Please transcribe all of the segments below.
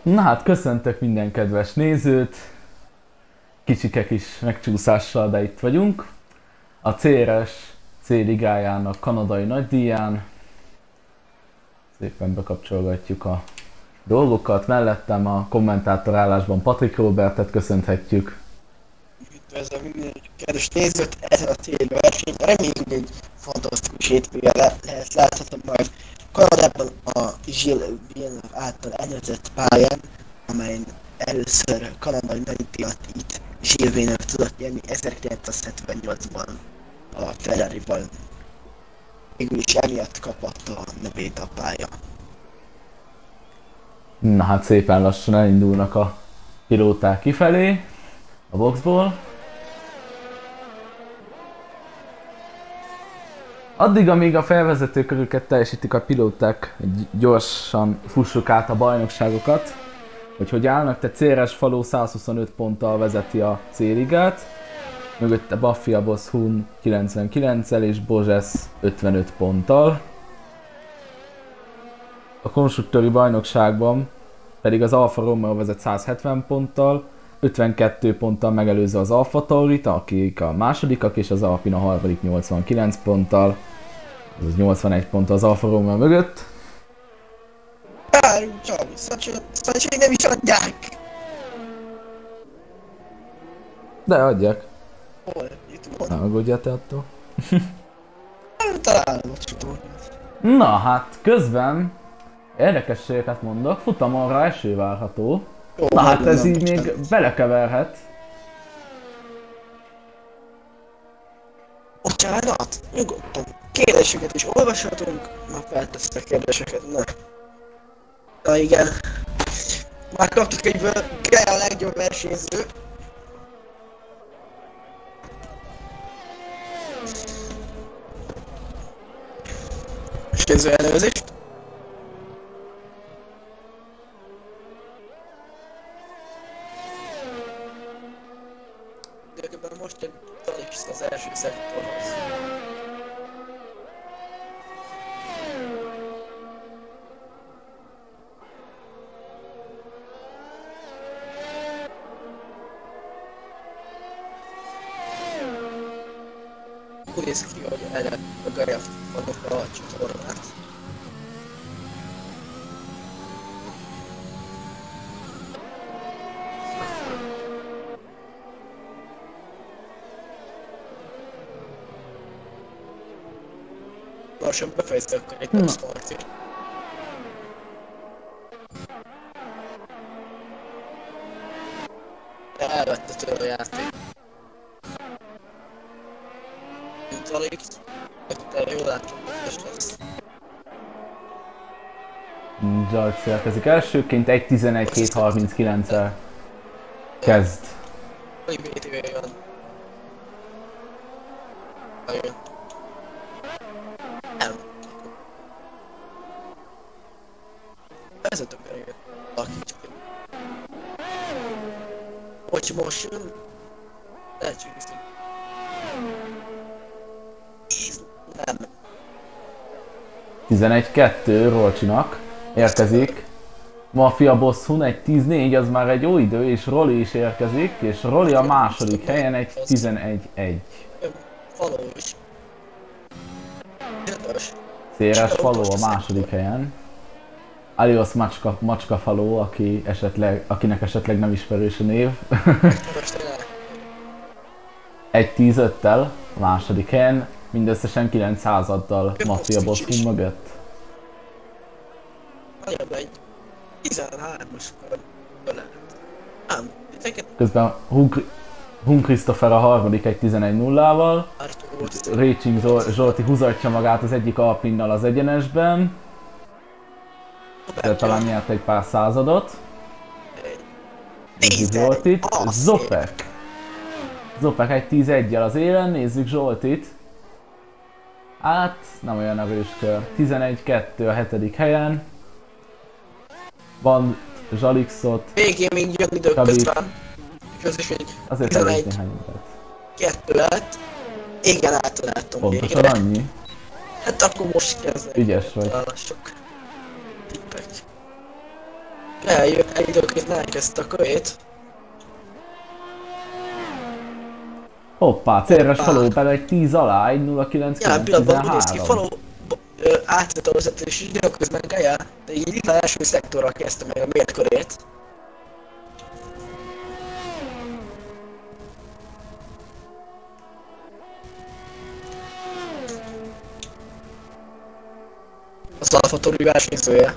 Na hát köszöntök minden kedves nézőt, kicsikek is megcsúszással, de itt vagyunk. A CRS C ligájának kanadai nagydíján. Szépen bekapcsolgatjuk a dolgokat. Mellettem a kommentátor állásban Patrik Robertet köszönhetjük. Üdvözlöm minden kedves nézőt, ez a célja verseny. Reméljük, hogy egy fantasztikus hétvége lesz látható majd Kanadában a Gilles Villeneuve által elnevezett pályán, amelyen először kanadai nagydíjat itt Gilles Villeneuve tudott nyerni 1978-ban a Ferrari-val. Végül is emiatt kapott a nevét a pálya. Na hát szépen lassan elindulnak a pilóták kifelé a boxból. Addig, amíg a felvezető körüket teljesítik a pilóták, gyorsan fussuk át a bajnokságokat, hogy állnak. Te CRS Faló 125 ponttal vezeti a C-ligát, mögötte Baffia Boss Hun 99-el és Bozsesz 55 ponttal. A konstruktőri bajnokságban pedig az Alfa Romeo vezet 170 ponttal, 52 ponttal megelőző az Alfa Taurit, akik a másodikak, és az Alpine a harmadik 89 ponttal, az 81 ponttal az Alfa Romeo mögött. Várjunk csak, Szancsai nem is adják! De adják. Hol? Itt van. Nem aggódjál te attól. Nem találom a csatornát. Na hát, közben érdekességeket mondok, futamorra eső várható. Jó, Na hát ez nem így még bocsánat. belekeverhet. Bocsánat, nyugodtan. Kérdéseket is olvashatunk, már feltesztek kérdéseket, na. Na igen. Már kaptuk egyből, kell a legjobb versenyző. És nézzük előzést. Gyakorlatilag most egy találjuk az első szektorhoz. Úgy néz ki, hogy erre a Gaia fogok a csatornát. Lassan befejezte akkor egy harcot. De elvette tőle a játék. Mint Alex, de jól látom, hogy lesz. Zsajc érkezik elsőként, 1.11.739-el kezd. Alig BTV jön. Bejön. Nem. Vezetők elég. Valaki csak jön. Hogy most jön? Lehetséges. Nem. 11.2 Rolcsinak érkezik. Mafia Boss Hun 1.14, az már egy jó idő, és Roli is érkezik, és Roli a második helyen 1.11.1. Faló is. Jönös. CRS Faló a második helyen. Alios Macska Faló, akinek esetleg nem ismerős a név. Most tényleg. 1.15-tel a második helyen, mindösszesen 9 századdal Mafia Boss Hun mögött. Nagyon egy 13-as lehet. Nem, ezeket Közben Hun Christopher a harmadik 1.11.0-val. Artur Racing Zsolti húzatja magát az egyik Alpinnal az egyenesben, de talán nyert egy pár századot. Nézzük Zsoltit. Zopek 1.11-jel az élen, nézzük Zsoltit. Hát, nem olyan erős kör. 11.2 a hetedik helyen. Van Zsalixot. végén még jön időközben. Közös, hogy Azért 11 néhány perc. 2 lett. Igen, átaláltam Pontosan végre. annyi. Hát akkor most kezdve. Ügyes vagy. Találások. Tippek. Időközben elkezdte a körét. Hoppá, célres faló bele egy 10 alá, 1-0-9-9-13. Ja, pillanatban úgy néz ki, faló átvett a vezetés, és időközben Gaia, de így itt az első szektorral kezdte meg a mért körét. Az AlphaTauri versenyzője.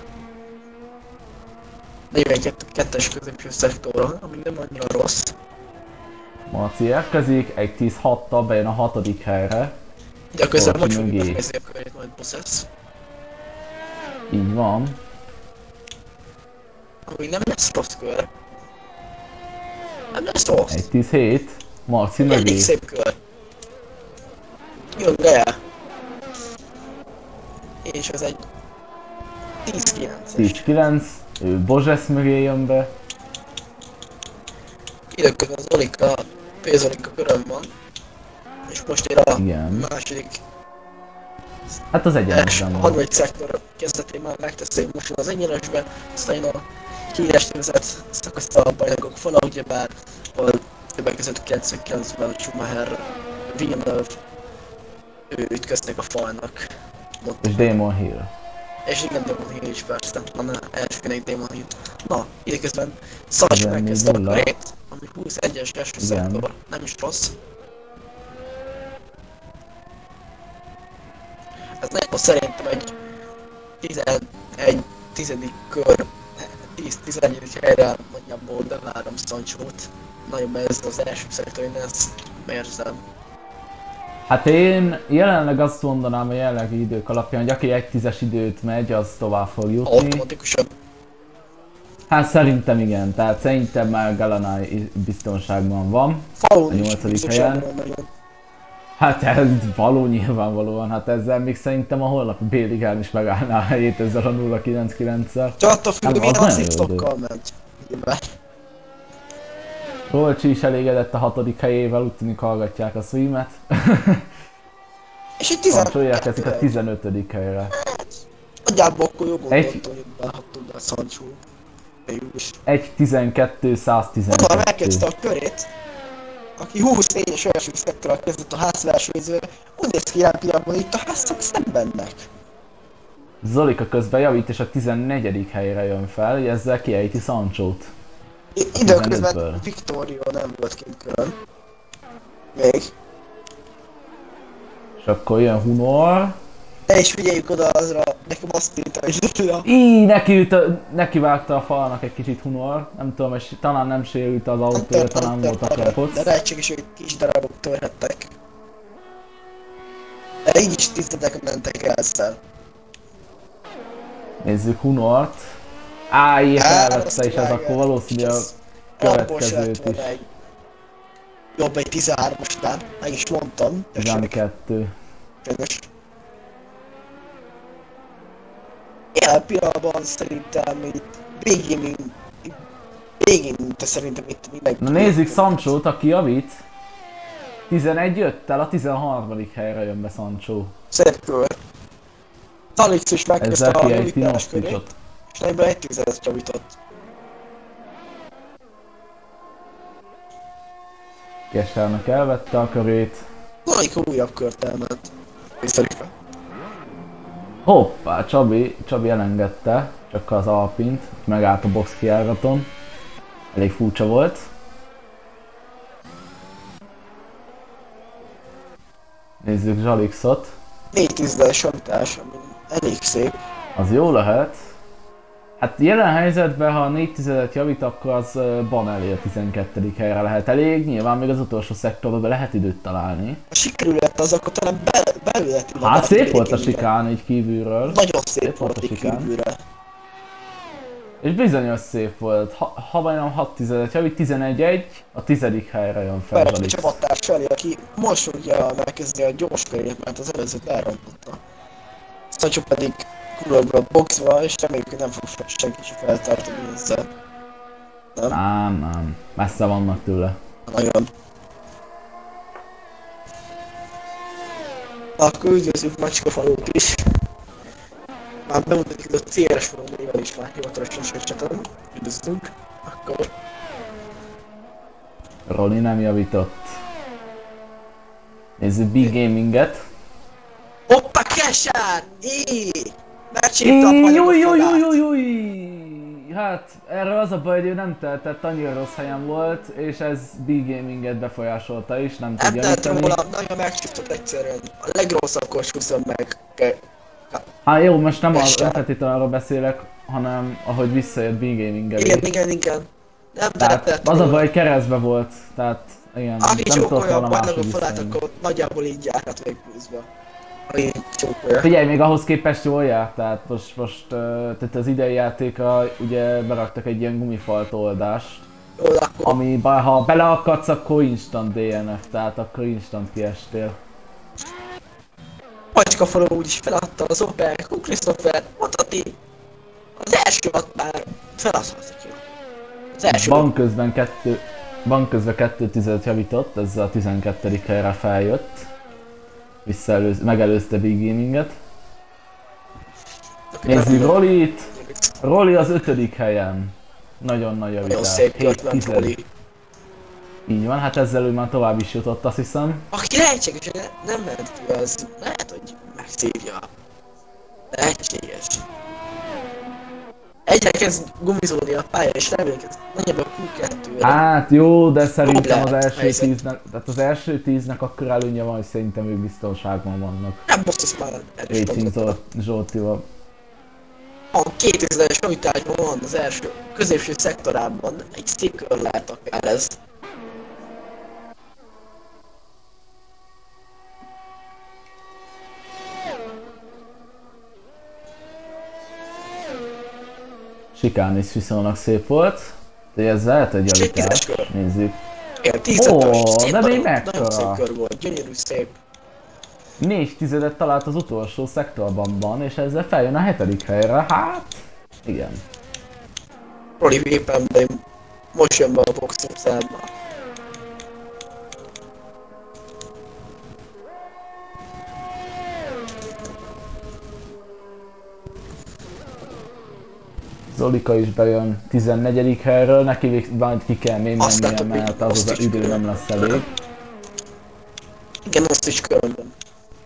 42-es középső szektorra, ami nem annyira rossz. Marci érkezik, egy 10-6-tal bejön a 6. helyre. De közben Valaki hogy fogjuk mögé. befejezni a körét, majd Possess. Így van. Ami nem lesz rossz kör. Nem lesz rossz. Egy 17. Marci mögé. Elég szép kör. Jön Gaia. És ez egy 10-9-es. 10-9. Ő Bozsesz mögé jön be. Időközben az Olika, Pézolika körön van. És most ér a Igen. második Hát az egyenesben van. harmadik szektor kezdetén már megteszi most az egyenesbe, aztán jön a kiestévezett szakaszt a bajnokok fala, ugyebár ahol többek között 99-ben Schumacher, Villeneuve, ő ütköztek a falnak. És Damon Hill. És igen, Damon Hill is persze, annál elsőnek Damon Hill. Na, időközben Szalcs 14-0. megkezdte a körét, ami 21-es első Igen. szektor, nem is rossz. Ez nagyon szerintem egy 11 tizedik kör, 10-11. helyre nagyjából bevárom Sanchót. Nagyon ez az első szektor, én ezt érzem. Hát én jelenleg azt mondanám a jelenlegi idők alapján, hogy aki egy 10-es időt megy, az tovább fog jutni. Automatikusan. Hát szerintem igen, tehát szerintem már Galanai biztonságban van. Falun A is 8. biztos helyen. nagyon. Hát ez való nyilvánvalóan, hát ezzel még szerintem a holnapi Béligán is megállná a helyét ezzel a 0-9-9-szel. Csak attól függ, Hát milyen az nagyon az jó TikTokkal ment. Nyilván. Rolcsi is elégedett a 6. helyével, úgy tűnik hallgatják a streamet. És egy Sancho 12. érkezik a 15. helyre. Nagyjából akkor jó Egy- gondoltam, hogy behattunk be a Sancho. Végülis. 1-12-112. Onnan elkezdte a körét, aki 24-es első szektorral kezdett a házversenyzőre, úgy néz ki jelen pillanatban itt a házak szembennek. Zolika közben javít és a 14. helyre jön fel, hogy ezzel kiejti Sanchót. Időközben 15-ből. Victorio nem volt kint külön. Még. És akkor jön Hunor. De is figyeljük oda azra, nekem azt írta, hogy Neki vágta a falnak egy kicsit Hunor. Nem tudom, és talán nem sérült az autója, talán volt a de kapott. lehetséges, hogy kis darabok törhettek. De így is tisztetek mentek el szel. Nézzük Hunort. Elvette és ez akkor valószínű a következőt is. Jobb egy 13-asnál, meg is mondtam. 12. Sajnos. Jelen pillanatban szerintem itt végén de szerintem itt mindenki... Na nézzük Sanchót, aki javít. 11-5-tel a 13. helyre jön be Sancho. Szép kör. Talix is megkezdte Ezzel a kiejti javítás körét, Nosticsot. és egyben egy 10-et javított. Keselnek elvette a körét. Valamikor újabb kört elment. Visszarikra. Hoppá, Csabi elengedte, csak az Alpint, megállt a box kijáraton. Elég furcsa volt. Nézzük Zsalixot. 4-10-es javítás, ami elég szép. Az jó lehet. Hát jelen helyzetben, ha 4-10-et javít, akkor az ban elé a 12. helyre lehet elég. Nyilván még az utolsó szektorban be lehet időt találni. Ha sikerült az, akkor talán belül lett ide. Hát szép volt a sikán így kívülről. Nagyon szép Szép volt volt a így sikán. kívülre. És bizonyos szép volt. Ha majdnem 6-10-et javít, 11-1, a 10. helyre jön fel Ferek a Zsalix. csapattárs elé, aki most fogja megkezdeni a gyors körét, mert az előzőt elrontotta. Sancho pedig kurva boxba, és reméljük, hogy nem fog senki sem feltartani ezzel. Nem. Messze vannak tőle. Nagyon. Na, akkor üdvözlünk Macska falut is. Már bemutatjuk a CRS forumban is már hivatalosan sőcsetem. Üdvözlünk. Akkor... Roli nem javított. Nézzük B-Gaminget. Hoppa, Kesár! Megcsípta a Júj! Hát erről az a baj, hogy ő nem tehetett, annyira rossz helyen volt, és ez B-Gaminget befolyásolta is, nem tud javítani. Volna, nagyon megcsíptott egyszerűen. A legrosszabb korsúszom meg. Hát jó, most nem feltétlenül arról beszélek, hanem ahogy visszajött B-Gaminget. Igen. Nem tehát az a baj, hogy keresztbe volt, tehát igen, aki nem tudott volna máshogy visszajönni. Akkor nagyjából így járhat végülzve. Figyelj, még ahhoz képest jól járt, tehát most tehát az idei játékra ugye beraktak egy ilyen gumifalt oldást, ami ha beleakadsz, akkor instant DNF, tehát akkor instant kiestél. Macska faló úgyis feladta az Opel, Christopher, mondhatni. Az első már feladhatok. Az első Banközben 2-10-et javított, ezzel a 12. helyre feljött. Megelőzte B-Gaminget. Nézzük Rolit! Roli az 5. helyen. Nagyon nagy javítás. Nagyon szép tört Roli. Így van, hát ezzel ő már tovább is jutott, azt hiszem. Aki lehetséges, nem ment ki, az lehet, hogy megszívja. Lehetséges. Egyre kezd gumizódni a pálya, és remélkedt nagyjából Q2-re. Hát jó, de szerintem az első 10-nek, tehát az első 10-nek akkor előnye van, hogy szerintem ők biztonságban vannak. Nem most ezt már erős Zsoltival. A 2000-es javításban van az első középső szektorában, egy szép kör lehet akár ez. Sikán is viszonylag szép volt, de ez lehet egy javítás. Nézzük. De még mekkora! Nagyon szép kör volt, gyönyörű szép. 4 tizedet talált az utolsó szektorban, és ezzel feljön a 7. helyre, hát... Igen. Roli éppen most jön be a boxing számba. Zolika is bejön 14. helyről, neki majd ki kell még mennie, mert az idő nem lesz elég. Igen, azt is körben.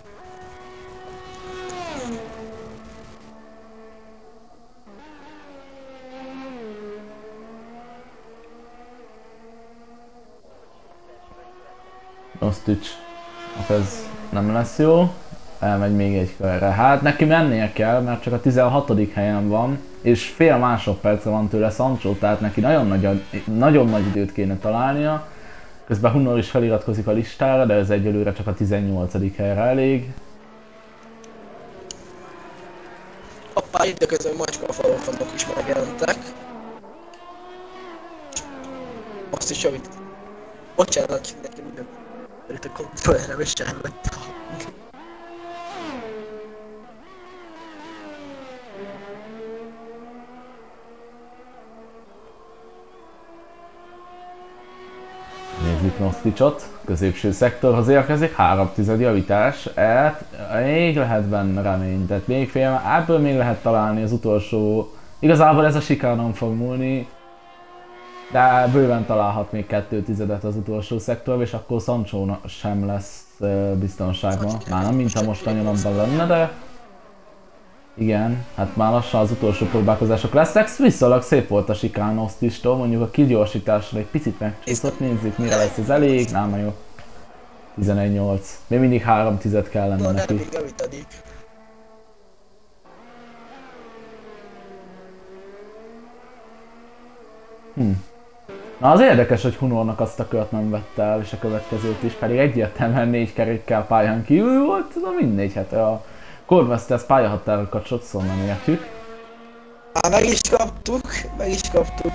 Osztics, hát ez nem lesz jó. Elmegy még egy körre. Hát neki mennie kell, mert csak a 16. helyen van, és fél másodperce van tőle Sancho, tehát neki nagyon nagy időt kéne találnia. Közben Hunor is feliratkozik a listára, de ez egyelőre csak a 18. helyre elég. Hoppá, időközben macska falófanok is megjelentek. Azt is javít. Bocsánat, nekem minden. Itt a kontrollerem is elvett a hang. Nézzük Nosticsot, középső szektorhoz érkezik, 3 tized javítás, még lehet benne remény, tehát még ebből még lehet találni az utolsó, igazából ez a sikánon fog múlni, de bőven találhat még 2 tizedet az utolsó szektorban, és akkor Sancho sem lesz biztonságban, már nem mintha most nagyon lenne, de igen, hát már lassan az utolsó próbálkozások lesznek, viszonylag szép volt a sikán Nostistól, mondjuk a kigyorsításra egy picit megcsúszott, nézzük mire lesz ez elég, nem jó. 11-8, még mindig 3 tized kellene neki. Na az érdekes, hogy Hunornak azt a kört nem vette el, és a következőt is, pedig egyértelműen 4 kerékkel pályán kívül volt, tudom mindegy, hát a Codemasters pályahatárokat sokszor nem értjük. Meg is kaptuk.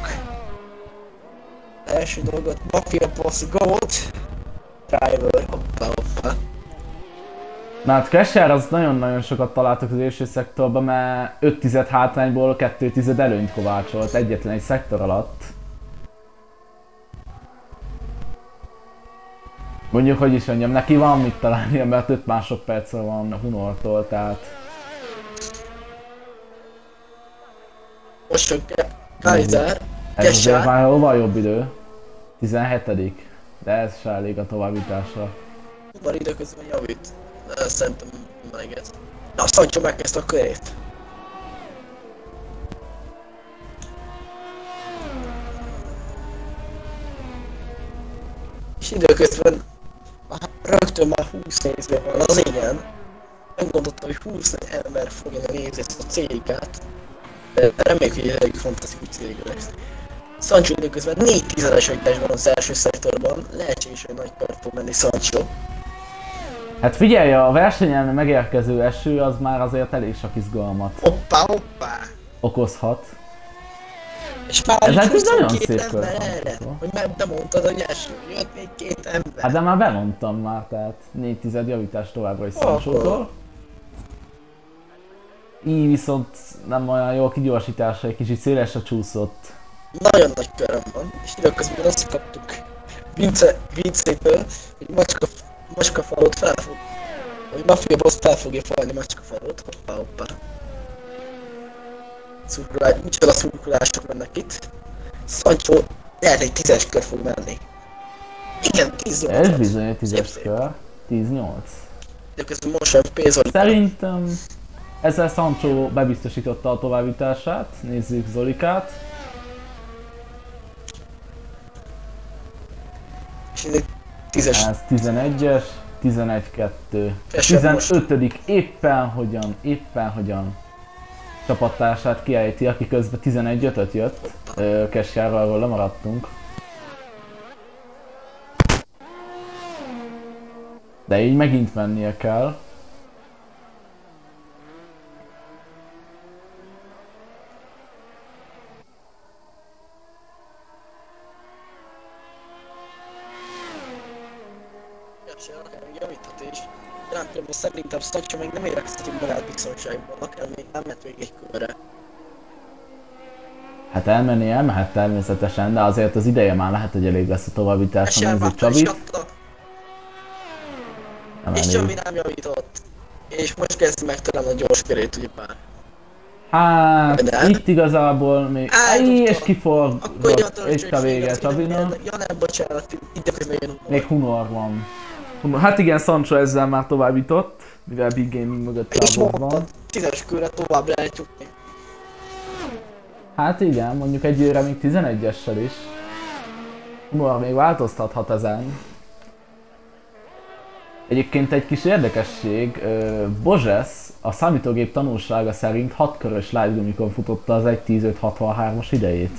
Első dolgot, Mafia Boss Goat. Driver, hoppa. Na hát Kesher az nagyon-nagyon sokat találtak az első szektorban, mert 5 tized hátrányból 2 tized előnyt kovácsolt egyetlen egy szektor alatt. Mondjuk, hogy is mondjam, neki van mit találnia, mert 5 másodpercre van Hunortól, tehát... Most jön Kaiser, Ez azért Kesár. már jóval jobb idő. 17. De ez se elég a továbbításra. Már időközben javít. De szerintem eleget. Na, Sancho megkezdte a körét. És időközben rögtön már 20 néző van az igen. Meggondoltam, hogy 20 ember fogja nézni ezt a cégát. De reméljük, hogy egy fantasztikus cég lesz. Sancho időközben 4-10-es van az első szektorban. Lehetséges, hogy nagy kör fog menni Sancho. Hát figyelj, a versenyen megérkező eső az már azért elég sok izgalmat Hoppá! okozhat. És már Ez így egy nagyon 22 szép ember kör van, erre, szóval. hogy már te mondtad, hogy eső, jött még 2 ember. Hát de már bemondtam már, tehát 4 javítás továbbra is Sanchótól. Így viszont nem olyan jó a kigyorsítása, egy kicsit szélesre csúszott. Nagyon nagy köröm van, és időközben azt kaptuk Vincétől, hogy macskafalót felfog. Hogy Mafia Boss fel fogja falni macskafalót. Hoppá. Micsoda szurkolások mennek itt. Sancho lehet egy 10-es kör fog menni. Igen, 10-8. Ez bizony egy 10-es kör. 10-8. Időközben most sem Pézor. Szerintem ezzel Sancho bebiztosította a továbbítását. Nézzük Zolikát. És ez egy 10-es. Ez 11-es, 11-2. Kesár 15. éppen hogyan csapattársát kiejti, aki közben 11-5-öt jött. Kesárral lemaradtunk. De így megint mennie kell. Javíthat is. Nem tudom, szerintem Sancho még nem érezheti magát biztonságban, akár még nem mehet még egy körre. Hát elmehet természetesen, de azért az ideje már lehet, hogy elég lesz a továbbításra. Nézzük Csabit. Nem És elég. Csabi nem javított. És most kezd meg talán a gyors körét, ugye már. Hát, De? itt igazából még... Eldobta. És kiforgott, Itt itt a vége Csabinak. Ja nem, bocsánat, időközben jön Még Hunor van. Hát igen, Sancho ezzel már továbbított, mivel Big Gaming mögött és távol van. mondtad, 10-es körre tovább lehet jutni. Hát igen, mondjuk egyőre még 11-essel is. Hunor még változtathat ezen. Egyébként egy kis érdekesség, Bozsesz a számítógép tanulsága szerint 6 körös live gamikon futotta az 1.10.5.63-as idejét.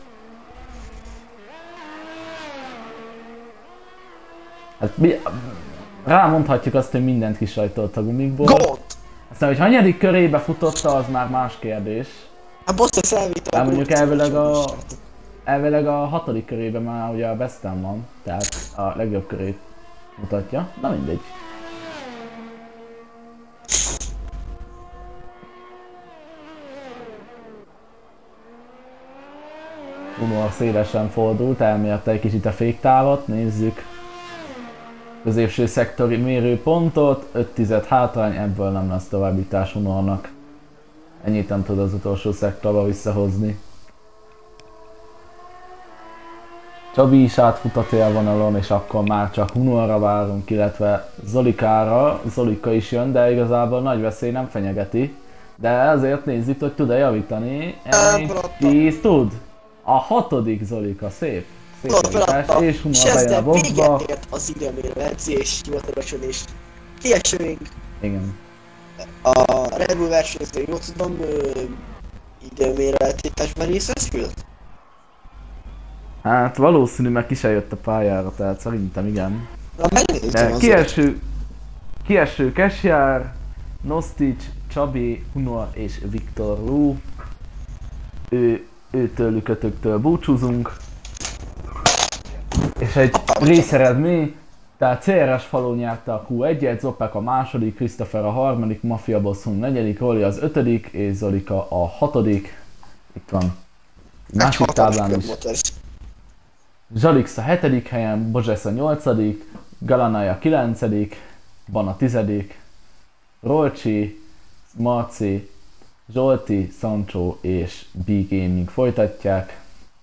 Hát rámondhatjuk azt, hogy mindent kisajtolt a gumikból. Gót! Aztán, hogy hanyadik körébe futotta, az már más kérdés. Hát Bosszesz elvitte De a mondjuk gólt. elvileg a 6. körében már ugye a Bestem van, tehát a legjobb körét mutatja. Na mindegy. Hunor szélesen fordult, elmérte egy kicsit a féktávot, nézzük. Középső szektori mérőpontot, 5 hátrány, ebből nem lesz továbbítás Hunornak. Ennyit nem tud az utolsó szektorba visszahozni. Csabi is átfut a télvonalon, és akkor már csak Hunorra várunk, illetve Zolikára. Zolika is jön, de igazából nagy veszély nem fenyegeti. De azért nézzük, hogy tud-e javítani. 10 tud! A 6. Zolika, szép. Szép javítás, és Hunor bejön a boxba. véget ért az időmérő edzés hivatalosan, és kiesünk. Igen. A Red Bull versenyző, jól tudom, időmérő eltétesben részesült? Hát valószínű, mert ki se jött a pályára, tehát szerintem igen. Na megnézem De azért. kieső Kesjár, Nostich, Csabi, Hunor és Viktor Lú. Őtőlük ötöktől búcsúzunk. És egy részeredmény, tehát CRS Faló nyerte a Q1-et, Zopek a második, Christopher a harmadik, Mafia Bosszunk negyedik, Roli az 5. és Zolika a 6. Itt van. Másik táblán is. Zsalix a 7. helyen, Bozsesz a 8. Galanai a 9. Ban a 10. Rolcsi, Marci Zsolti, Sancho és B-Gaming folytatják.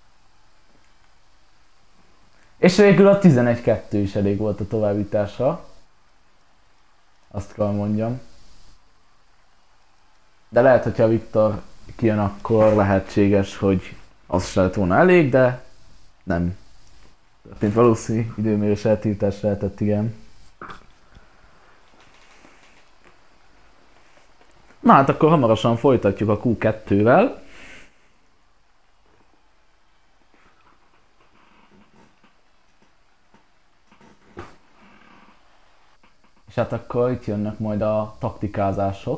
És végül a 11-2 is elég volt a továbbításra. Azt kell mondjam. De lehet, hogyha Viktor kijön, akkor lehetséges, hogy az se lett volna elég, de nem. Mint valószínű időmérős eltiltás lehetett, igen. Na hát akkor hamarosan folytatjuk a Q2-vel. És hát akkor itt jönnek majd a taktikázások.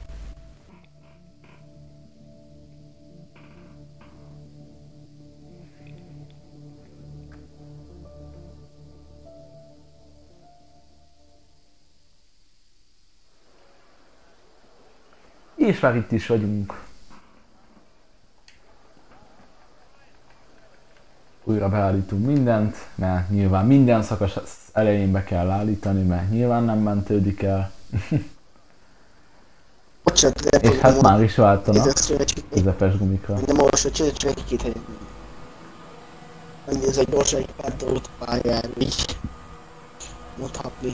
És már itt is vagyunk. Újra beállítunk mindent, mert nyilván minden szakasz elején be kell állítani, mert nyilván nem mentődik el. És hát már is váltana közepes gumikra. De most, hogy csinálj két helyet. Ez egy gyorsan egy pár dolgot pályán, így mondhatni.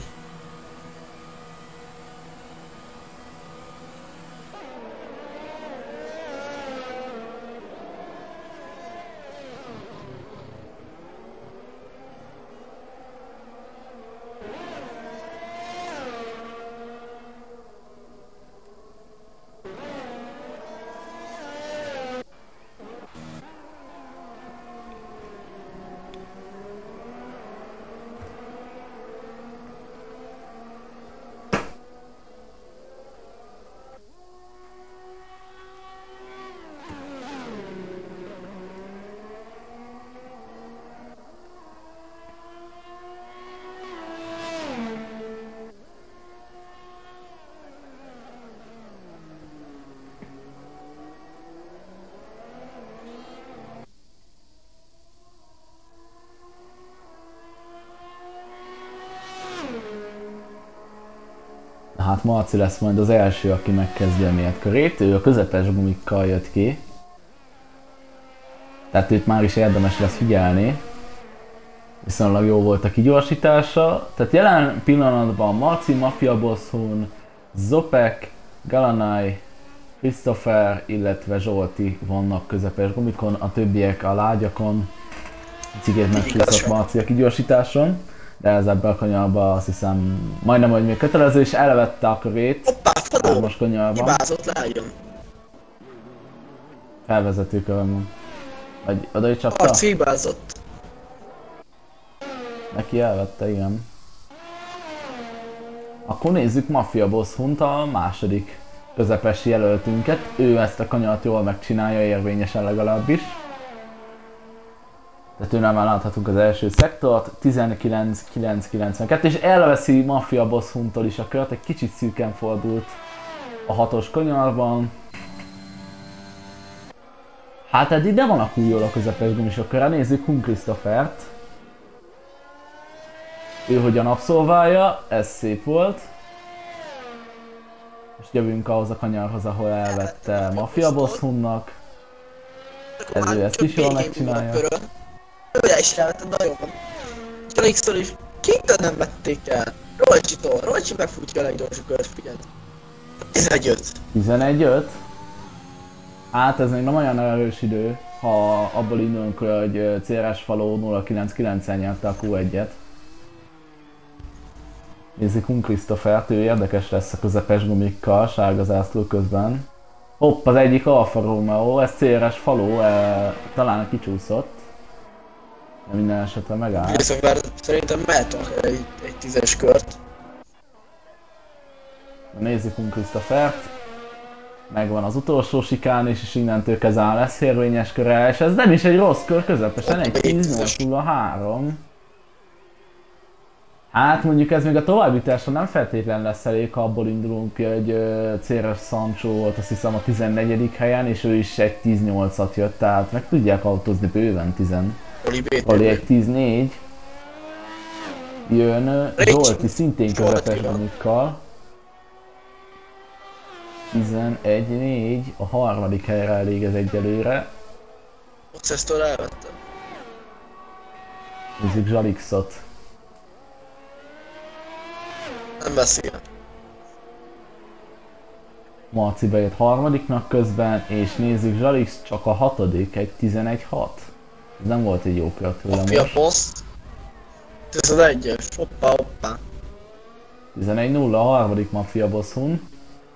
Hát Marci lesz majd az első, aki megkezdi a méretkörét. Ő a közepes gumikkal jött ki. Tehát őt már is érdemes lesz figyelni. Viszonylag jó volt a kigyorsítása. Tehát jelen pillanatban Marci, Mafia Bosszún, Zopek, Galanai, Christopher, illetve Zsolti vannak közepes gumikon, a többiek a lágyakon. Cigét megcsúszott Marci a kigyorsításon. De ez ebben a kanyarban azt hiszem majdnem, hogy még kötelező, és elvette a körét. Hoppá, fadó! Most kanyarban. Hibázott, leálljon. Felvezető köröm. Vagy oda is csapta? Arc hibázott. Neki elvette, igen. Akkor nézzük Mafia Boss Hunt, a második közepes jelöltünket. Ő ezt a kanyart jól megcsinálja, érvényesen legalábbis. Tehát őnál már láthatunk az első szektort, 19-9-92, és elveszi Mafia Boss Hunttól is a kört, egy kicsit szűken fordult a hatos kanyarban. Hát eddig de vannak új jól a közepes gumisok körre, nézzük Hun Christophert. Ő hogyan abszolválja, ez szép volt. És jövünk ahhoz a kanyarhoz, ahol elvette Mafia Boss Huntnak. Ez ő ezt is jól megcsinálja. Őre is elvettem, nagyon van. Felixtől is Kingtől nem vették el. Rolcsitól, Rolcsi megfutja a leggyors kört, figyeld. 11-5. 11-5? Hát ez még nem olyan erős idő, ha abból indulunk, hogy CRS Faló 099-en nyerte a Q1-et. Nézzük Hun Christophert, ő érdekes lesz a közepes gumikkal, sárga zászló közben. Hopp, az egyik Alfa Romeo, ez CRS Faló, talán kicsúszott. De minden esetre megáll. Christopher szerintem mehet egy 10-es kört. Nézzük Hun Christophert. Megvan az utolsó sikán is, és innentől kezdve lesz érvényes köre, és ez nem is egy rossz kör, közepesen egy 10-0-3. Hát mondjuk ez még a továbbításra nem feltétlen lesz elég, ha abból indulunk, hogy CRS Sancho volt azt hiszem a 14. helyen, és ő is egy 10-8-at jött, tehát meg tudják autózni bőven 10. Oli egy 10-4. Jön Zsolti szintén közepes gumikkal. 11-4, a harmadik helyre elég ez egyelőre. Processtor elvettem. Nézzük Zsalixot. Nem beszél. Marci bejött harmadiknak közben, és nézzük Zsalix csak a hatodik, egy 11-6. Ez nem volt egy jó kör tőle Mafia most. Post. 11-es, hoppá. 11-0 a harmadik Mafia Bosszun.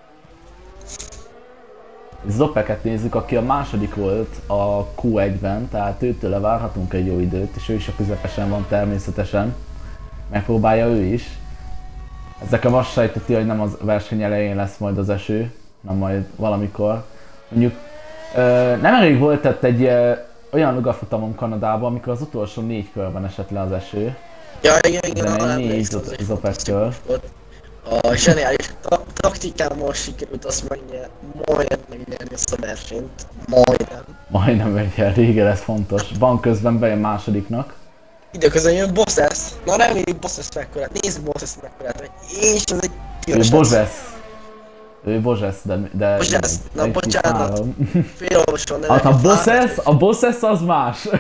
Zopeket nézzük, aki a második volt a Q1-ben, tehát őtől várhatunk egy jó időt, és ő is a közepesen van természetesen. Megpróbálja ő is. Ez nekem azt sejteti, hogy nem az verseny elején lesz majd az eső, hanem majd valamikor. Mondjuk nem elég volt tett egy olyan lugafutamon Kanadában, amikor az utolsó 4 körben esett le az eső. Ja, igen, négy Zopektől. A zseniális taktikámmal sikerült azt majdnem megnyerni ezt a versenyt. Majdnem egy régen, ez fontos. Van közben bejön másodiknak. Időközben jön Bosses. Na reméljük Bosses mekkorát. Nézd Bosses mekkorát. És ez egy piros. Ő Bozsesz, de Bozsesz. Na bocsánat. Félolvasom hát a Bosses az más.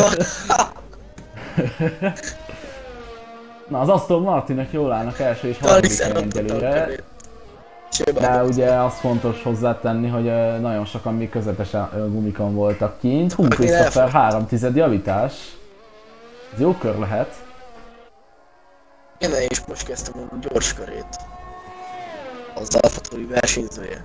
Na az Aston Martinnek jól állnak első és harmadik helyen egyelőre. De ugye az fontos hozzátenni, hogy nagyon sokan még közepes gumikon voltak kint. Christopher 3/10 javítás. Ez jó kör lehet. Én is most kezdtem a gyors körét. Az Alfa-Tauri versenyzője.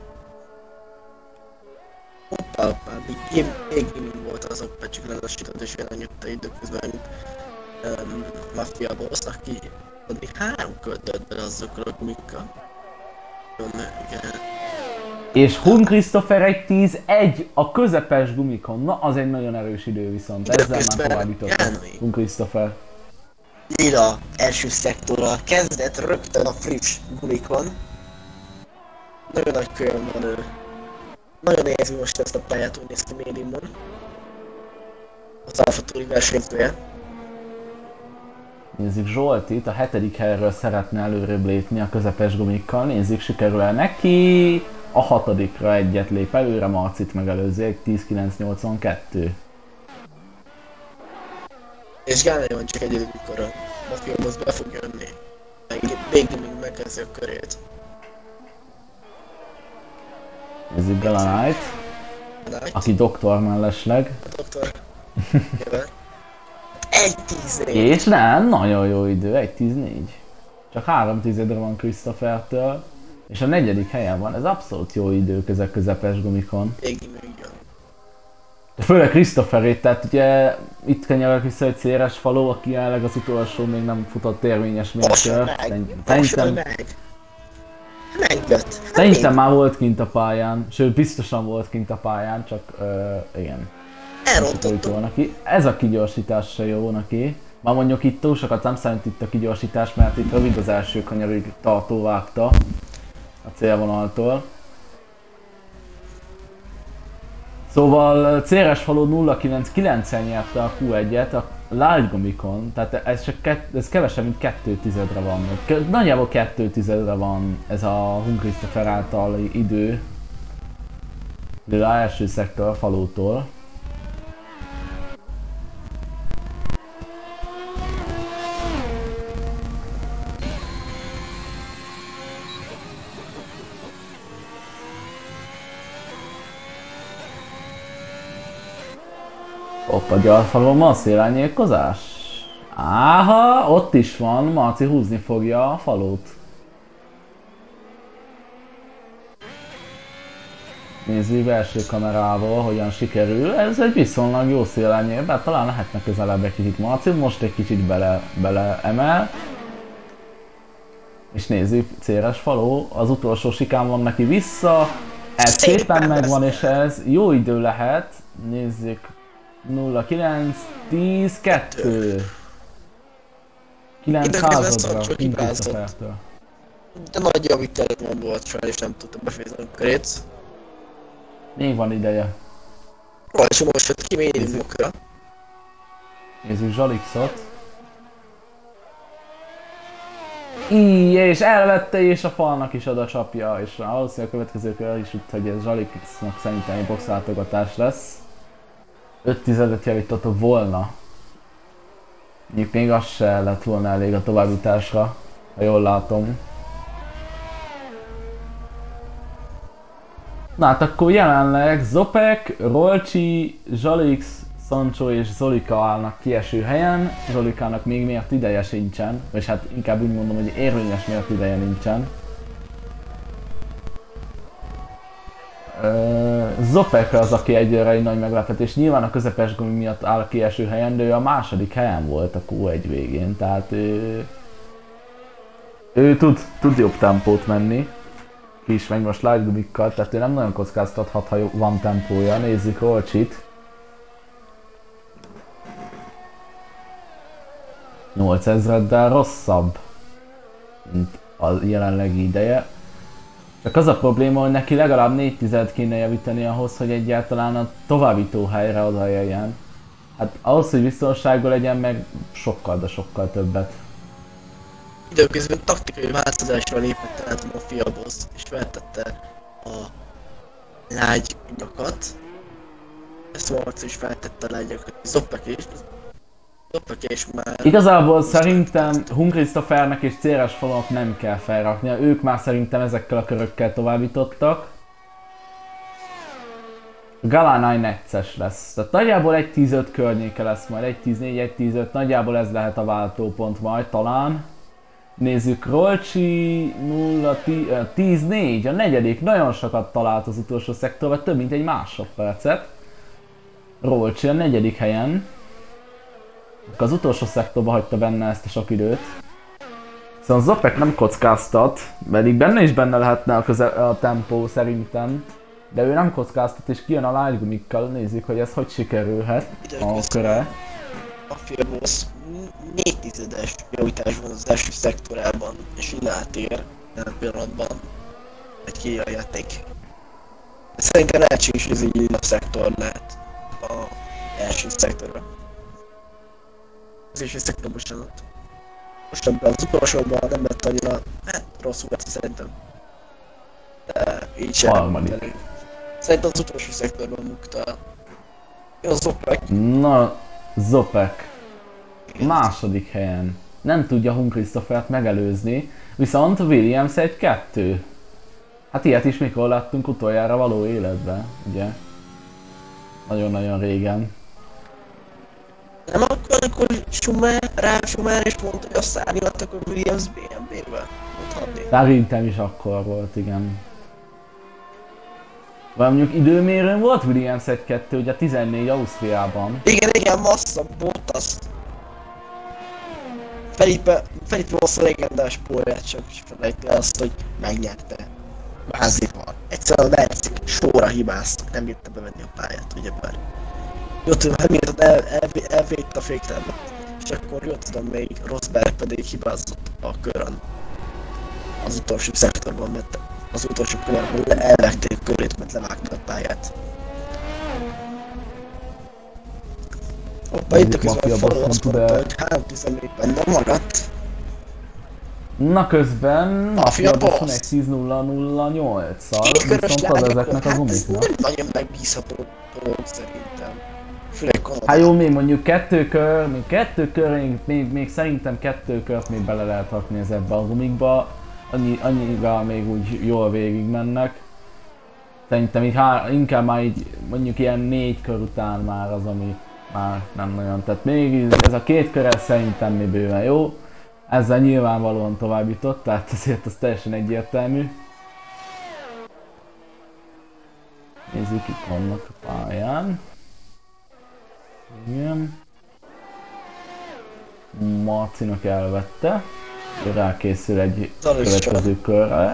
Hoppá, még volt az Oppe, csak lelassított és elnyugta időközben Mafia Boss, aki addig 3 költött bele azokkal a gumikkal. Igen. És Christopher 1/10-1 a közepes gumikon. Na, az egy nagyon erős idő viszont. Ezzel már továbbítottak Christopher. Lila első szektorral kezdett rögtön a friss gumikon. Nagyon nagy kölyön van ő. Nagyon érzi most ezt a pályát, úgy néz ki médiumon. Az Alfa-Tauri versenyzője. Nézzük Zsoltit, a 7. helyről szeretne előrébb lépni a közepes gumikkal. Nézzük, sikerül el neki. A 6-ra egyet lép előre, Marcit megelőzi, egy 10.982. És Gány van csak egyedül, mikor a Mafia be fog jönni. Végig még megkezdi a körét. Nézzük Galanite, aki doktor mellesleg. A doktor. Jövő. 1.10. És nem, nagyon jó idő, 1.14. Csak 3/10-re van Christophertől. És a 4. helyen van, ez abszolút jó idő ezek közepes gumikon. Végig még jön. De főleg Christopherét, tehát ugye itt kenyerek vissza egy széles faló, aki jelenleg az utolsó még nem futott érvényes mérkőt. Szerintem már volt kint a pályán, sőt biztosan volt kint a pályán, csak igen. Elrontottuk. Ez a kigyorsítás se jó neki. Már mondjuk itt túl sokat nem számít itt a kigyorsítás, mert itt rövid az első kanyarig tartó vágta a célvonaltól. Szóval Céresfaló 0.99-en nyerte a Q1-et a light gumikon, tehát ez kevesebb mint 2/10-re van. Nagyjából 2/10-re van ez a Christopher által idő. Lila első szektor a falótól. Hoppa, gyarfalon van szélárnyékozás? Áha, ott is van, Marci húzni fogja a falót. Nézzük belső kamerával, hogyan sikerül. Ez egy viszonylag jó szélárnyék, bár talán lehetne közelebb egy kicsit Marci, most egy kicsit bele emel. És nézzük, Céres faló, az utolsó sikán van neki vissza. Ez szépen megvan, és ez jó idő lehet. Nézzük. 0-9, 10-2. 900-ra Christophertől. De nagy javítás nem volt fel, és nem tudta befejezni a körét. Még van ideje. És most jött ki médiumokra. Nézzük Zsalixot. És elvette, és a falnak is ad a csapja, és valószínűleg a következő kör is úgy, hogy ez Zsaliknak szerintem egy boxlátogatás lesz. 5-10-et javította volna. Mondjuk még az se lett volna elég a továbbításra, ha jól látom. Na hát akkor jelenleg Zopek, Rolcsi, Zsalix, Sancho és Zolika állnak kieső helyen. Zolikának még mért ideje sincsen, vagy hát inkább úgy mondom, hogy érvényes mért ideje nincsen. Zopek az, aki egyre egy nagy meglepetés. Nyilván a közepes gumi miatt áll kieső helyen, de ő a második helyen volt a Q1 végén, tehát ő tud jobb tempót menni. Ki is megy most light gumikkal, tehát ő nem nagyon kockáztathat, ha van tempója. Nézzük Rolcsit. 8000-del rosszabb, mint a jelenlegi ideje. Csak az a probléma, hogy neki legalább 4 kéne javítani ahhoz, hogy egyáltalán a továbbító helyre odaérjen. Hát ahhoz, hogy biztonságban legyen, meg sokkal, de sokkal többet. Időközben taktikai változásra lépett át a Mafia Boss, és feltette a lágy nyakat. Ezt is feltette a lágy nyakat, Zopek is már... Igazából szerintem Hun Christophernek és CRS falónak nem kell felraknia, ők már szerintem ezekkel a körökkel továbbítottak. Galanai necces lesz, tehát nagyjából 1.15 környéke lesz majd, 1.14, 1.15, nagyjából ez lehet a váltópont majd talán. Nézzük, Rolcsi 10.4, a negyedik, nagyon sokat talált az utolsó szektorban, több mint egy másodpercet. Rolcsi a negyedik helyen. Az utolsó szektorba hagyta benne ezt a sok időt. Szóval Zopek nem kockáztat, pedig benne lehetne a tempó szerintem. De ő nem kockáztat és kijön a light gumikkal, nézzük, hogy ez hogy sikerülhet a köre. A Filmos 4/10-es javítás van az első szektorában, és így átér jelen pillanatban egy ki a játék. Szerintem lehetséges, hogy ez így a szektor lehet az első szektorban. Az első szektor, bocsánat. Most ebben az utolsóban nem lett annyira, hát rosszul lett szerintem. De így sem. Harmadik. Szerintem az utolsó szektorban bukta. Jó, Zopek. Na, Zopek. Második helyen. Nem tudja Hun Christophert megelőzni, viszont Williams 1-2. Hát ilyet is mikor láttunk utoljára való életben, ugye? Nagyon-nagyon régen. Nem akkor Schumacher és mondta, hogy a szárnyalat akkor Williams BMW-vel mondhatni. Szerintem is akkor volt, igen. Vagy mondjuk időmérőn volt Williams 1-2, ugye 14 Ausztriában. Igen, Massa, Bottas. Felipe Massa legendás pólját, csak is felejti azt, hogy megnyerte. Házival. Egyszerűen a Mercik sorra hibáztak, nem bírta bevenni a pályát, ugyebár. Jött, Hamilton elvédte a féktáblat, és akkor jött még Rosberg pedig hibázott a körön. Az utolsó szektorban, mert az utolsó körben elvették a körét, mert levágta a pályát. Hoppa, itt a közben a faló azt mondta, hogy 3.14 benne maradt. Na közben Mafia Boss 1.10.008-szal viszont ad ezeknek a gumiknak. Nem nagyon megbízható dolog szerintem. Főleg Kanadában. Hát jó, még mondjuk még szerintem 2 kört még bele lehet rakni ebbe a gumikba. Annyira még úgy jól végig mennek. Szerintem így inkább már így mondjuk ilyen 4 kör után már az, ami már nem nagyon. Tehát még ez a 2 kör szerintem még bőven jó. Ezzel nyilvánvalóan továbbított, tehát azért az teljesen egyértelmű. Nézzük, itt vannak a pályán. Igen. Marcinak elvette. Rákészül egy következő körre.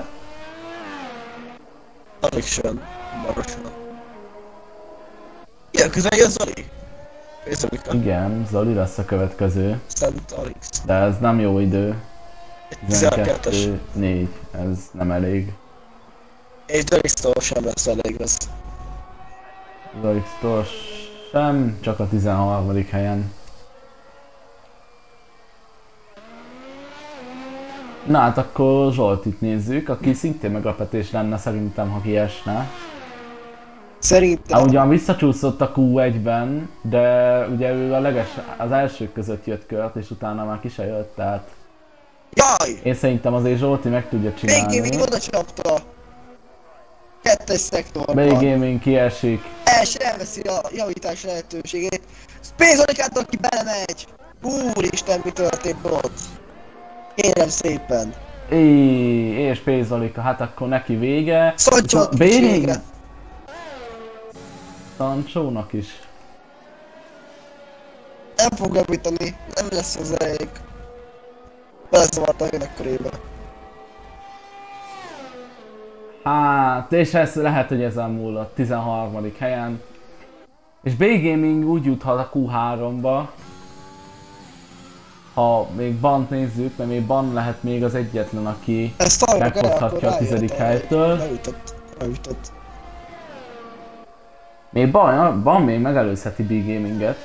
Alexson, Marosan. Igen, közben jön Zoli. Igen, Zoli lesz a következő. Szent Alex. De ez nem jó idő. 12-es. 4, ez nem elég. És Zolixtól sem lesz elég az. Zolixtól sem, csak a 13. helyen. Na hát akkor Zsoltit nézzük, aki szintén meglepetés lenne szerintem, ha kiesne. Szerintem... Hát ugyan visszacsúszott a Q1-ben, de ugye ő az elsők között jött kört, és utána már ki se jött, tehát... Jaj! Én szerintem azért Zsolti meg tudja csinálni. Végén oda csapta. Kettes szektorban. BGaming kiesik. Elveszi a javítás lehetőségét. Space Onikától ki belemegy! Úristen, mi történt ott? Kérem szépen. És Pézolika, hát akkor neki vége. Szancsónak is BGaming? vége. Sancsónak is. Nem fog javítani, nem lesz az elég. Beleszavart a hőnekkörébe. Hát, és ez lehet, hogy ezen múlott 13. helyen. És BGaming úgy juthat a Q3-ba, ha még Bant nézzük, mert még Ban lehet még az egyetlen, aki megfoghatja a 10. helytől. Leütött. Még Ban még megelőzheti BGaminget.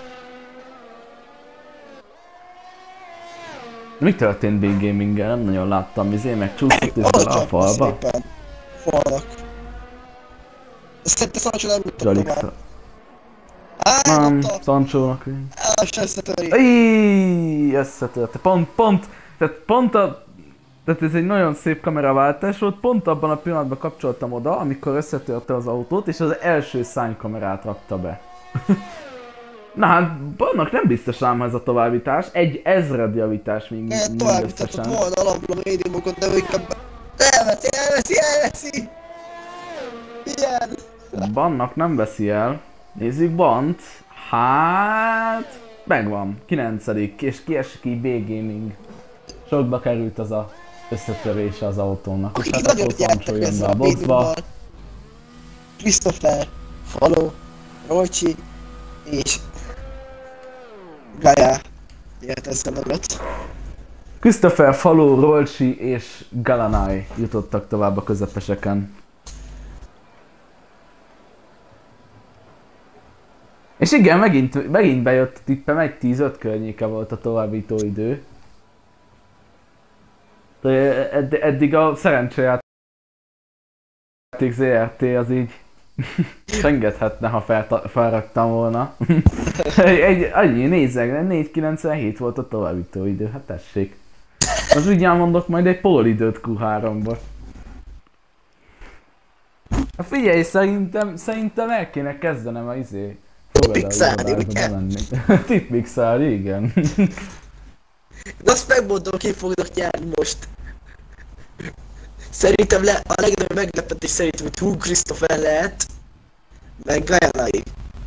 Mi történt BGaminggel? Nem nagyon láttam, meg csúszott és bele a falba. Falnak. Ezt Sancho nem ütötte már. Nem, Sanchónak. Összetörte. Tehát ez egy nagyon szép kameraváltás volt, pont abban a pillanatban kapcsoltam oda, amikor összetörte az autót, és az első szánykamerát rakta be. Na hát, annak nem biztos ám ez a továbbítás, 1000 javítás még továbbítatott volna alapul a médiumokat, de inkább elveszi! Igen! Bannak nem veszi el. Nézzük Bant. Hát... megvan. 9. és kiesik így BGaming. Sokba került az a összetörése az autónak. Akik hát nagyon gyertek ezzel a médiummal. Christopher, Faló, Rolcsi és Gaia jött ezzel mögött. Christopher, Faló, Rolcsi és Galanai jutottak tovább a közepeseken. És igen, megint bejött a tippem, 1:15 környéke volt a továbbító idő. Eddig a szerencsejáték ZRT az így engedhetne, ha felraktam volna. Annyi, nézzek, 4:97 volt a továbbító idő, hát tessék. Az úgy mondok majd egy pólidőt Q3-ba. Hát figyelj, szerintem el kéne kezdenem a Tipmixelni, ugye? Tipmixelni, igen. De azt megmondom, ki fognak nyerni most. Szerintem a legnagyobb meglepetés szerintem, hogy Hugh Christopher lehet, meg Gajanai.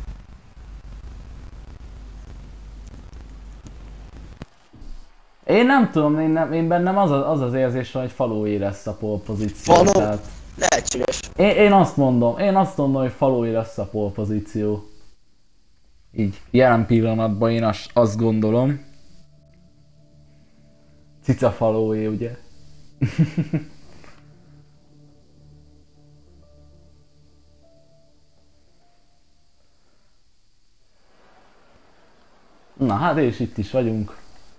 Én nem tudom, én bennem az az érzés van, hogy Falóé lesz a pole pozíció. Faló? Tehát... lehetséges. Én azt mondom, hogy Falóé lesz a pole pozíció. Így, jelen pillanatban én azt gondolom. Cica Falóé, ugye? Na hát és itt is vagyunk.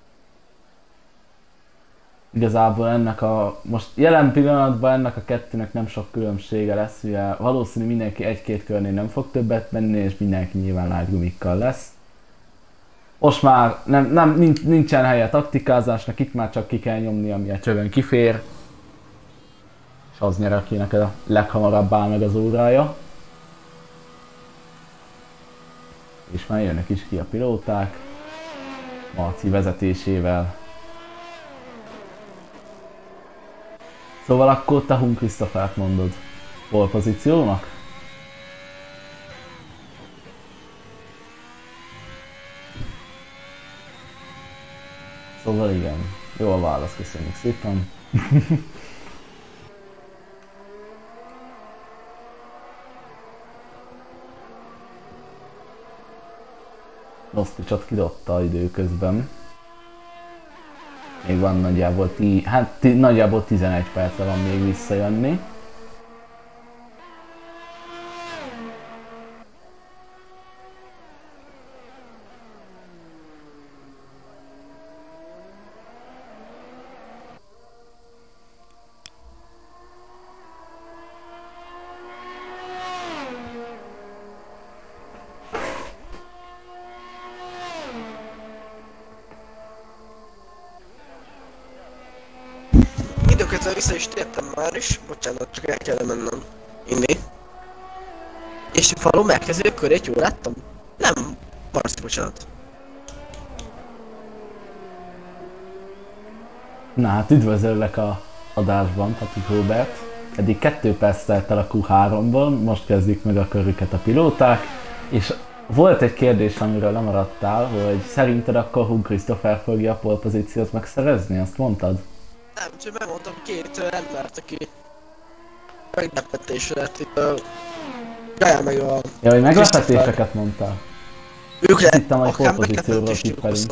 Igazából most jelen pillanatban ennek a kettőnek nem sok különbsége lesz, ugye valószínű mindenki egy-két körnél nem fog többet menni, és mindenki nyilván lágygumikkal lesz. Most már nincsen helye taktikázásnak, itt már csak ki kell nyomni, ami a csövön kifér. És az nyer, akinek a leghamarabb áll meg az órája. És már jönnek is ki a pilóták. Marci vezetésével. Szóval akkor te Hugh Christophert mondod pole pozíciónak? Szóval igen, jó a válasz, köszönjük szépen. Noszticsot kidobta időközben. Még van nagyjából, nagyjából 11 perce van még visszajönni. ezzel vissza is tértem már is, bocsánat, csak el kellene mennem inni. És a falu megkezdő körét jól láttam? Nem, marci, bocsánat. Na hát üdvözöllek a adásban, Patik Róbert. Eddig 2 perc telt el a Q3-ban, most kezdik meg a körüket a pilóták. És volt egy kérdés, amiről lemaradtál, hogy szerinted akkor Hung Christopher fogja a pole pozíciót megszerezni, azt mondtad? Nem, csak megmondtam 2 embert, aki meglepetésre lett itt a... Gaján meg a... Ja, hogy meglepetéseket mondtál. Ők Azt hittem, hogy pole pozícióról tippelünk.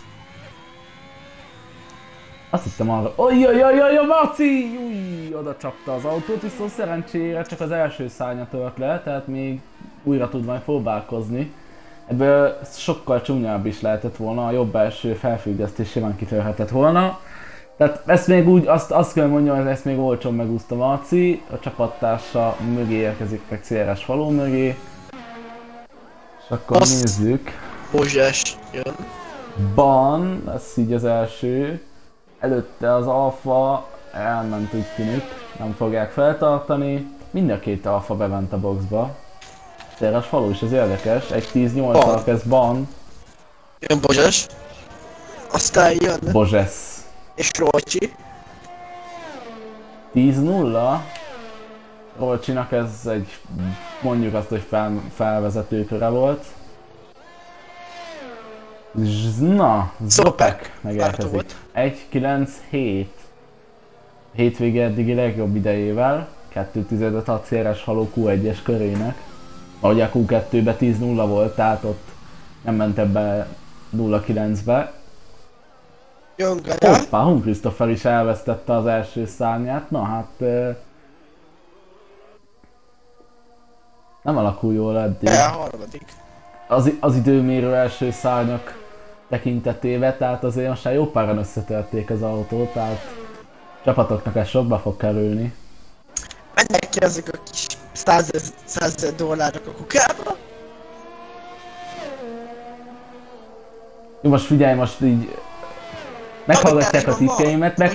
Azt hittem arra... Ojjajjajjajjaj, Marci! Új, oda csapta az autót, viszont szerencsére csak az első szárnya tört le, tehát még újra tud majd próbálkozni. Ebből sokkal csúnyább is lehetett volna, a jobb első felfüggesztés simán kitörhetett volna. Tehát ezt még úgy, azt kell mondjam, hogy ezt még olcsón megúszta Marci, a csapattársa mögé érkezik meg CRS falu mögé. És akkor azt nézzük. Bozsás jön. Ban, ez így az első. Előtte az Alfa elment, úgy tűnik, nem fogják feltartani. Mind a 2 Alfa bement a boxba. CRS falu is, ez érdekes, 1.10.8-al kezd Ban. Jön Bozsás. Aztán jön... Bozsesz. És Rolcsi. 10-0. Rolcsinak ez egy, mondjuk azt, hogy felvezető köre volt. Na, Zopek megérkezik. 1.9.7. Hétvége eddigi legjobb idejével. 2.15 a CRS Falu Q1-es körének. Ahogy a Q2-be 10-0 volt, tehát ott nem ment ebbe 0.9-be. Hoppá, Hung Christopher is elvesztette az első szárnyát, na hát... nem alakul jól eddig. Az időmérő első szárnyak tekintetében, tehát azért most már jó páran összetörték az autót, tehát csapatoknak ez sokba fog kerülni. Mennek ki ezek a kis 100 000 dollárok a kukába? Jó, most figyelj, most így... meghallgatják a tippjeimet,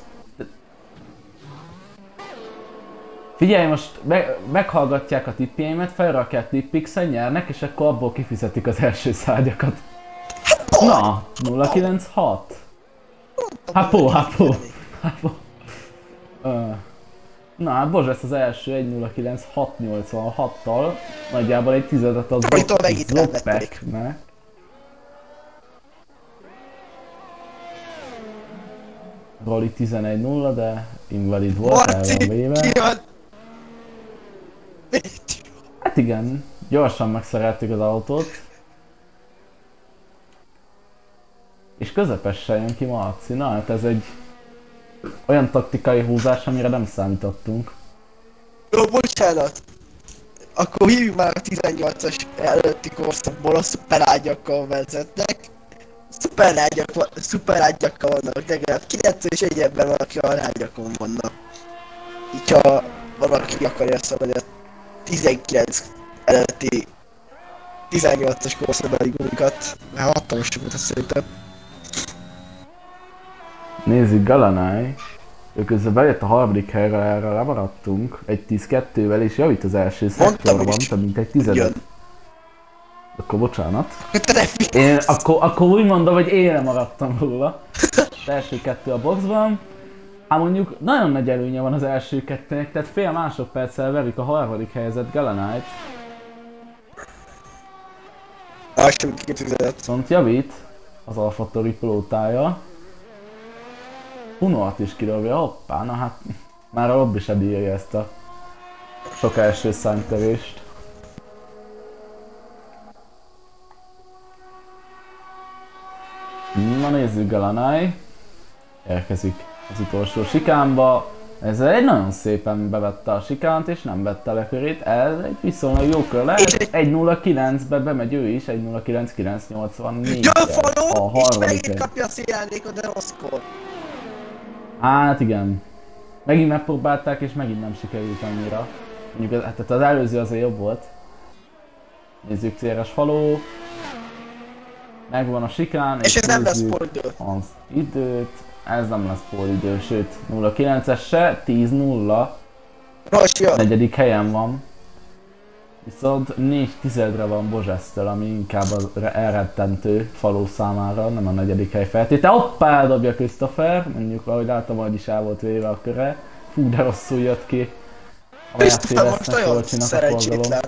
Figyelj, most meghallgatják a tippjeimet, felrakják tippixen, nyernek, és akkor abból kifizetik az első szárnyakat. Na, 096. Hápó. Na hát Bozsesz az első 1.09.686-tal, nagyjából egy tizedet az Zopeknek. Roli 11-0, de invalid volt, el van véve. Hát igen, gyorsan megszereltük az autót. És közepesen jön ki Marci. Na hát ez egy olyan taktikai húzás, amire nem számítottunk. Jó, bocsánat. Akkor hívjuk már a 18-as előtti korszakból, a szuperágyakkal vezetnek. Szuperágyakkal vannak, legalább 9 és egyébben valaki a rágyakon vannak. Így ha valaki akarja szabadni a 19 előtti 18-as korszakbeli gumikat, mert hatalmas volt azt szerintem. Nézzük Galanai. Ő közben bejött a harmadik helyre, erre lemaradtunk. Egy 10-2-vel és javít az első szektorban, több mint egy tizedet. Akkor bocsánat. Én akkor úgy mondom, hogy én lemaradtam róla. Az első 2 a boxban. Hát mondjuk nagyon nagy előnye van az első 2-nek, tehát fél másodperccel verik a harmadik helyzet Galanait. Viszont javít az Alfa Tauri pilótája. Unoat is kidobja, hoppá, na hát már a Robbi se bírja ezt a sok első szárnytörést. Na nézzük Galanai. Érkezik az utolsó sikánba. Ez egy nagyon szépen bevette a sikánt és nem vette le körét. Ez egy viszonylag jó kör lehet. 1.09-be bemegy ő is, 1.09.984. A harmadik. És kapja a széljátékot, de rosszkor. Hát igen. Megint megpróbálták és megint nem sikerült annyira. Mondjuk hát az előző azért jobb volt. Nézzük CRS Falu. Megvan a sikán, és ez nem lesz spoiler. Az időt. ez nem lesz pólidő, sőt 0-9-es se, 10-0. Rajsi jön. Negyedik helyen van. Viszont 4-10-re van Bozsesztől, ami inkább az elrettentő Faló számára, nem a negyedik hely feltétel. Hoppá, eldobja Christopher, mondjuk ahogy láttam, hogy is el volt véve a köre. Fú, de rosszul jött ki. Christopher most nagyon szerencsétlen.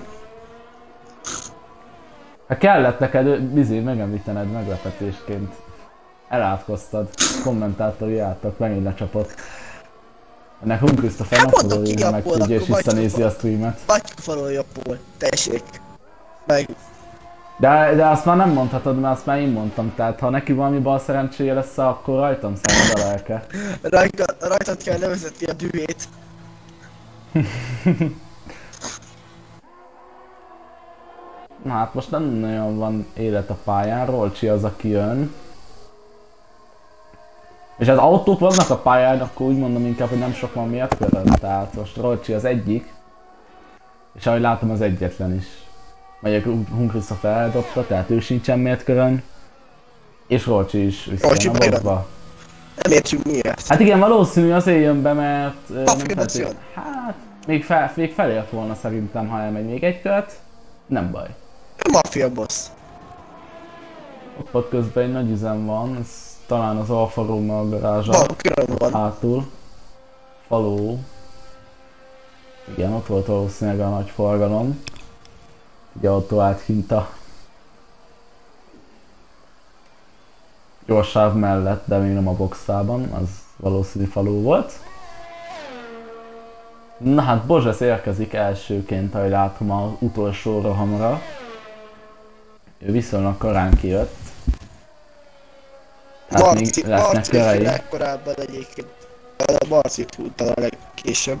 Hát kellett neked megemlítened meglepetésként. Elátkoztad, kommentátori játok, megint lecsapott. Ennek Hun Christopher nem fogod írni meg, tudja és visszanézi a streamet. Vagy falolja Paul, tessék. Meg. De azt már nem mondhatod, mert azt már én mondtam, tehát ha neki valami bal szerencséje lesz, akkor rajtam számad a lelke. Rajtad kell nevezetni a dühét. Na hát most nem nagyon van élet a pályán, Rolcsi az, aki jön. És az autók vannak a pályán, akkor úgy mondom inkább, hogy nem sok van miatt körön, tehát most Rolcsi az egyik. És ahogy látom az egyetlen is. Melyek Hun Christopher eldobta, tehát ő sincsen miért körön. És Rolcsi is visszajön a botba. Nem értjük miért. Hát igen, valószínű azért jön be, mert... nem hát, még felért volna szerintem, ha elmegy még egy kört. Nem baj. A Mafia boss. Ott közben egy nagy üzem van, ez talán az Alfa Romeo garázsa. Van. Hátul. Faló. Igen, ott volt valószínűleg a nagy forgalom. Ugye autó állt kint a gyorsáv mellett, de még nem a boxában, az valószínű Faló volt. Na hát Bozsesz érkezik elsőként, ahogy látom, az utolsó rohamra. Ő viszonylag korán kijött. Hát még lesznek körei. Legkorábban egyébként. A Marci tudta a legkésőbb.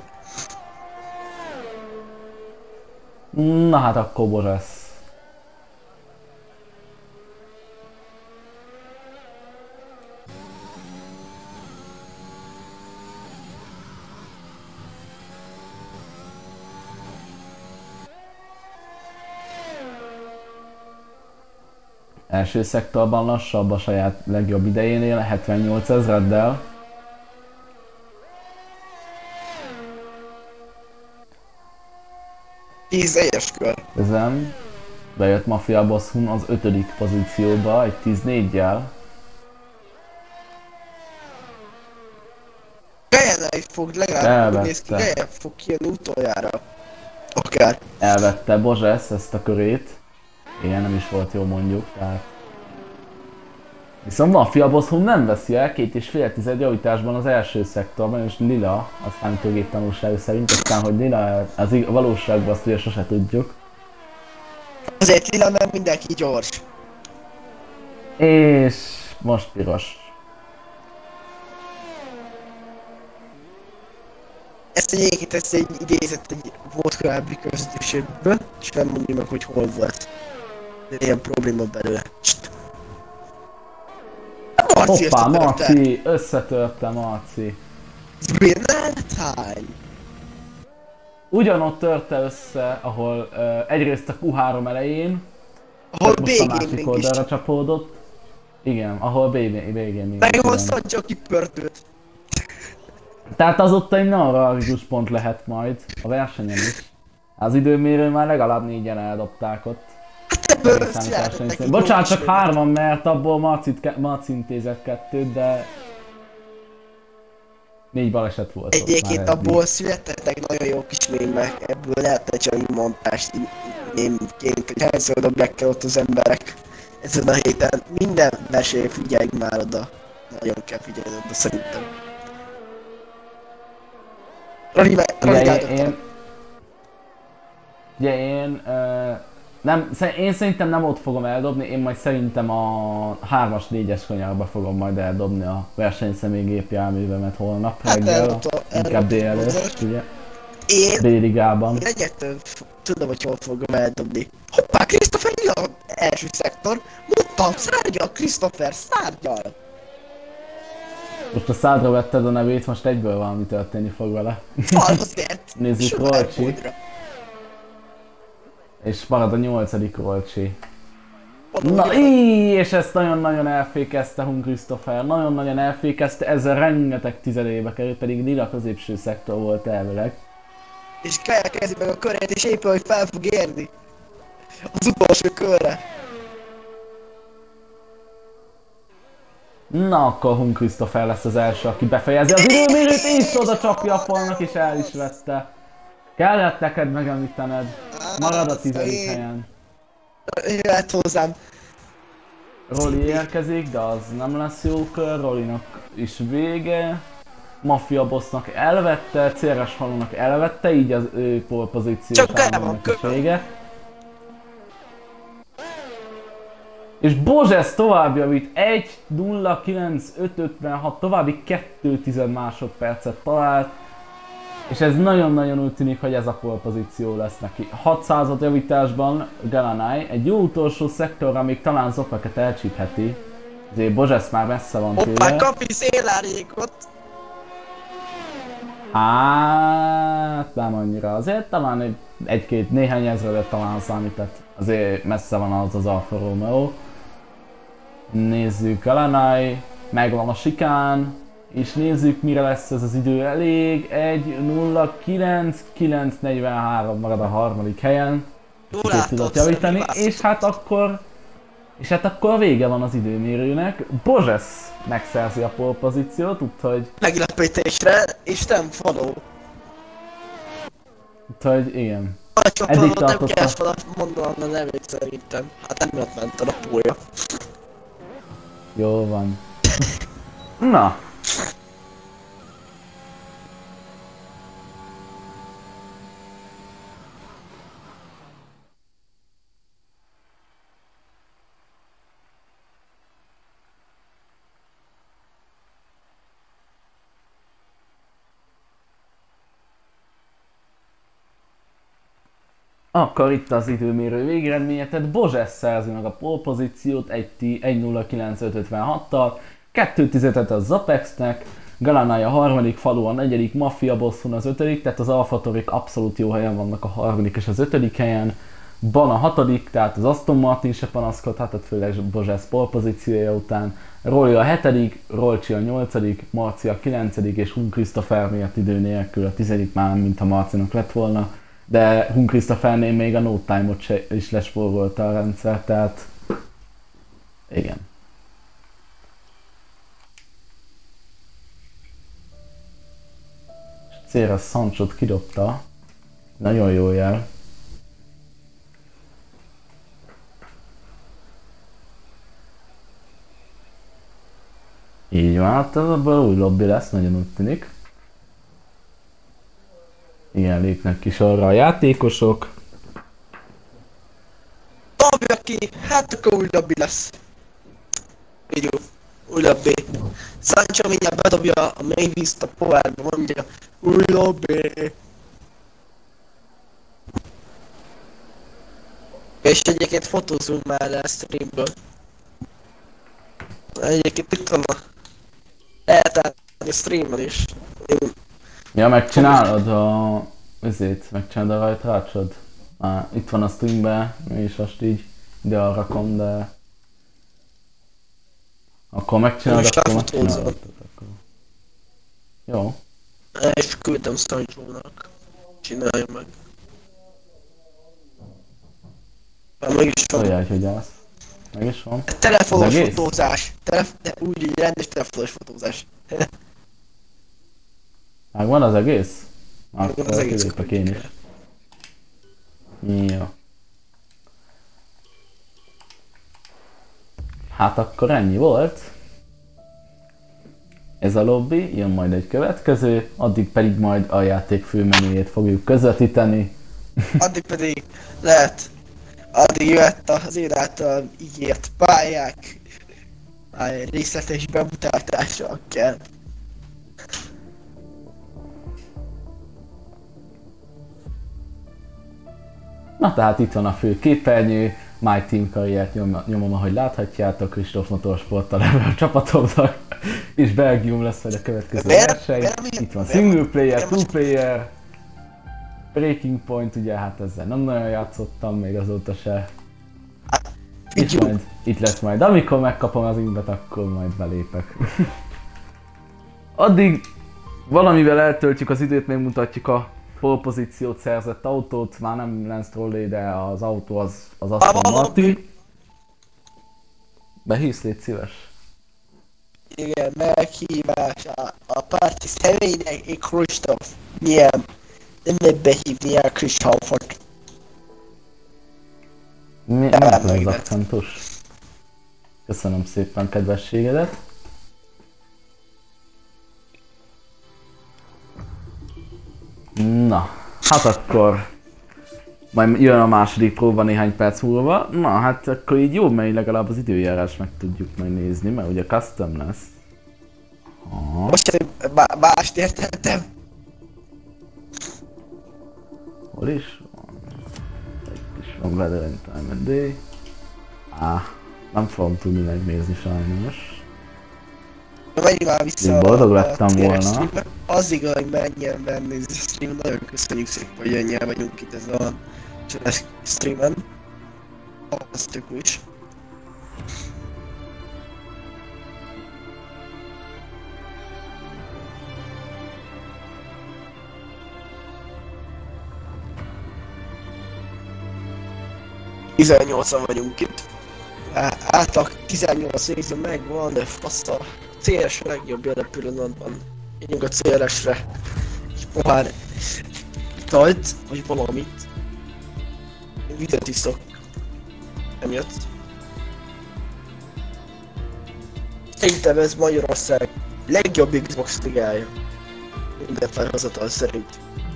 Na hát akkor Bozsesz. Első szektorban lassabb a saját legjobb idejénél, 78 ezreddel. Tízes kör. Közem. Bejött Mafia Boss Hun az 5. pozícióba, egy 14-jel. Gajenai fog legalább, úgy néz ki, Gajen fog kijönni utoljára. Akár. Elvette Bozsesz ezt a körét. Igen, nem is volt jó mondjuk, tehát... Viszont Mafia Boss Hun nem veszi el 2,5 javításban az első szektorban, és Lila, a számítógép tanulsága szerint, aztán hogy Lila az valóságban azt ugye sose tudjuk. Azért Lila nem mindenki gyors. És most piros. Ezt egy idézet egy volt korábbi közösségből, és nem mondja meg, hogy hol volt. De ilyen probléma belőle. Hoppá, Marci! Összetörte Marci. Winner time! Ugyanott törte össze, ahol egyrészt a Q3 elején, ahol most a másik oldalra csapódott. Igen, ahol végén még. Meg Sancho kipörtött. Tehát az ott egy neuralgikus pont lehet majd a versenyen is. Az időmérő már legalább 4-en eldobták ott. Bocsánat, csak 3-an, mert abból Marci intézett 2-t, de 4 baleset volt. Egyébként abból születtek nagyon jó kis mémek, ebből lehetne csinálni montást mémként, hogy hányszor dobják el ott az emberek ezen a héten. Minden mesé figyelj már oda. Nagyon kell figyelni oda szerintem. Én szerintem nem ott fogom eldobni, én majd szerintem a 3-as, 4-es kanyarba fogom majd eldobni a versenyszemélygépjárművemet holnap reggel, inkább délelőtt, ugye? B-ligában. Én egyetlen tudom, hogy hol fogom eldobni. Hoppá, Christopher Lila első szektor, mondtam, szárgyal, Christopher, szárgyal! Most a szádra vetted a nevét, most egyből valami történni fog vele. Azért! Nézzük Rolcsi. És marad a 8. Rolcsi. Na és ezt nagyon-nagyon elfékezte Hun Christopher, nagyon-nagyon elfékezte, ezzel rengeteg tizedébe került, pedig Lila középső szektor volt elvileg. És Kaja kezdi meg a körét, és éppen, hogy fel fog érni. Az utolsó körre. Na akkor Hun Christopher lesz az első, aki befejezi az időmérőt, és oda csapja a falnak, és el is vette. Kellett neked megemlítened. Marad a 10. helyen. Jöhet hozzám. Rolly érkezik, de az nem lesz jó kör, Rollynak is vége. Mafia Bossnak elvette, CRS Falónak elvette, így az ő pole pozíciósának is vége. És Bozsesz tovább javít, 1.09.556, további 2 másodpercet talált. És ez nagyon-nagyon úgy tűnik, hogy ez a pole pozíció lesz neki. 600 javításban Galanai egy jó utolsó szektorra még talán Zopeket elcsípheti. Azért Bozsesz már messze van tőle. Hoppá, kapi szélárnyékot! Hát nem annyira, azért talán néhány ezredet talán számített. Azért messze van az Alfa Romeo. Nézzük, Galanai, megvan a sikán. És nézzük, mire lesz ez az idő elég. 1.09.943 marad a harmadik helyen. Itt tudott javítani, és hát akkor vége van az időmérőnek. Bozsesz megszerzi a pole pozíciót, úgyhogy... Meglepetésre, és nem Faló. Úgyhogy igen. Eddig nem kellett volna mondanom a nevét szerintem. Hát nem ott ment a napója. Jó van. Na. Akkor itt az időmérő végeredménye, tehát Bozsesz szerzi meg a pole pozíciót 1.09.556-tal, 2.10-et a Zapexnek, Galanai a harmadik, Faló a negyedik, Mafia Bosson az ötödik, tehát az Alfa Taurik abszolút jó helyen vannak a harmadik és az ötödik helyen, Ban a hatodik, tehát az Aston Martin se panaszkodhat, főleg Bozsesz pole pozíciója után, Rolly a hetedik, Rolcsi a nyolcadik, Marci a kilencedik és Hun Christopher miatt idő nélkül a tizedik, már mint a Marcinak lett volna. De Hun Christophernél még a no time-ot is lespórolta a rendszer, tehát igen. Célra Sanchot kidobta, nagyon jó jel. Így van, hát ez abban új lobby lesz, nagyon úgy tűnik. Igen, lépnek ki sorra a játékosok. Dobja ki! Hát akkor új lobby lesz. Így jó. Új lobby. Sancho mindjárt bedobja a Mavis-t a powerba, mondja új lobby. És egyébként fotózunk már le a streamből. Egyébként itt van a... Lehet állni a streamben is. Ja, megcsinálod megcsinálod a rajtrácsod? Itt van a streamben, és most így ide rakom, de... Akkor megcsinálod, akkor megcsinálod. Jó. És küldtem Sancho-nak. Csinálja meg. Már meg is van. Tudják, hogy állsz. Meg is van. Telefonos fotózás. Úgy rendes telefonos fotózás. Megvan az egész? Megvan az egész. Kilépek én is. Jó. Hát akkor ennyi volt. Ez a lobby, jön majd egy következő, addig pedig majd a játék főmenüjét fogjuk közvetíteni. Addig pedig lehet, addig jöhet az én által ígért pályák részletes bemutatással kell. Na tehát itt van a fő képernyő, My Team karriert nyomom, ahogy láthatjátok, Kristóf Motorsporttal ebben a csapatomnak, és Belgium lesz majd a következő verseny. Itt van single player, two player, Breaking Point, ugye hát ezzel nem nagyon játszottam még azóta se. Itt lesz majd. Amikor megkapom az invet, akkor majd belépek. Addig valamivel eltöltjük az időt, megmutatjuk a polpozíciót szerzett autót. Már nem Lance Stroll, de az autó az Aston Martin. Behívsz, légy szíves. Igen, meghívás a párti személynek, én Kristóf. Milyen? Nem lehet behívni el Kristófot. Nem az akcentus. Köszönöm szépen kedvességedet. Na, hát akkor majd jön a második próba néhány perc múlva. Na, hát akkor így jó, mert legalább az időjárás meg tudjuk majd nézni, mert ugye custom lesz. Most mást értettem. Hol is van? Itt is van Weather and Time and Day. Nem fogom tudni megnézni sajnos. Menjünk már vissza. Én boldog lettem volna. Az igaz, hogy menjen venni a stream, nagyon köszönjük szépen, hogy ennyien vagyunk itt ezen a streamen. Az tök is. Tizennyolcan vagyunk itt. Átlag 18 néző megvan, de fasz a CRS a legjobb jelen pillanatban. Menjünk a CRS-re. Egy pohár italt, vagy valamit. Én vizet iszok. Emiatt. Szerintem ez Magyarország legjobb Xbox ligája. Minden felhozatal szerint.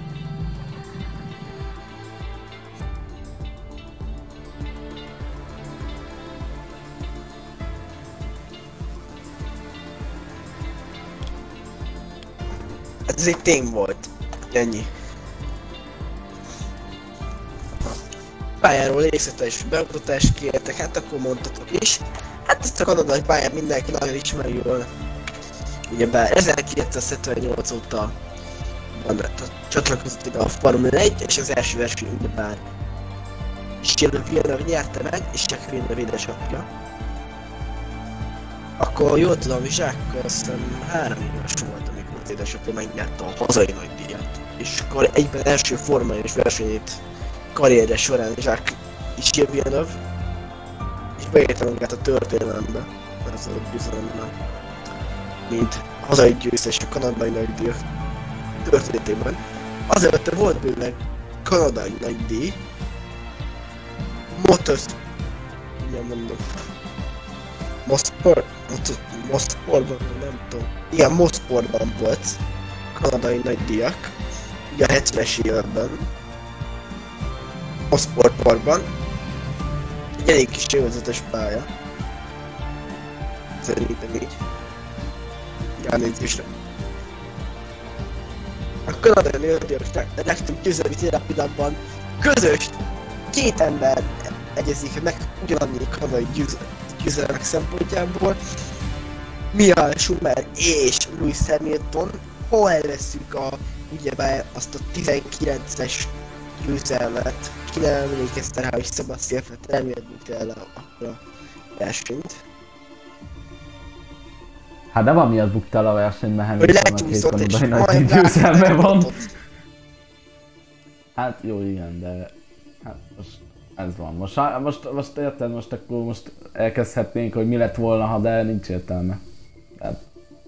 Ez egy tény volt. Ennyi. Pályáról részletes bemutatást kértek, hát akkor mondtatok is. Hát ezt a kanadai pályát mindenki nagyon ismeri jól. Ugyebár 1978 óta csatlakozott ide a Formula 1, és az első verseny ugyebár Gilles Villeneuve nyerte meg, és Jacques Villeneuve édesapja. Akkor jól tudom, Zsák azt hiszem 3 éves volt, amikor az édesapja megnyerte a hazai nagydíjat. És akkor egyben első Forma 1-es versenyét karrierje során Jacques Gilles Villeneuve, és beírta magát a történelembe, ez a bizonyomban, mint hazai győztes a kanadai nagydíjak történetében. Azért volt bőleg kanadai nagydíj, Ugyan mondom. Mosportban, nem tudom. Igen, Mosportban volt kanadai nagydíjak. Ugye a 70-es években. Mosport Parkban. Egy elég kis élvezetes pálya. Szerintem így. Elnézésre. A kanadai nagydíjak legtöbb győzelmi tényleg közös két ember egyezik meg ugyanannyi kanadai győzelmek szempontjából. Michael Schumacher és Lewis Hamilton, hol elveszünk ugyebár azt a 19-es győzelmet, ki nem emlékezte rá, hogy Sebastian Vettel miért bukta el akkor a versenyt. Hát nem amiatt bukta el a versenyt, mert Hamiltonnak két kanadai nagy győzelme van. Hát jó, igen, de hát most ez van. Most érted, most elkezdhetnénk, hogy mi lett volna, ha de nincs értelme. Tehát...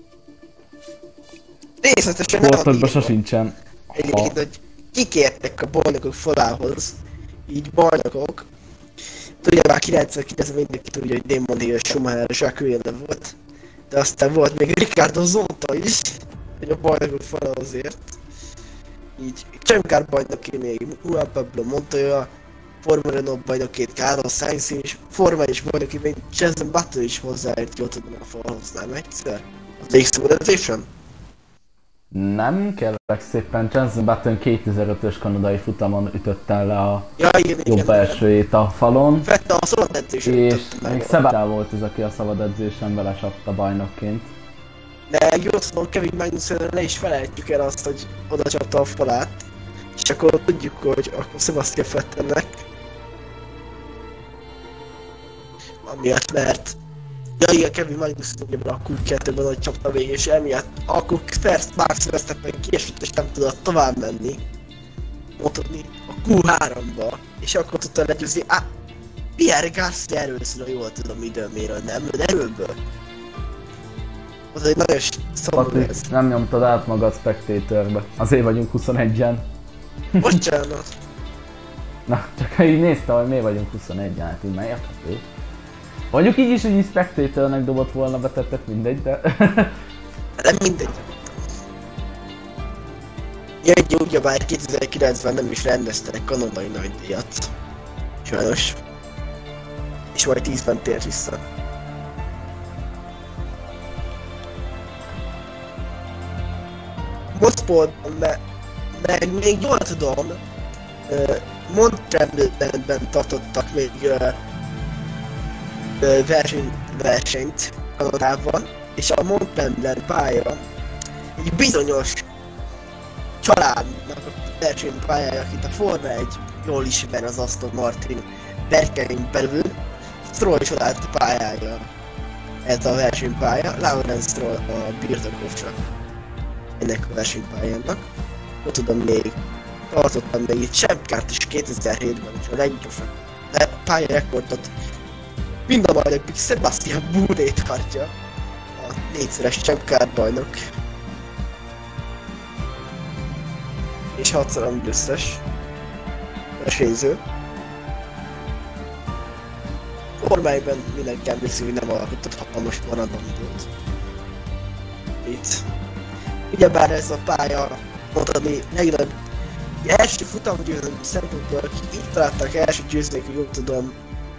Részletesen nem sportokban sosincsen. Egyébként, hogy kikértek a bajnokok falához, így bajnokok. Ugye már 99-ben mindenki tudja, hogy Damon Hill, Schumacher, Jacques Villeneuve volt. De aztán volt még Ricardo Zonta is, hogy a bajnokok falához ért. Így Csemkár bajnoki még Juan Pablo Montoya, Forma Renault bajnokét Carlos Sainz és Forma 1 bajnoki még Jenson Button is hozzáért, jól tudom a falhoz, nem egyszer? Az X-Modernization? Nem, kérlek szépen, Jenson Button 2005-ös kanadai futamon ütötte le a jobb elsőjét a falon. Vettem a szabad edzésen és még Sebastian volt az, aki a szabad edzésen belecsapta bajnokként. De jól tudom, Kevin Magnussen le is felejtjük el azt, hogy oda csapta a falát. És akkor tudjuk, hogy akkor Sebastian Vettelnek. amiatt, mert ja igen, Kevin Magnussen ugye a Q2-ben nagy csapta végig, és emiatt akkor Max Verstappen kiesett és nem tudott tovább menni. Mondhatni a Q3-ba, és akkor tudta legyőzni, Pierre Garcia erőször, jól tudom időméről, nem? Erőből. Az egy nagyon szomorú ez. Nem nyomtad át magad Spectatorbe. Azért vagyunk 21-en. Bocsánat. Na, csak így néztem, hogy miért vagyunk 21-en, hát így már érthető. Mondjuk így is, hogy így Spectatornek dobott volna, betettek mindegy, de... Nem mindegy. Jöjj, ugyebár 2009-ben nem is rendeztek kanadai nagydíjat. Sajnos. És majd 10-ben tért vissza. Moszpolban, meg még jól tudom, Montrealben tartottak még versenyt Kanadában, és a Montreal pálya egy bizonyos családnak a versenypályája, akit a Forma 1 jól ismer, az Aston Martin berkein belül, Stroll család pályája ez a versenypálya, Lawrence Stroll a birtokosra ennek a versenypályának. Nem tudom, még tartottam még egy sebkárt is 2007-ben, és a leggyorsabb pályarekordot mind a mai napig Sebastian Bourdais tartja, a 4-szeres sebkárt bajnok. És 6-szor győztes versenyző. Formájában mindenki emlékszik, hogy nem alkotott hatalmas maradandót. Itt. Ugyebár ez a pálya, mondani, legnagyobb első futamgyőzelem szempontból, akik itt találták első győzők, hogy jól tudom,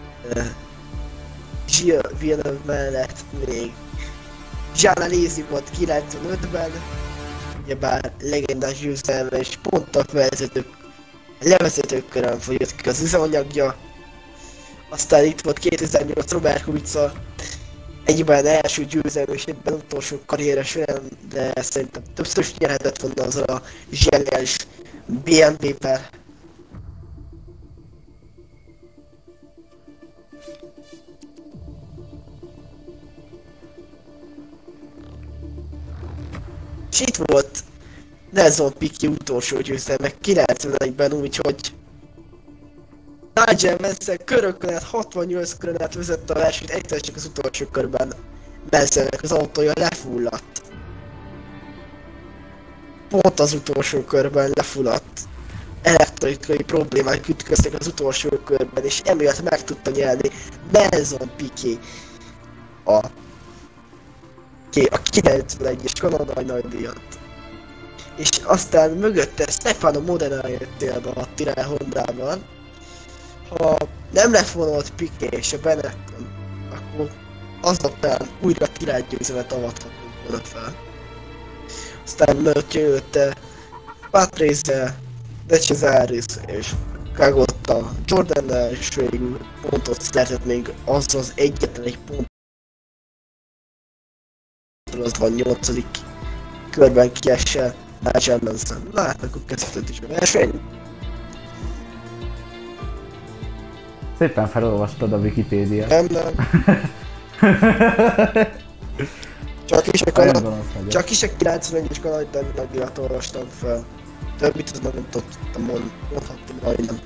Gilles Villeneuve mellett még Jean Alesi volt 95-ben, ugyebár legendás győzelme, és pont a levezetők körön fogyott ki az üzemanyagja. Aztán itt volt 2008 Robert Kubica, egyben első győzelme és egyben utolsó karriere során, de szerintem többször is nyerhetett volna azzal a zseniális BMP-vel. És itt volt Nelson Piquet utolsó győzelme 91-ben, úgyhogy Nigel Mansell körökön át, 68 körön át vezette a versenyt, egyszer csak az utolsó körben Mansellnek az autója lefulladt. Pont az utolsó körben lefulladt. Elektronikai problémák ütköztek az utolsó körben, és emiatt meg tudta nyerni Nelson Piquet a 91-es kanadai nagydíjat. És aztán mögötte Stefano Modena jött élbe a Tyrrell Hondával. Ha nem lett volna ott Piquet és a Benetton, akkor azután újra Tyrrell győzelmet avathatunk volna fel. Aztán mögöttje jötte Patrese, De Cesaris és Kagotta Jordannel, és végül pontot szerzett még az egyetlen egy pont, az van 8. körben kiesse Nigel Mansell. Na hát akkor kezdődött is a verseny. Szépen felolvastad a Wikipédiát. Nem. Csak is a 91-es kanadai nagydíjat olvastam fel. Többit az nem tudtam mondhatni majdnem.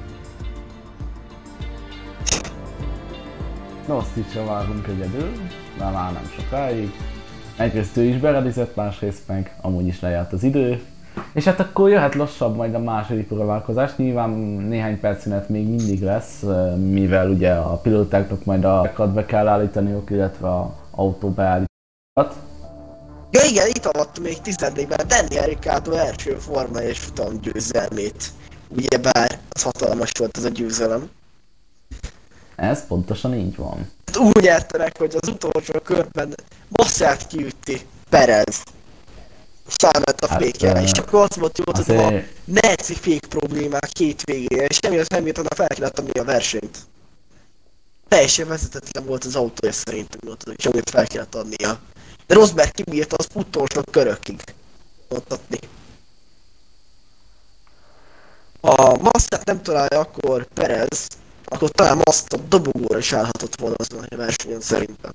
Noszticsra várunk egyedül, de már nem sokáig. Egyrészt ő is beredizett, másrészt meg amúgy is lejárt az idő. És hát akkor jöhet lassabb majd a második próbálkozás, nyilván néhány perc szünet még mindig lesz, mivel ugye a pilótáknak majd a be kell állítaniuk, illetve a autó beállításokat. Ja igen, itt avattam még 14-ben Daniel Ricciardo első Forma 1 futam győzelmét. Ugyebár az hatalmas volt ez a győzelem. Ez pontosan így van. Úgy nyerte meg, hogy az utolsó körben Massát kiütti Perez. Számelt a fékkel, és akkor azt volt jól tudom, a merci fék problémák két végére, és emiatt nem jött, fel kellett adni a versenyt. Teljesen vezetetlen volt az autója szerintem, és amit fel kellett adnia. De Rosberg kibírta az utolsó körökig mondhatni. Ha Massát nem találja, akkor Perez akkor talán azt a dobogóra is állhatott volna azon a versenyen szerintem.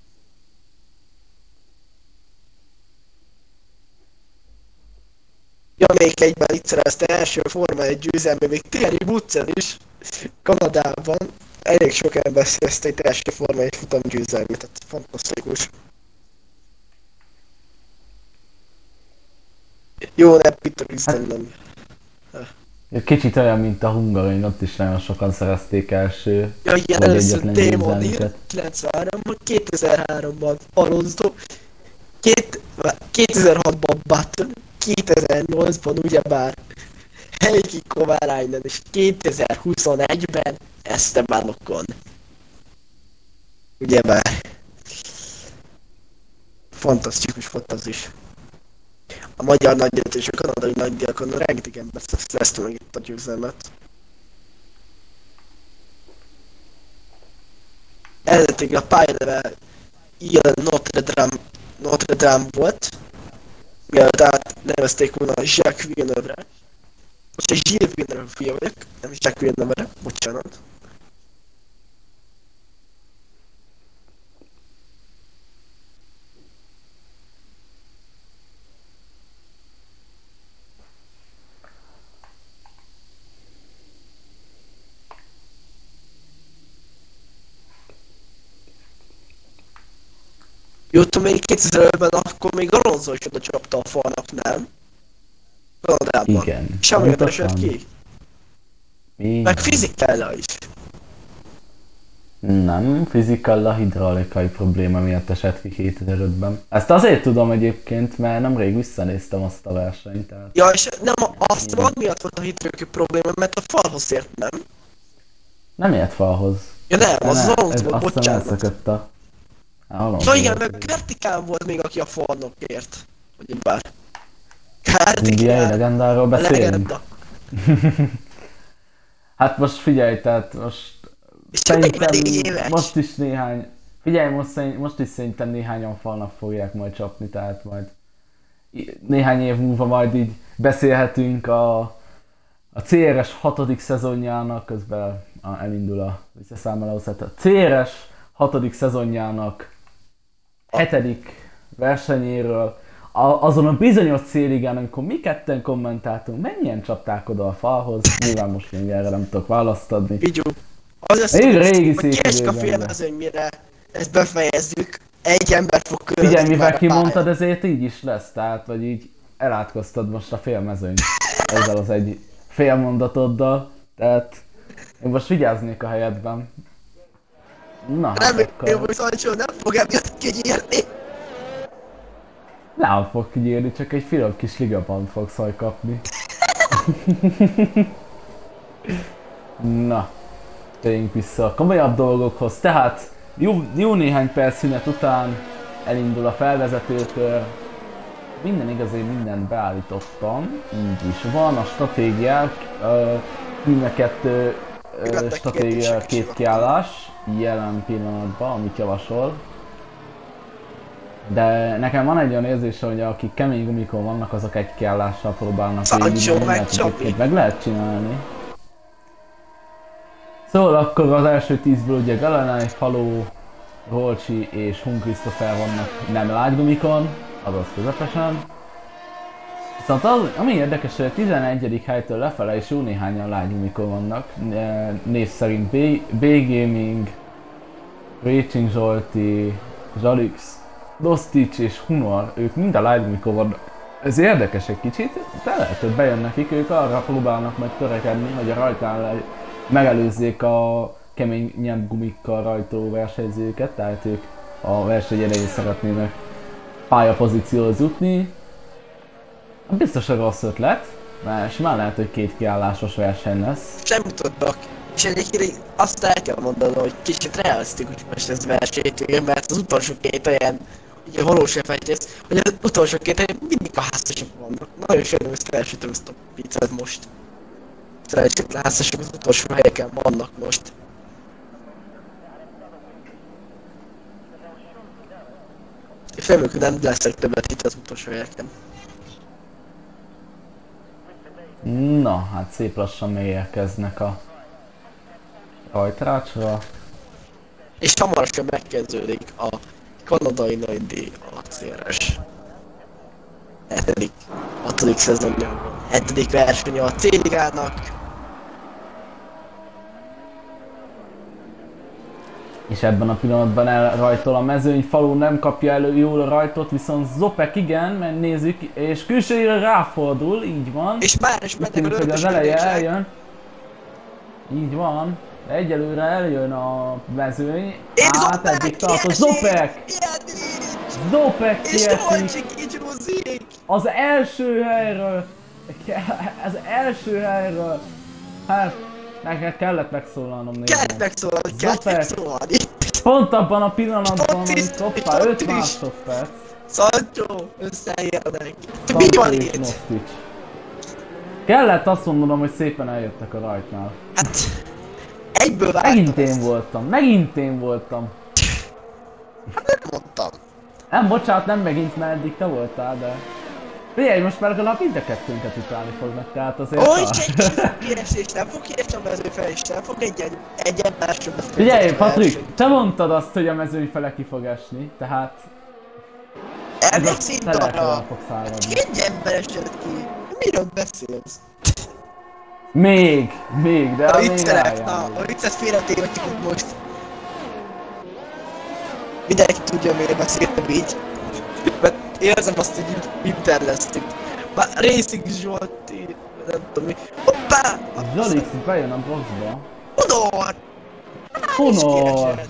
Ja, még egyben itt szerezte első Forma 1 győzelme, még Thierry Boutsen is Kanadában. Elég sok ember szerezte itt első Forma 1 futam győzelmét, tehát fantasztikus. Jó, nem Peter nem. Kicsit olyan, mint a Hungaroring, ott is nagyon sokan szerezték első. Ja, igen, először Damon Hill 93-ban, 2003-ban Alonso, 2006-ban Button, 2008-ban ugyebár Heikki Kovalainen és 2021-ben Esteban Ocon. Ugyebár. Fantasztikus volt az is. A magyar nagydíjat és a kanadai nagydíjakon rengeteg ember szerezte meg itt a győzelmet. Eredetileg a pályaneve ilyen Notre Dame volt, mielőtt átnevezték volna a Jacques Villeneuve-re. Most egy Gilles Villeneuve fia vagyok, nem Jacques Villeneuve-re, bocsánat. Jó, még 2005-ben akkor még Alonso is oda csapta a falnak, nem? Kanadában. Igen. Semmiért esett ki. Igen. Meg fizikállal is. Nem, fizikalla hidraulikai probléma miatt esett ki 2005-ben. Ezt azért tudom egyébként, mert nemrég visszanéztem azt a versenyt. Tehát... Ja, és nem azt mag miatt volt a hidraulikai probléma, mert a falhoz ért, nem? Nem ért falhoz. Ja nem, az Alonso volt, bocsánat. bocsánat. Elszökött a... Ja igen, meg Kartikán volt még, aki a falnokért. Vagy bár. Kartikán. Indiai legendáról beszélünk? Legenda. Hát most figyelj, tehát most... És csak még elég éves. Most is néhány... Figyelj, most is szerintem néhányan falnak fogják majd csapni, tehát majd... Néhány év múlva majd így beszélhetünk a CRS 6. szezonjának, közben elindul a visszaszámoló, a CRS 6. szezonjának 7. versenyéről, azon a bizonyos céligán, amikor mi ketten kommentáltunk, mennyien csapták oda a falhoz, nyilván most még erre nem tudok választ adni. Vigyú. Az azt régi hogy szép kiesik a időben. félmezőnyre, ezt befejezzük, egy ember fog körülni. Figyelj, mivel kimondtad, ezért így is lesz, tehát, vagy így elátkoztad most a félmezőnyt ezzel az egy félmondatoddal, tehát én most vigyáznék a helyedben. Na, hát Remélem, hogy Sancho nem fog emiatt kinyírni. Nem fog kinyírni, csak egy finom kis ligapant fogsz majd kapni. Na, térjünk vissza a komolyabb dolgokhoz. Tehát jó néhány perc szünet után elindul a felvezetőkör. Minden igaz, én mindent beállítottam, így is van a stratégiák, mind a kettő stratégia két kiállás jelen pillanatban, amit javasol. De nekem van egy olyan érzése, hogy akik kemény gumikon vannak, azok egy kiállással próbálnak végigmenni, meg lehet csinálni. Szóval akkor az első 10-ből ugye Galanay, Palou, Rolcsi és Hun Christopher vannak nem lágygumikon, azaz közepesen. Viszont az, ami érdekes, hogy a 11. helytől lefele is jó néhányan lágygumikon vannak. Név szerint B-Gaming, Racing Zsolti, Zsalix, Dostich és Hunor, ők mind a lágygumikon vannak. Ez érdekes egy kicsit, de lehet, hogy bejön nekik, ők arra próbálnak meg törekedni, hogy a rajtán megelőzzék a keményebb gumikkal rajtoló versenyzőket, tehát ők a verseny elején szeretnének pályapozícióhoz jutni. Biztos, hogy rossz ötlet, mert simán lehet, hogy két kiállásos verseny lesz. Sem tudok. És egyébként azt el kell mondanom, hogy kicsit realisztikus most ez versenytől, mert az utolsó két helyen, ugye valós effektus, hogy az utolsó két helyen mindig a házasok vannak. Nagyon sajnálom, elsütöm ezt a pizzát most. Szerencsét házasok az utolsó helyeken vannak most. Félmük, hogy nem leszek többet itt az utolsó helyeken. Na, hát szép lassan megérkeznek a Rajtrácsra. És hamarosan megkezdődik a kanadai nagydíj acéles. 6. szezonja. 7. verseny a C-ligának. És ebben a pillanatban elrajtol a mezőny, Falu nem kapja elő jól a rajtot, viszont Zopek igen, mert nézzük, és külsőjére ráfordul, így van. És már is mennek a hogy az eleje eljön. Így van. De egyelőre eljön a mezőny. Hát eddig tartott Zopek! Zopek kiesik! Az első helyről! Hát, neked kellett megszólalnom nézni. Kellett megszólalni. Pont abban a pillanatban, amit hoppá, 5 másodperc. Sancho, összeérnek. Mi van itt? Kellett azt mondanom, hogy szépen eljöttek a rajtnál. Hát... Egyből vártam. Megint én voltam. Hát nem mondtam. Nem, bocsánat, nem megint, mert eddig te voltál, de... Figyelj, most már legalább mind a kettőnket utálni fognak, tehát azért... Hogy egy kiesés, nem fog kiesni a mezőny fel, és nem fog egy másra beszélni. Figyelj, Patrik, te mondtad azt, hogy a mezőny fele ki fog esni, tehát... Emlékszint arra, hogy egy ember esett ki. Miről beszélsz? Még, de a viccelek, a viccet félretévetjük most. Mindenki tudja, miért beszéltem így. Mert érzem azt, hogy minden lesz itt. Már Racing Zsolti, nem tudom mi. Hoppá! Zsolix bejön a boxba. Honor!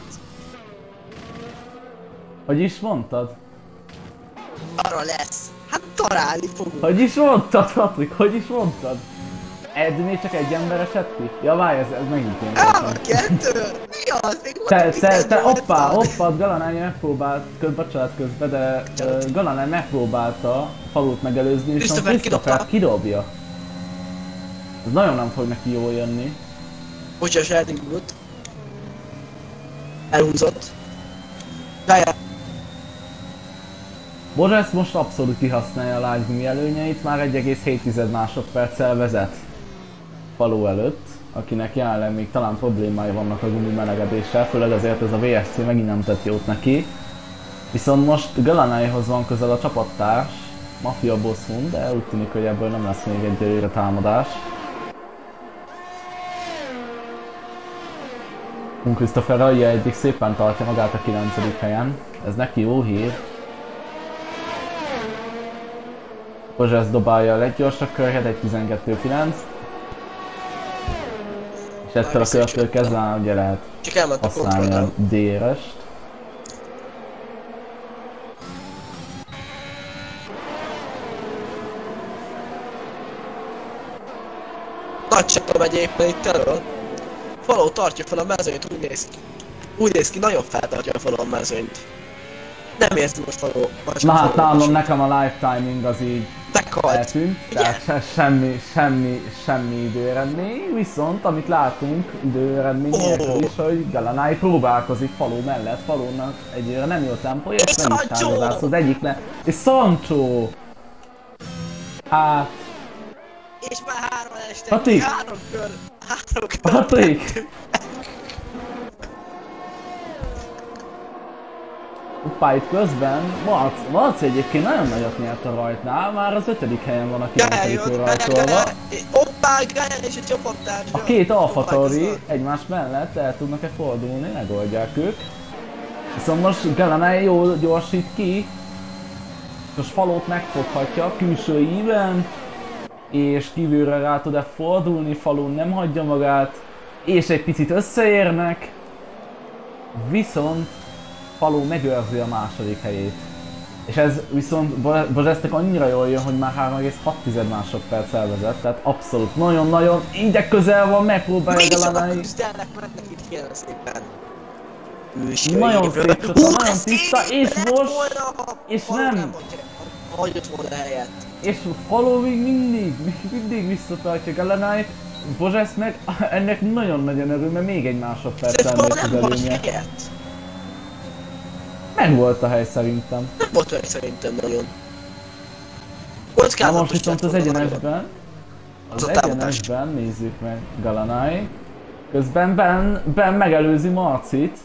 Hogy is mondtad? Arra lesz. Hát találni fogunk. Hogy is mondtad, Patrik? Hogy is mondtad? Még csak egy ember esett ki? Ja, várj, ez megint én voltam. Kettő! Mi az? Még hoppá, Galanai megpróbált, bocsánat közben, de Galanai megpróbálta Falut megelőzni, viszont Christopher kidobja. Ez nagyon nem fog neki jól jönni. Bocsás, elindult. Elhúzott. Rájár. Borres most abszolút kihasználja a lágymű előnyeit, már 1,7 másodperccel vezet Falu előtt, akinek jelenleg még talán problémái vannak a gumi melegedéssel, főleg azért ez a VSC megint nem tett jót neki. Viszont most Galanaihoz van közel a csapattárs, Mafia Bosszun, de úgy tűnik, hogy ebből nem lesz még egyelőre támadás. Christopher Raya eddig szépen tartja magát a 9. helyen, ez neki jó hír. Borges dobálja a leggyorsabb körhet, egy 12.9. És ettől a körtől kezdve ugye lehet használni a DRS-t. Nagy cseppel megy éppen itt elől. Faló tartja fel a mezőnyt, úgy néz ki. Úgy néz ki, nagyon feltartja a Faló a mezőnyt. Nem érzi most Faló. Na hát nálam nekem a lifetiming az így eltűnt, tehát semmi időeredmény, viszont amit látunk időeredmény nélkül is, hogy Galanai próbálkozik Faló mellett, Falónak egyre nem jó tempója, és nem is távozás az egyiknek. És Sancho! Hát... És már 3 estek, 3 kör. Patrik! Hoppá, itt közben Marci egyébként nagyon nagyot nyert a rajtnál, már az 5. helyen van a 9. rajtolva. Hoppá, Gáján és a csapattárs. A két Alfa Tauri egymás mellett el tudnak-e fordulni, megoldják ők. Viszont most Galanai jól gyorsít ki. Most Falót megfoghatja külső íven. És kívülre rá tud-e fordulni, Falu nem hagyja magát. És egy picit összeérnek. Viszont Falu megőrzi a második helyét. És ez viszont Borgesnek annyira jól jön, hogy már 3,6 másodperc elvezet, tehát abszolút nagyon-nagyon ide közel van, megpróbálja Galanai. Mégis sokat mennek itt kérem szépen. Nagyon szép csata, nagyon tiszta, és most... És nem... Hagyott volna helyet. És Falu még mindig visszatartja Galanait. Borges meg ennek nagyon-nagyon örül, mert még egy másodperccel nőtt az előnye. Meg volt a hely szerintem. Nem volt olyan szerintem nagyon. Na most viszont az egyenesben nézzük meg Galanai. Közben Ben megelőzi Marcit.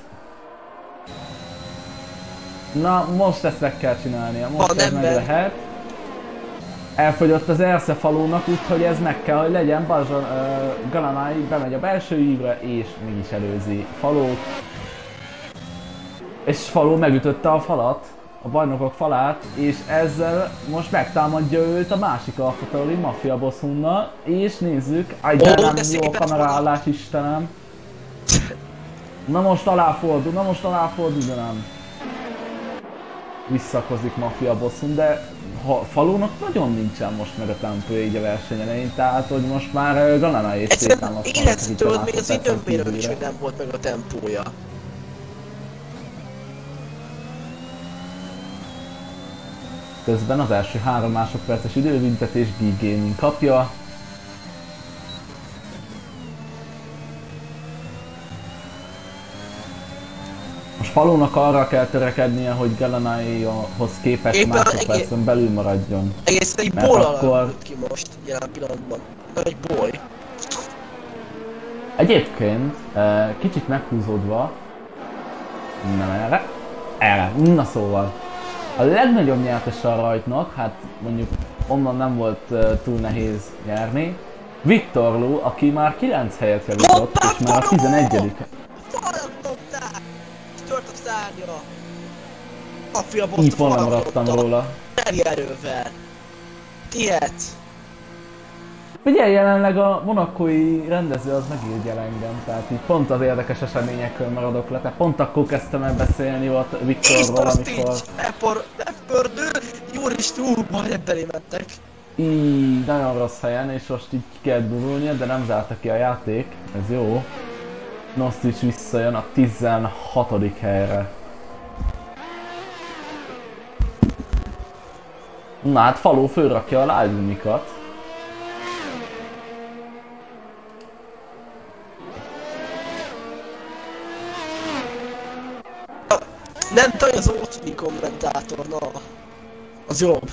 Na, most ezt meg kell csinálnia, most ez meg lehet. Elfogyott az Ersze falónak, úgyhogy ez meg kell, hogy legyen. Galanai bemegy a belső ívre, és mégis előzi Falót. És Faló megütötte a falat, a bajnokok falát, és ezzel most megtámadja őt a másik Alpha Tauri Mafia Bossunnal, és nézzük, de nem jó a kameraállás, Istenem. Na most aláfordul, de nem. Visszakozik Mafia Bossun, de Falónak nagyon nincsen most meg a tempója így a verseny elején, tehát hogy most már Galanai és széttámaszt. Egyszerűen tőled még az időmérőn is, hogy nem volt meg a tempója. Közben az első 3 másodperces időbüntetés Big Gaming kapja. Most Falónak arra kell törekednie, hogy Galanaihoz képest másodpercen belül maradjon. Egész egy ból alakult ki most jelen pillanatban. Egy boly. Egyébként kicsit meghúzódva. Nem erre. Erre. Na szóval. A legnagyobb nyertes a rajtnak, hát mondjuk onnan nem volt túl nehéz nyerni. Viktor Lu, aki már 9 helyet javított, és már a 11. Tört a szárnya! Mafia Így nem maradtam róla. Nyeri erővel! Tihetsz! Ugye jelenleg a monakói rendező az megírja engem, tehát így pont az érdekes eseményekről maradok le, tehát pont akkor kezdtem el beszélni ott Viktorról, amikor... Lepördő! Júristen, majd belé mentek! Így nagyon rossz helyen, és most így ki kell durulnia, de nem zárta ki a játék, ez jó. Nosztic visszajön a 16. helyre. Na hát Faló fölrakja a lájdumikat. Nem tudja az Osztmi kommentátor, na. Az jobb.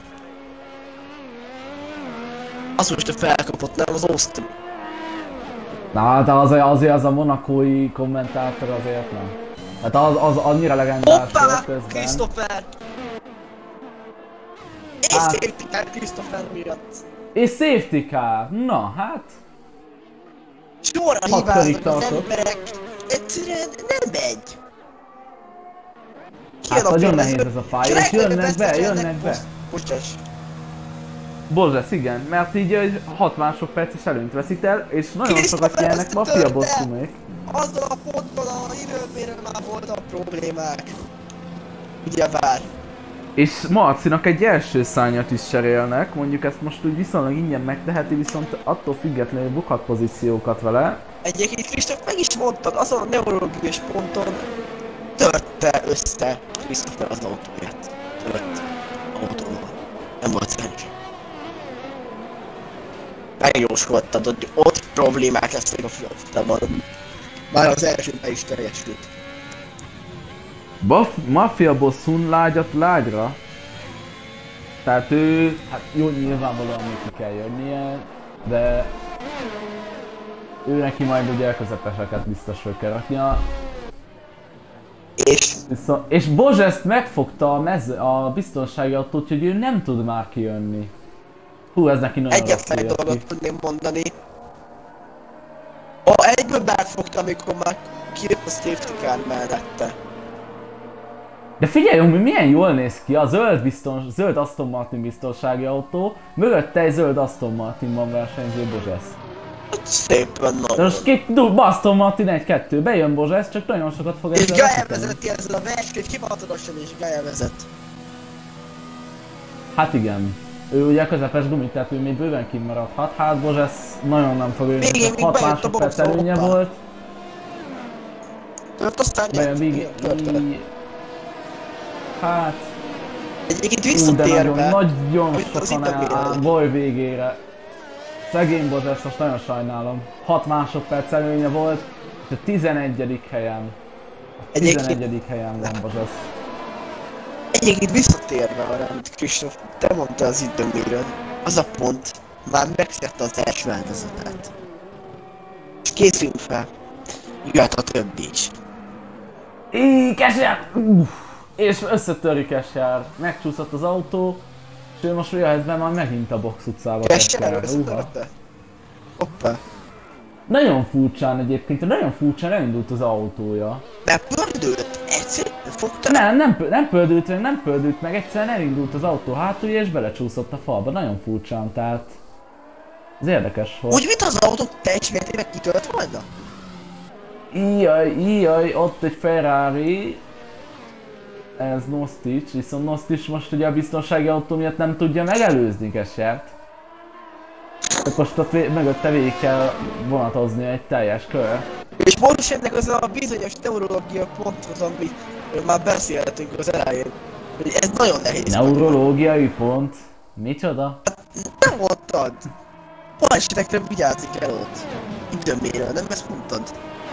Az most a felkapott, nem az Osztmi. Na, de azért az a monakói kommentátor azért nem. Hát az annyira legendás volt közben. Christopher! És safety car Christopher miatt. És safety car! Na, hát... Sorra hibáznak az emberek. Egyszerűen nem megy. Hát nagyon nehéz ez a fáj, és jönnek be. Bozsász, igen, mert így 6 másodperces előnyt veszik el, és nagyon sokat nyernek Mafia Bossunék. Azzal a pontban a időmérőn már voltak problémák. Ugye vár. És Marcinak egy első szárnyat is cserélnek, mondjuk ezt most úgy viszonylag ingyen megteheti, viszont attól függetlenül bukhat pozíciókat vele. Egyébként Kristóf meg is mondtad, azon a neurológiai ponton törte össze Christopher az autóját. Tört autóval. Nem volt szerencsé. Megjósoltad, hogy ott problémák lesznek a flottában. Már az elsőben is teljesült. Mafia Bossun lágyat lágyra. Tehát ő, hát jó, nyilvánvalóan még ki kell jönnie, de ő neki majd ugye a közepeseket biztos hogy kell raknia. És Bozseszt megfogta a biztonsági autót, hogy ő nem tud már kijönni. Hú, ez neki nagyon egyetlen dolgot tudném mondani. Egyből befogta, amikor már kijött a safety car mellette. De figyelj, hogy milyen jól néz ki a zöld Aston Martin biztonsági autó, mögötte egy zöld Aston Martinban versenyző Bozsesz. Szépen nagyon. De most két Aston Martin 1-2, bejön Bozsesz, csak nagyon sokat fog ezzel. És Gaia vezeti ezzel a versenyt, hivatalosan is Gaia vezet. Hát igen. Ő ugye közepes gumit, tehát ő még bőven kimaradhat. Hát Bozsesz nagyon nem fog őnek, csak 6 másodperc előnye volt. Tört aztán hát... Egyébként visszatérve... nagyon sokan Boy végére. Szegény Bozsesz, most nagyon sajnálom. 6 másodperc előnye volt, és a 11. helyen. A 11. helyen van Bozsesz. Egyébként visszatérve arra, amit Kristóf, te mondta az időmérőn, az a pont már megszerte az első áldozatát. És készüljünk fel. Jöhet a többi is. Kesjár! És összetöri Kesjár. Megcsúszott az autó. És ő most jöhet be majd megint a Box utcába. Kesjár összetörte. Hoppá. Nagyon furcsán egyébként, nagyon furcsán elindult az autója. Nem pördült, egyszerűen fogta. Nem pördült meg, egyszerűen elindult az autó hátulja és belecsúszott a falba. Nagyon furcsán, tehát... Ez érdekes volt. Úgy, mint az autó teljes mértékben kitölt volna? Ijaj, ott egy Ferrari. Ez Nostich, viszont Nostich most ugye a biztonsági autó miatt nem tudja megelőzni Kesjárt. Most ott mögötte végig kell vonatozni egy teljes kör. És most ennek az a bizonyos neurológia ponthoz, amiről már beszéltünk az elején, hogy ez nagyon nehéz. Neurológiai pont? Micsoda? Hát, nem mondtad! Balesetekre vigyázni kell ott. Időmérő, nem ezt mondtad?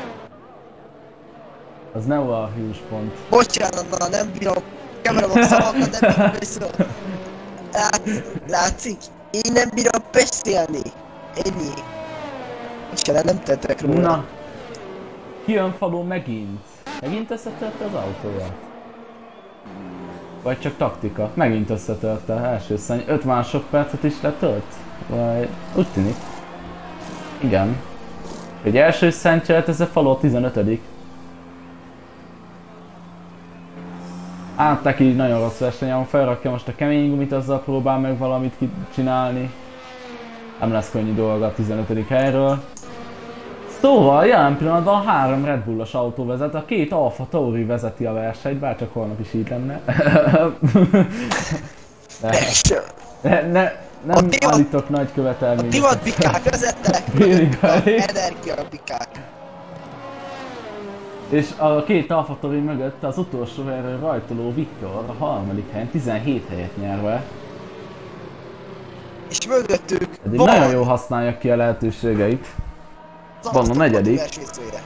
Az neuralgius pont. Bocsánat, nem bírom. Keverem a szavakat, nem bírom beszélni. Látszik? Én nem bírom beszélni. Ennyi. Bocsánat, nem tettek róla. Na. Kijön faló megint. Megint összetörte az autóját? Vagy csak taktika? Megint összetörte, első szeny. 5 másodpercet is letölt? Vagy úgy tűnik. Igen. Egy első szentyelt, ez a faló 15. Áttek így nagyon rossz versenyen, felrakja most a kemény gumit, azzal próbál meg valamit csinálni. Nem lesz könnyű dolga a 15. helyről. Szóval jelen pillanatban 3 Red Bullos autó vezet, a 2 Alfa Tauri vezeti a versenyt, bárcsak holnap is így lenne. Nem állítok nagy követelményeket. A divat bikák vezettek, energiabikák. És a 2 Alfa Tauri mögött az utolsó helyről rajtoló Viktor a 3. helyen 17 helyet nyerve. És mögöttük eddig nagyon jól használja ki a lehetőségeit. Van a 4. És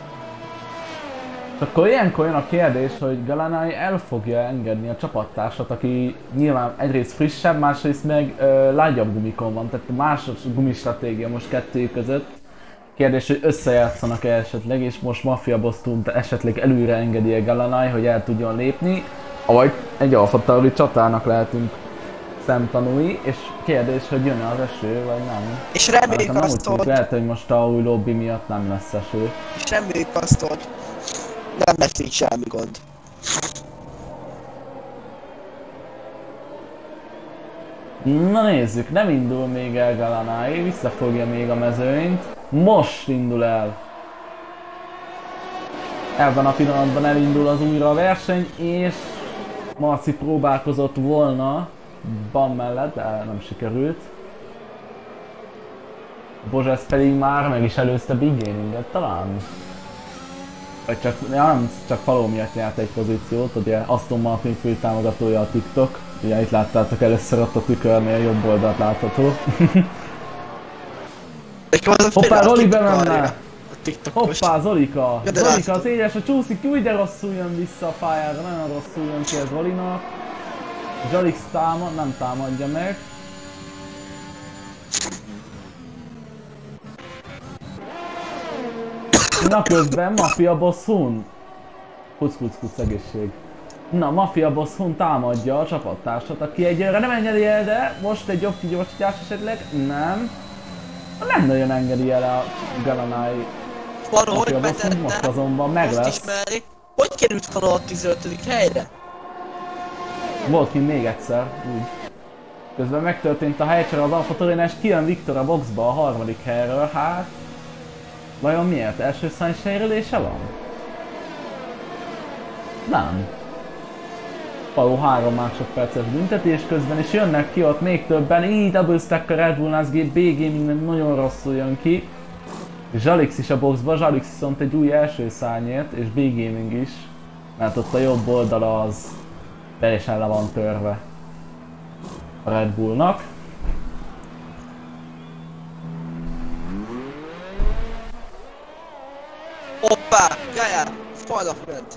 akkor ilyenkor jön a kérdés, hogy Galanai el fogja engedni a csapattársat, aki nyilván egyrészt frissebb, másrészt meg lágyabb gumikon van, tehát más gumistratégia most kettő között. Kérdés, hogy összejátszanak-e esetleg, és most Mafia Boston esetleg előre engedi a Galanai, hogy el tudjon lépni, vagy egy Alfa Tauri csatának lehetünk szemtanúi, és kérdés, hogy jön-e az eső, vagy nem. És reméljük azt, hogy... Lehet, hogy most a új lobby miatt nem lesz eső. És reméljük azt, hogy nem lesz így semmi gond. Na nézzük, nem indul még el Galanai, visszafogja még a mezőnyt. Most indul el. Ebben a pillanatban elindul az újra a verseny, és Marci próbálkozott volna Bam mellett, de nem sikerült. Bozsesz pedig már meg is előzte Big Gaming-et talán. Vagy csak, ja, nem, csak faló miatt nyert egy pozíciót, ugye Aston Martin fő támogatója a TikTok. Ugye itt láttátok először ott a tükörnél jobb oldalt látható. Hoppá, Roli bemenne! Hoppá, Zolika! Zolika az égyes, a csúszik ki, úgy de rosszul jön vissza a pályára, nagyon rosszul jön ki ez Rolinak. Zsalix támad, nem támadja meg. Na közben Mafia Boss Hun. Kuc egészség. Na, Mafia Boss Hun támadja a csapattársat, aki egyelőre nem engedi el, de most egy jobb kigyorsítás esetleg nem. Nem nagyon engedi el a Galanai. Mafia Boss Hun most azonban meg lesz. Hogy került fel a 15. helyre? Volt ki még egyszer, úgy. Közben megtörtént a helycsere az Alfa Taurinál, és kijön Viktor a boxba a 3. helyről, hát... Vajon miért? Első szám sérülése van? Nem. Való 3 másodperces büntetés közben, és jönnek ki ott még többen, így double stack a Red Bull B Gaming nagyon rosszul jön ki. Zsalix is a boxba, Zsalix viszont egy új első szárnyért, és B Gaming is. Mert ott a jobb oldala az teljesen le van törve a Red Bullnak. Hoppá! Jajjá! Fajla front!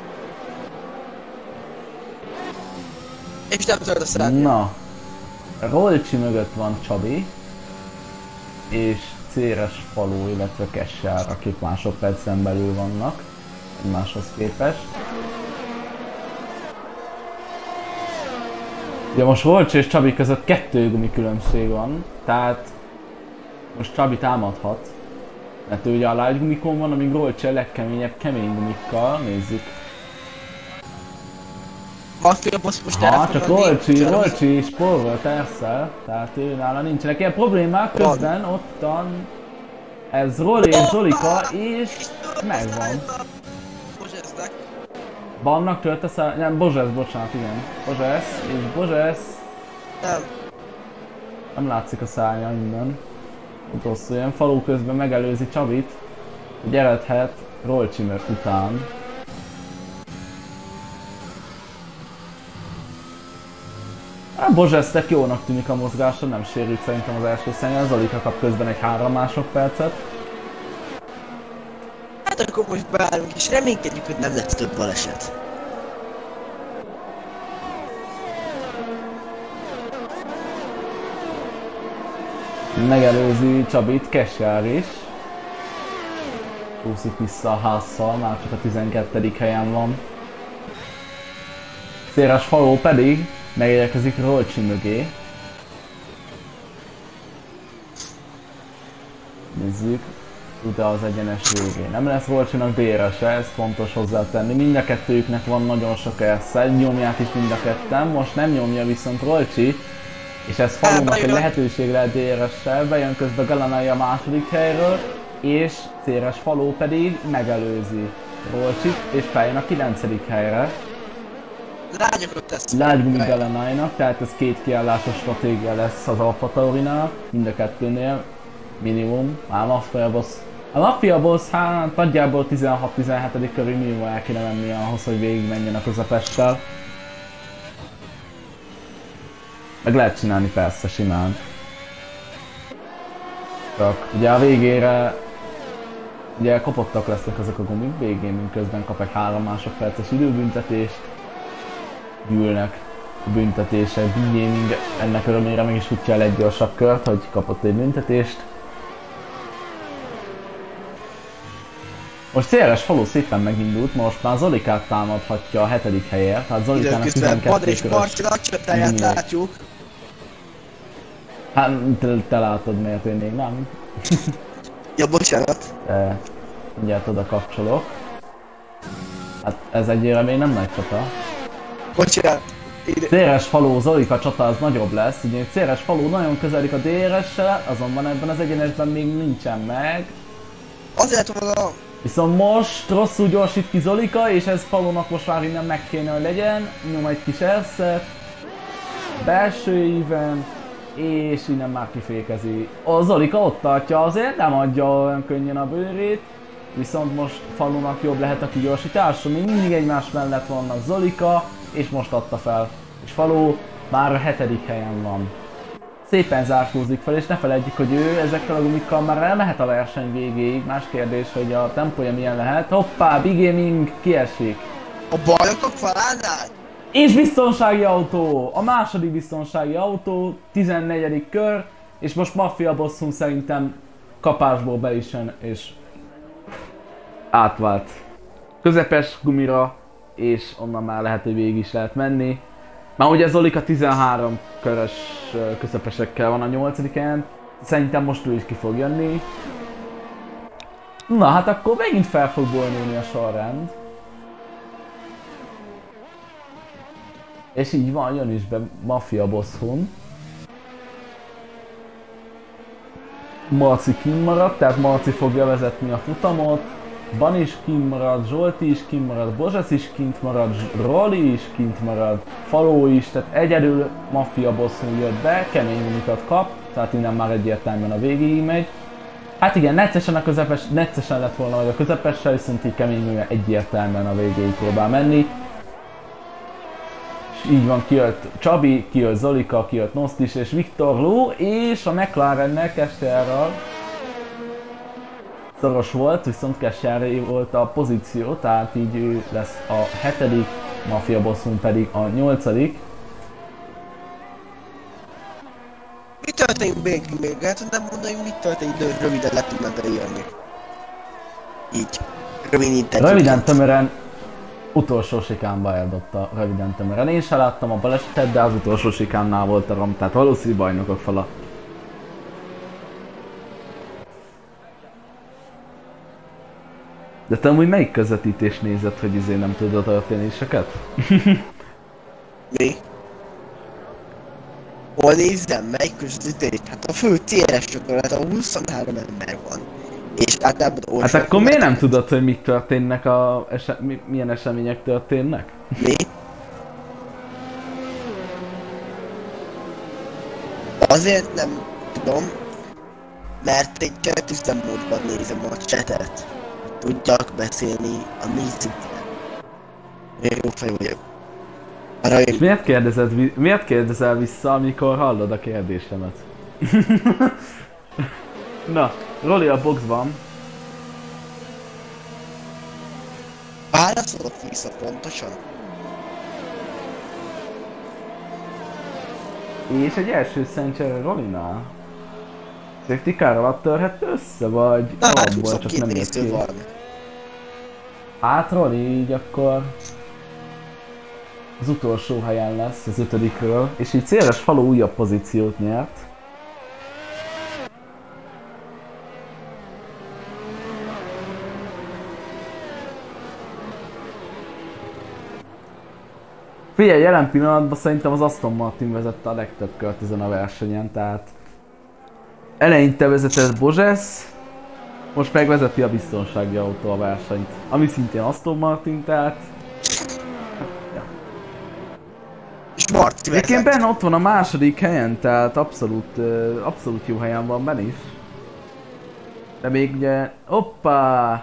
És nem tört a szárny. Na, Rolcsi mögött van Csabi, és Céres Falu, illetve Kessel, akik másodpercen belül vannak egymáshoz képest. Ugye most Rolcsi és Csabi között 2 gumi különbség van, tehát most Csabi támadhat. Mert ő ugye a light gumikon van, amíg Rolcsi a legkeményebb kemény gumikkal, nézzük. Mafia boss most elfogadni. Csak Rolcsi spórol persze, tehát ő nála nincsenek ilyen problémák, közben ottan ez Roli és Zolika és megvan. Bozsesznek. Vannak töltesz el, nem Bozsesz, bocsánat, igen. Bozsesz és Bozsesz. Nem. Nem látszik a szárnya innen. Ott hosszú ilyen falu közben megelőzi Csabit, hogy eredhet Rolcsi után. Bozsesznek jónak tűnik a mozgása, nem sérült szerintem az első szennyel, Zolika kap közben egy 3 másodpercet. Hát akkor most beállunk és reménykedjük, hogy nem lesz több baleset. Megelőzi Csabit Kessel is. Úszik vissza a házzal, már csak a 12. helyen van. Széles Falu pedig megérkezik Rolcsi mögé. Nézzük, ide az egyenes végén. Nem lesz Rolcsinak DRS-e, ez fontos hozzátenni. Mind a kettőjüknek van nagyon sok ersze, nyomják is mind a ketten, most nem nyomja viszont Rolcsi. És ez Falunak egy lehetőség lehet DRS-sel, bejön közben Galanai a második helyről, és Széles Falu pedig megelőzi Rolcsit, és feljön a 9. helyre. Lágyokat tesz. Lágygumi Galanainak, tehát ez 2 kiállásos stratégia lesz az Alpha Taurinál, mind a kettőnél, minimum, a Mafia Boss hát nagyjából 16-17. körül minimum el kéne menni ahhoz, hogy végig menjen a közepestel. Meg lehet csinálni persze simán. Csak ugye a végére ugye kopottak lesznek ezek a gumik, végén közben kap egy 3 másodperces időbüntetést. Gyűlnek a büntetések, Gaming ennek örömére meg is futja el egy gyorsabb kört, hogy kapott egy büntetést. Most Széles Falu szépen megindult, most már Zolikát támadhatja a 7. helyért, tehát Zolikának 12 körös látjuk. Hát te látod, miért én még nem. Ja, bocsánat. Mindjárt oda kapcsolok. Hát ez egyére még nem nagy csata. Bocsánat. Széles Falu Zolika csata az nagyobb lesz, ugye Széles Falu nagyon közelik a DRS-sel, azonban ebben az egyenesben még nincsen meg. Azért van a... Viszont most rosszul gyorsít ki Zolika, és ez Falunak most már innen meg kéne, hogy legyen. Nyom egy kis elszet. Belső íven. És innen már kifékezi. A Zolika ott tartja, azért nem adja olyan könnyen a bőrét. Viszont most Falunak jobb lehet a kigyorsítása, még mindig egymás mellett vannak Zolika, és most adta fel. És Falu már a 7. helyen van. Szépen zárkózik fel, és ne felejtjük, hogy ő ezekkel a gumikkal már elmehet a verseny végéig. Más kérdés, hogy a tempója milyen lehet. Hoppá, Big Gaming kiesik. A bajnokok falánál? És biztonsági autó! A második biztonsági autó, 14. kör, és most Mafia Bosszunk szerintem kapásból be is jön, és átvált közepes gumira, és onnan már lehet, hogy végig is lehet menni. Már ugye Zolika 13 körös közepesekkel van a 8. helyen, szerintem most ő is ki fog jönni. Na hát akkor megint fel fog bonyolulni a sorrend. És így van, jön is be Mafia Bosszun. Marci kimarad, tehát Marci fogja vezetni a futamot. Ban is kint marad, Zsolti is kint marad, Bozsesz is kint marad, Roli is kint marad, Falu is, tehát egyedül Mafia Bosszun jött be, kemény gumikat kap, tehát innen már egyértelműen a végéig megy. Hát igen, neccesen lett volna meg a közepessel, viszont így kemény gumi egyértelműen a végéig próbál menni. És így van, kijött Csabi, kijött Zolika, kijött Nosztis és Viktor Ló, és a McLarennek Kesterrel szoros volt, viszont Kesserré volt a pozíció, tehát így ő lesz a 7., Mafia Bosszunk pedig a 8. Mi történt történt még el tudnám mondani, hogy mit történt, de röviden le tudnám beírni. Így. Röviden tömören utolsó sikánba eldobta, röviden tömören. Én sem láttam a balesetet, de az utolsó sikánnál volt a ram, tehát valószínű bajnokok fala. De te amúgy melyik közvetítés nézed, hogy izé nem tudod a történéseket? Mi? Hol nézzem? Melyik közvetítést? Hát a fő CRS csokolat, a 23 ember van. És általában hát akkor miért nem tudod, hogy mik történnek milyen események történnek? Mi? Azért nem tudom, mert egy keretüzemmódban nézem a chatet. Tudjak beszélni a nézőkkel. Jó fej vagyok. És miért kérdezel vissza, amikor hallod a kérdésemet? Na, Roli a boxban. Válaszolok vissza pontosan. És egy első szentcsere Rolinál? Safety car alatt törhet össze, vagy abból csak nem jött ki? Hát Roli így akkor az utolsó helyen lesz, az 5-ről, és így széles falu újabb pozíciót nyert. Figyelj, jelen pillanatban szerintem az Aston Martin vezette a legtöbb kört ezen a versenyen, tehát eleinte vezetett Bozsesz, most megvezeti a biztonsági autó a versenyt, ami szintén Aston Martin, tehát... Ja. És Marti vezet. Egyébként Ben ott van a második helyen, tehát abszolút jó helyen van Ben is. De még ugye... Hoppá!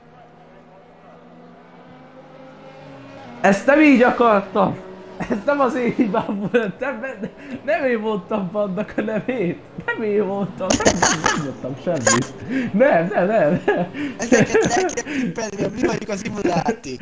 Ezt nem így akartam! Ez nem az én hibám volt, nem én mondtam annak a nevét! Nem én mondtam, nem mondtam semmit! Nem! Ezeket el kell tippelni, mi vagyunk az Immoláti!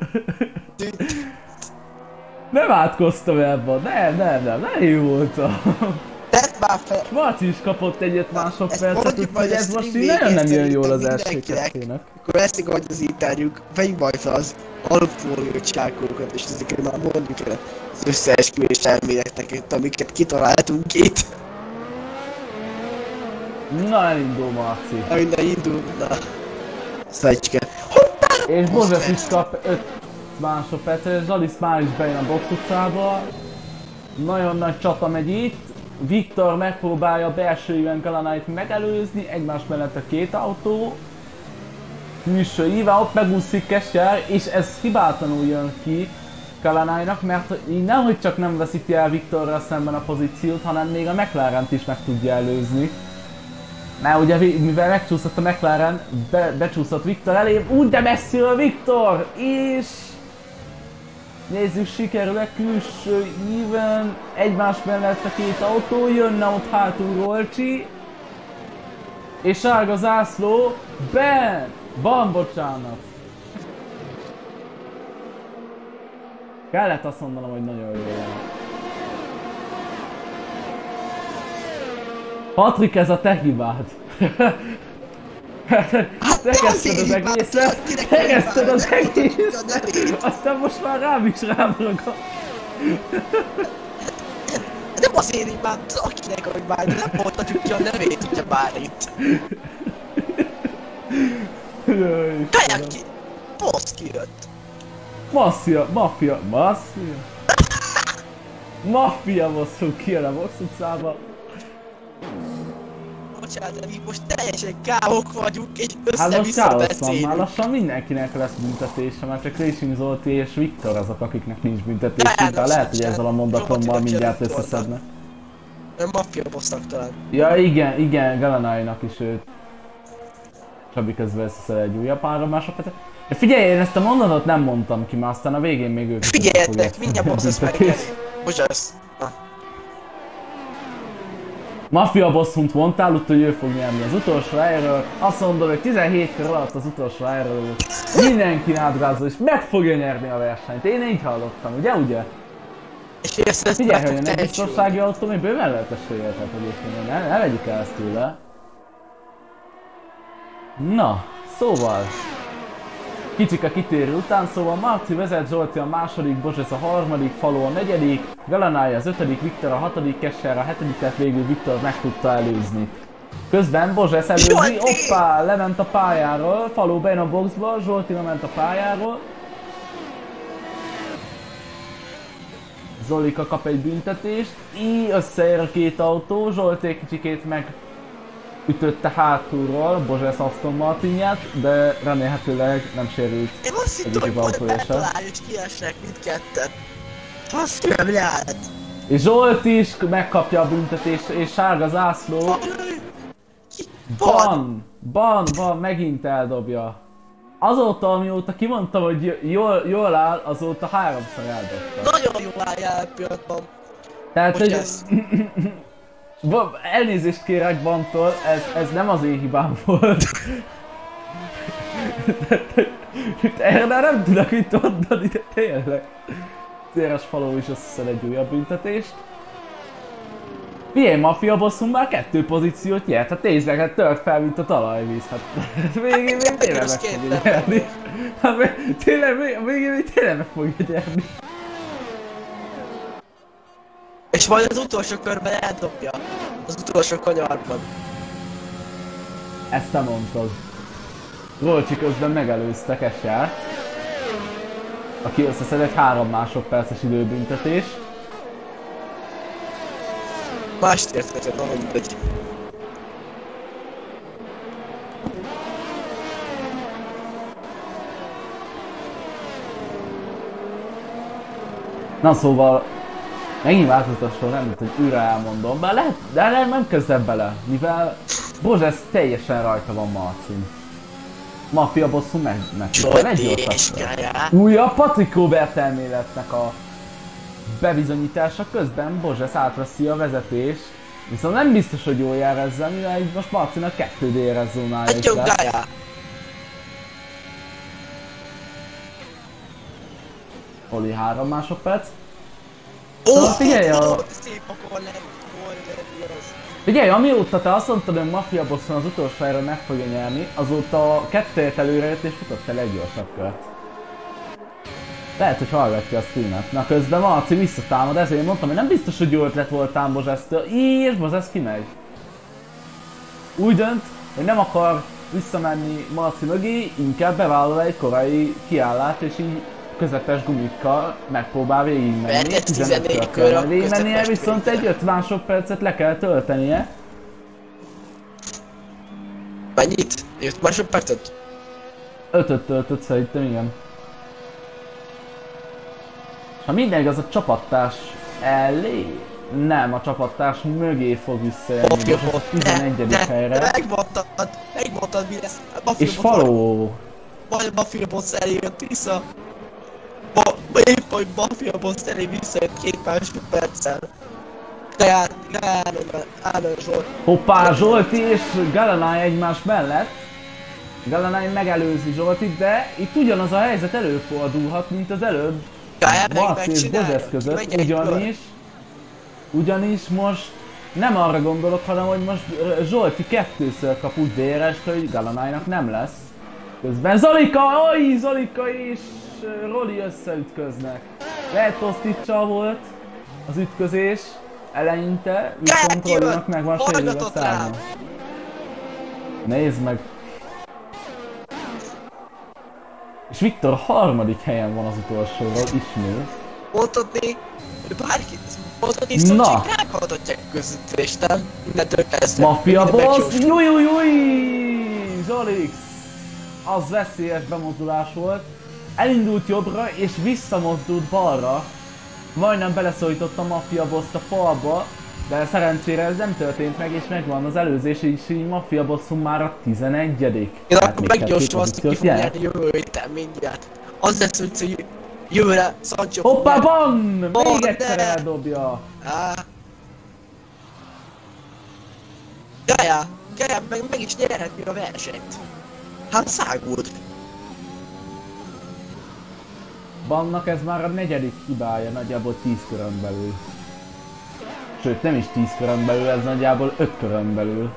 Nem átkoztam ebben, nem én voltam! Tedd már fel! Marci is kapott egyet másodpercet, úgyhogy ez most így nagyon nem jön jól az első kettőnek. Akkor veszik, hogy az interjúk, vegyük majd fel az alapforgó csákókat, és ezeket már mondjuk el az összeesküvés elméleteket, amiket kitaláltunk itt. Na, elindul Marci. Minden indul, na. Szajcske. És Bozsesz is kap 5 másodpercet, és Zalisz már is bejön a box utcába. Nagyon nagy csata megy itt. Viktor megpróbálja belsőjében Galanait megelőzni, egymás mellett a két autó. Külső íve, ott megúszik Kesser, és ez hibátlanul jön ki Galanainak, mert így nehogy csak nem veszíti el Viktorral szemben a pozíciót, hanem még a McLarent is meg tudja előzni. Mert ugye mivel megcsúszott a McLaren, becsúszott Viktor elé, úgy de messziről Viktor, és... Nézzük, sikerül-e külső íven, egymás mellett a két autó, jönne ott hátul Rolcsi. És sárga zászló, Ben! Van, bocsánat! Kellett azt mondanom, hogy nagyon jó van. Patrik, ez a te hibád! Te kezdted az egészet! Te kezdted az egészet! Aztán most már rám is ragad! Nem az én hibám, akinek, hogy már nem mondhatjuk ki a nevét, ugye már itt. Kaják ki! Boss kijött! Maffia! Maffia bosszú kijön a box utcába. Bocsánat, de mi most teljesen káok vagyunk, és össze-vissza beszélünk. Hát most már lassan mindenkinek lesz büntetése, mert csak Racing Zolti és Viktor azok, akiknek nincs büntetés, de lehet, hogy ezzel a mondatommal mindjárt összeszedne. Nem Maffia bossznak talán. Ja igen, Galanainak is őt. Csabi közben összeszed egy újabb 3 másodpercet. De figyelj, én ezt a mondatot nem mondtam ki, már aztán a végén még ők figyeljetek, mindjárt bosszesz meg. Bocsász. Mafia bosszont mondtál, úgyhogy ő fog nyerni az utolsó helyről. Azt mondod, hogy 17 kör alatt az utolsó helyről mindenki átgázol és meg fogja nyerni a versenyt. Én így hallottam, ugye? És ezt Figyelj, hogy a biztonsági autó még bőven lehet esélyetet egyébként, ne vegyük el ezt tőle. Na, szóval... Kicsike kitérő után, szóval Marci vezet, Zsolti a második, Bozsesz a harmadik, Faló a negyedik, Galanája az ötödik, Viktor a hatodik, Kesser a hetediket, végül Viktor meg tudta előzni. Közben Bozsesz előzi, hoppá, lement a pályáról, Faló bejön a boxba, Zsolti lement a pályáról. Zolika kap egy büntetést, így összeér a két autó, Zsolti egy kicsikét megütötte hátulról Bozsesz Aston Martinját, de remélhetőleg nem sérült egyik autója sem. És kiesnek mindketten. Azt nem lehet. És Zsolt is megkapja a büntetést, és sárga zászló. Ban, megint eldobja. Azóta, amióta kimondtam, hogy jól áll, azóta 3-szor eldobta. Nagyon jól áll pillanatban. Tehát, hogy... elnézést kérek Bantól, ez nem az én hibám volt. Erre nem tudok mit mondani, de tényleg. Széles Faló is összeszed egy újabb büntetést. Milyen Mafia bosszunk már 2 pozíciót nyert, hát nézd meg, hát tört fel, mint a talajvíz, hát végén még tényleg meg fogja nyerni. Hát végén még tényleg meg fogja nyerni. És majd az utolsó körben eldobja. Az utolsó kanyarban. Ezt te mondtad. Rolcsi közben megelőzte Kesert, aki összeszed egy 3 másodperces időbüntetés. Mást értetlen, nem mindegy. Na szóval, megint változtatásról nem, mint hogy újra elmondom, bár lehet, de nem kezdem bele, mivel Bozsesz teljesen rajta van Marcin. Mafia bosszú meg egy újabb Patrikó elméletnek a bebizonyítása közben Bozsesz átveszi a vezetést, viszont nem biztos, hogy jól jár ezzel, mivel így most Marcinak 2 DRS zónája is lesz. Oli 3 másodperc. Figyelj Figyelj, amióta te azt mondtad, hogy Mafia bosszon az utolsó helyre meg fogja nyerni, azóta 2 előre jött és futott el egy gyorsabb kört. Lehet, hogy hallgatja a streamet. Na közben Marci visszatámad, ezért mondtam, hogy nem biztos, hogy jó ötlet volt ám Bozsesztől. És Bozsesz kimegy. Úgy dönt, hogy nem akar visszamenni Marci mögé, inkább bevállal egy korai kiállást, és így közepes gumikkal megpróbál végigmenni. 15 kör végigmennie, viszont egy 5 másodpercet le kell töltenie. Mennyit? 5 másodpercet? 5-öt töltött szerintem, igen. Ha minden igaz, a csapattárs elé? Nem, a csapattárs mögé fog visszajönni, most a 11. helyre. Megmondtad mi lesz. És Faló. Majd Mafia Boss elé jött vissza. Épp, hogy Mafia Boss elé visszajött 2 másodperccel. Tehát álló Zsolt. Hoppá, Zsolti és Galanai egymás mellett. Galanai megelőzi Zsoltit, de itt ugyanaz a helyzet előfordulhat, mint az előbb. Marci és Bozsesz között, ugyanis most nem arra gondolok, hanem hogy most Zsolti 2-ször kap úgy DRS-t, hogy Galanainak nem lesz. Közben Zolika és Roli összeütköznek. Lehet Toszticsa volt az ütközés eleinte, viszont Rolinak meg van sérülve a szárnya. Nézd meg! És Viktor a 3. helyen van az utolsóról, ismét. Mondhatni, szóval rághatotják közöttést, nem? Mindentől kezdve. Mafia boss! Jújjújjúj! Zolix! Az veszélyes bemozdulás volt. Elindult jobbra és visszamozdult balra. Majdnem beleszólított a Mafia Boss-t a falba, de szerencsére ez nem történt meg, és megvan az előzés, és így Mafia Bosszunk már a 11. Én akkor meggyorsul azt, hogy ki fog nyerni jövő héten mindjárt. Az lesz, hogy jövőre Sancho fog hoppá, ban! Még egyszer eldobja. Gajá, meg is nyerhetni a versenyt. Hát szágult. Vannak ez már a negyedik hibája nagyjából 10 körön belül. Sőt, nem is 10 körön belül, ez nagyjából 5 körön belül.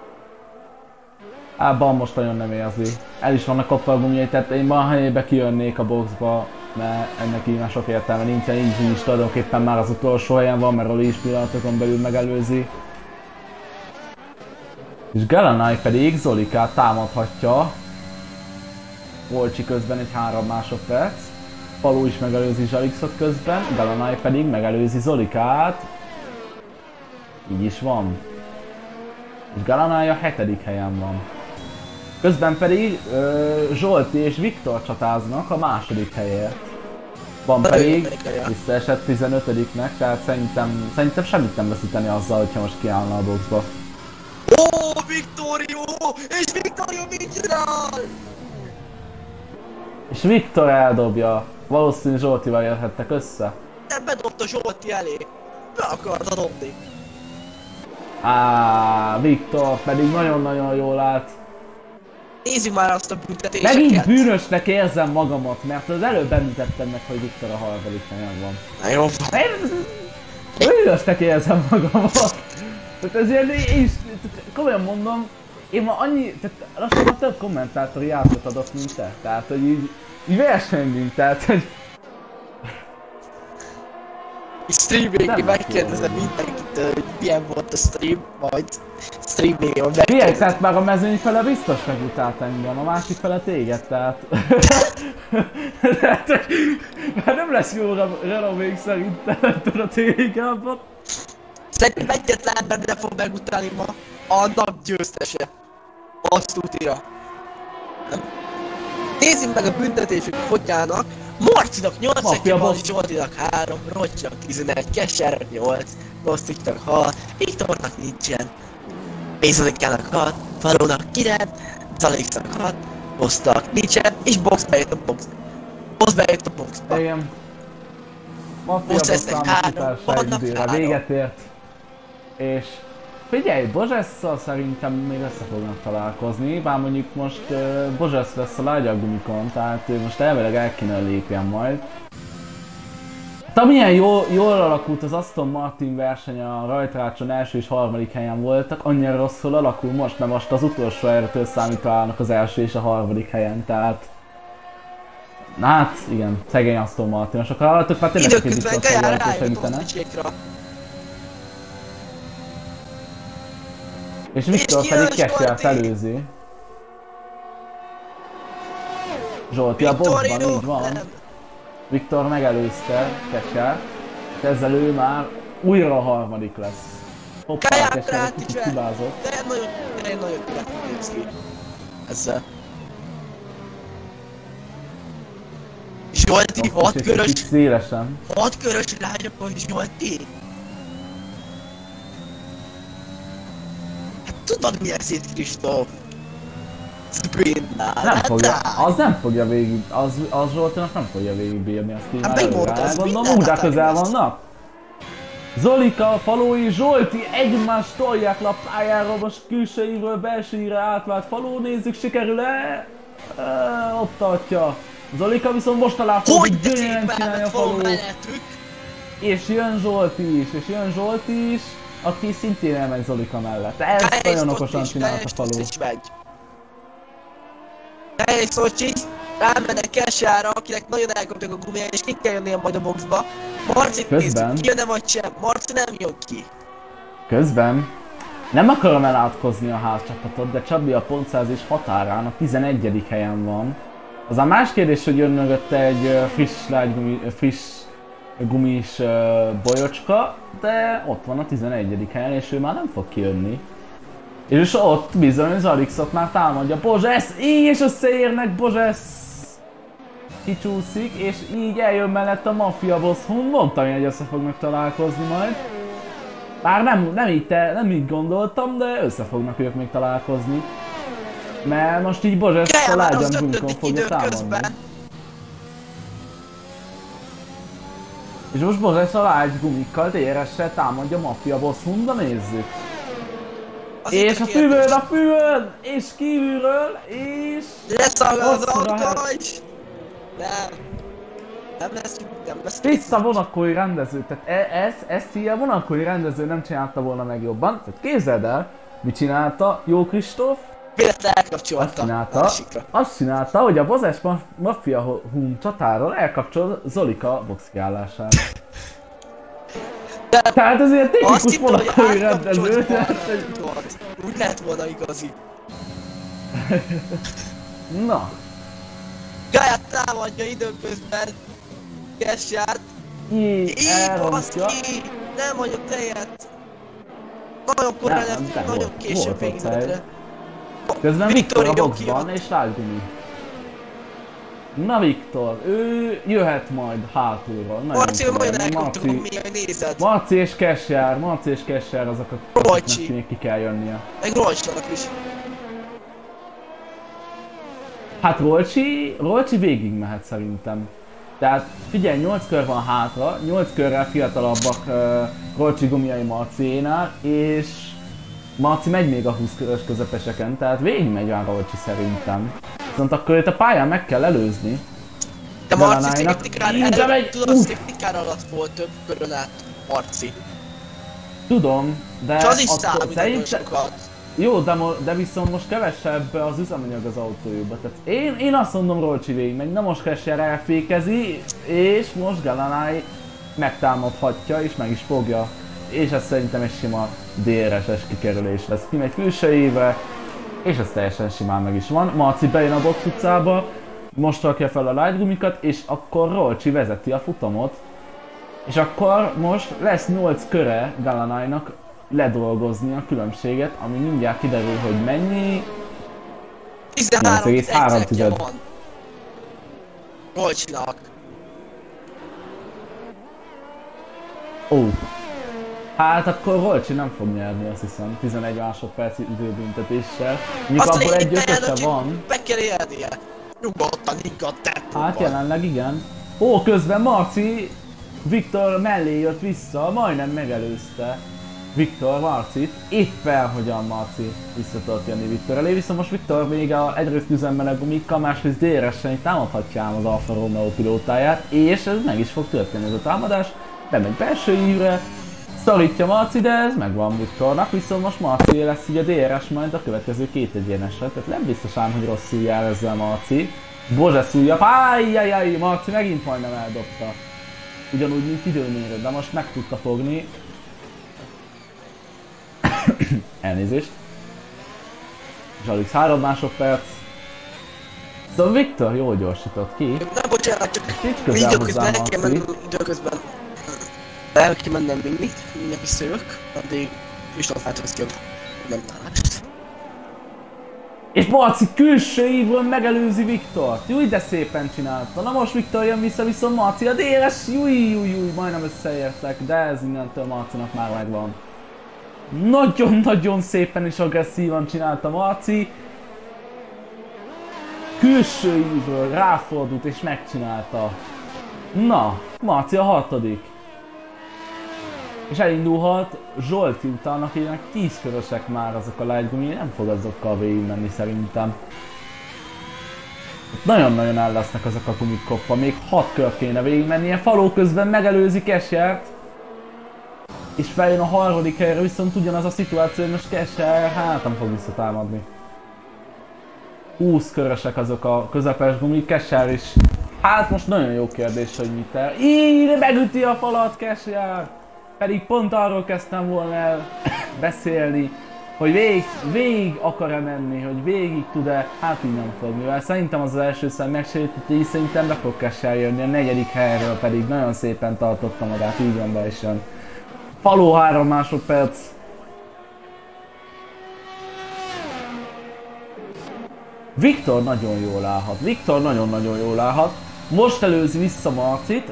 Ban most nagyon nem érzi. El is vannak kapva a gumjai, tehát én már helyébe kijönnék a boxba, mert ennek így már sok értelme nincsen, így is tulajdonképpen már az utolsó helyen van, mert Oli is pillanatokon belül megelőzi. És Galanai pedig Zolikát támadhatja. Olcsi közben egy 3 másodperc. Falu is megelőzi Zsalixot közben, Galanai pedig megelőzi Zolikát. Így is van. És Galanai a 7. helyen van. Közben pedig Zsolti és Viktor csatáznak a 2. helyért. Van pedig visszaesett 15-nek, tehát szerintem semmit nem veszíteni azzal, hogyha most kiállna a boxba. Ó, Viktorio! És Viktorio mit csinál? És Viktor eldobja. Valószínű Zsoltival jöhettek össze. Nem bedobta Zsolti elé. Be akarta dobni. Viktor pedig nagyon-nagyon jól állt. Nézzük már azt a büntetéseket. Megint bűnösnek érzem magamat, mert az előbb említettem meg, hogy Viktor a 3. helyen van. Na jó. Bűnösnek érzem magamat. Tehát ez ilyen, én komolyan mondom, én ma tehát lassan a több kommentátori játékot adok, mint te. Tehát, hogy így versengünk, tehát, hogy... Streaming, megkérdezem mindenkitől, hogy milyen volt a stream, majd streaming-on megkérdezem. Miért? Tehát már a mezőny fele biztos megutált engem, a másik fele téged, tehát... tehát, hogy már nem lesz jó renovék szerintem ettől a tégában. Szerintem egyetlen ember nem fog megutálni ma, a nap győztese. Azt tutira. Nézzük meg a büntetésük hogy állnak. Marcinak 8 szekje van, Zsoltinak 3, Rocsnak 11, Keser 8, Nosztiknak 6, Viktornak nincsen, Bézolikának 6, Falónak 9, Zalixnak 6, Bosznak nincsen, és Box bejött a boxba. Box bejött a boxba. Igen. Mafia Boxának kitársság időre véget ért. És figyelj, Bozsesszal szerintem még össze fognak találkozni, bár mondjuk most Bozsesz lesz a lágyaggumikon, tehát most elvileg el kéne lépjen majd. Hát amilyen jól alakult az Aston Martin verseny a rajtrácson első és 3. helyen voltak, annyira rosszul alakul most, mert most az utolsó helyről számítálnak az első és a 3. helyen, tehát... Na hát, igen, szegény Aston Martinosok, hallottuk, már tényleg egy biztos, hogy jelentős segítenek. És Viktor pedig Kecsert előzi. Zsolti a boxban, így van. Viktor megelőzte Kecsert, és ezzel ő már újra a 3. lesz. Hoppá, Kecsert egy kicsit hibázott. De nagyon néz ki. Ezzel. Zsolti, 6 körös. Szélesen. 6 körös lágyakon Zsolti. Tudod milyen szét Kristóf? Nem fogja, az nem fogja végig, az Zsoltinak nem fogja végigbírni, azt így már előre elgondolom, de közel vannak. Zolika, Falói, Zsolti egymást tolják le a pályára, most külsőiről belsőire átvált Faló, nézzük sikerül-e? Ott tartja. Zolika viszont most találkozik, hogy gyönyörűen csinálja a Faló. És jön Zsolti is, aki szintén elmegy Zolika mellett. Ezt nagyon okosan csinált a Faló. Helyes Szocsi, rámennek Kesára, akinek nagyon elkapják a gumiját, és ki kell jönnie majd a boxba. Marcit nézzük, ki jön-e vagy sem, Marci nem jön ki. Közben nem akarom elátkozni a házcsapatot, de Csabi a pontszerzés határán a 11. helyen van. Az a más kérdés, hogy jön mögötte egy friss gumis bolyocska, de ott van a 11. helyen, és ő már nem fog kijönni. És ott bizony Zalixot már támadja Bozsesz, és összeérnek, Bozsesz kicsúszik, és így eljön mellett a Mafia Boss. Mondtam, hogy össze fognak találkozni majd. Bár nem így gondoltam, de össze fognak ők még találkozni. Mert most így Bozsesz a lágyam gumikon fogja támadni. És most Bozsesz a lágy gumikkal DRS-sel támadja Mafia Boss Hunda, nézzük. És a fűvön, és kívülről, és... Leszarad az autó is! Nem. Nem lesz. Tiszta vonakói rendező, tehát ezt ilyen vonakói rendező nem csinálta volna meg jobban. Tehát képzeld el, mit csinálta Jó Kristóf? Véletlen elkapcsolta másikra. Azt csinálta, hogy a Bozás Mafia Hum csatáról elkapcsol Zolika boxkiállását. Tehát ez ilyen tipikus vonakói rendező. Úgy lehet volna igazi. Na. Gályát támadja időközben. Kesjárt. Elrontja. Nem hagyok tejet. Nagyon korán nagyon később végzetre. Közben Viktor a boxban és Lágumi. Na Viktor, ő jöhet majd hátulról. Marci, majd elkaptunk, még nézed. Marci és Kesjár azok a Rolcsi. még ki kell jönnie. Meg Rolcsinak is. Hát Rolcsi végig mehet szerintem. Tehát figyelj, 8 kör van hátra, 8 körrel fiatalabbak Rolcsi gumiai Marciénál, és Marci megy még a 20 körös közepeseken, tehát végig megy olyan Rolcsi szerintem. Viszont akkor őt a pályán meg kell előzni. De Marci technikára alatt volt több körön át Marci. Tudom, de csak az is számít nagyon sokat. Jó, de viszont most kevesebb az üzemanyag az autójukba. Tehát én azt mondom, Rolcsi végig megy, na most Kesjár elfékezi, és most Galanai megtámadhatja, és meg is fogja. És ez szerintem egy sima DRS-es kikerülés lesz. Kimegy külső évre, és ez teljesen simán meg is van. Marci bejön a box utcába, most rakja fel a light gumikat, és akkor Rolcsi vezeti a futamot. És akkor most lesz 8 köre Galanainak ledolgozni a különbséget, ami mindjárt kiderül, hogy mennyi. 13,3 van. Rolcsinak. Ó. Hát akkor Rolcsi nem fog nyerni, azt hiszem, 11 másodperc időbüntetéssel. Mondjuk abból egy ötöse van. Meg kell élnie. Nyugodtan, higgadt tempóban. Hát jelenleg igen. Ó, közben Marci Viktor mellé jött vissza, majdnem megelőzte Viktor Marcit. Éppen hogyan Marci vissza tudott jönni Viktor elé, viszont most Viktor még egyrészt üzemmel a gumikkal, másrészt DRS-en támadhatja ám az Alfa Romeo pilótáját, és ez meg is fog történni ez a támadás. Bemegy belső ívre, szorítja Marci, de ez megvan Viktornak, viszont most Marci lesz így a DRS majd a következő két egyenesre, tehát nem biztos ám, hogy rosszul jár ezzel Marci. Bozsesz újabb, ájjajjaj, Marci megint majdnem eldobta. Ugyanúgy, mint időmérő, de most meg tudta fogni. Elnézést. Zsalix 3 másodperc. Szóval Viktor jól gyorsított ki. Nem, bocsánat, csak itt közel hozzá Marci. Időközben el kell mennem mindig, mindjárt visszajövök, addig Kristófát vesz ki a nem tanást. És Marci külső ívről megelőzi Viktort. Júj, de szépen csinálta. Na most Viktor jön vissza, viszont Marci a DRS. Júj, majdnem összeértek, de ez innentől Marcinak már megvan. Nagyon-nagyon szépen és agresszívan csinálta Marci. Külső ívről ráfordult és megcsinálta. Na, Marci a 6. És elindulhat Zsolti után, akinek 10 körösek már azok a light gumi, nem fog azokkal végigmenni szerintem. Nagyon-nagyon el lesznek azok a gumikoppa, még 6 kör kéne végigmennie, Faló közben megelőzi Kesjárt. És feljön a 3. helyre, viszont ugyanaz a szituáció, hogy most Kesjár hát nem fog visszatámadni. 20 körösek azok a közepes gumik, Kesjár is. Hát most nagyon jó kérdés, hogy mit el. Így megüti a falat Kesjár! Pedig pont arról kezdtem volna el beszélni, hogy végig akar-e menni, hogy végig tud-e, hát így nem fog, mivel szerintem az első szem megsérített, így szerintem be fog Kesjár jönni, a 4. helyről pedig nagyon szépen tartotta magát, így van, be is jön. Faló 3 másodperc. Viktor nagyon jól állhat, Viktor nagyon-nagyon jól állhat. Most előzi vissza Marcit.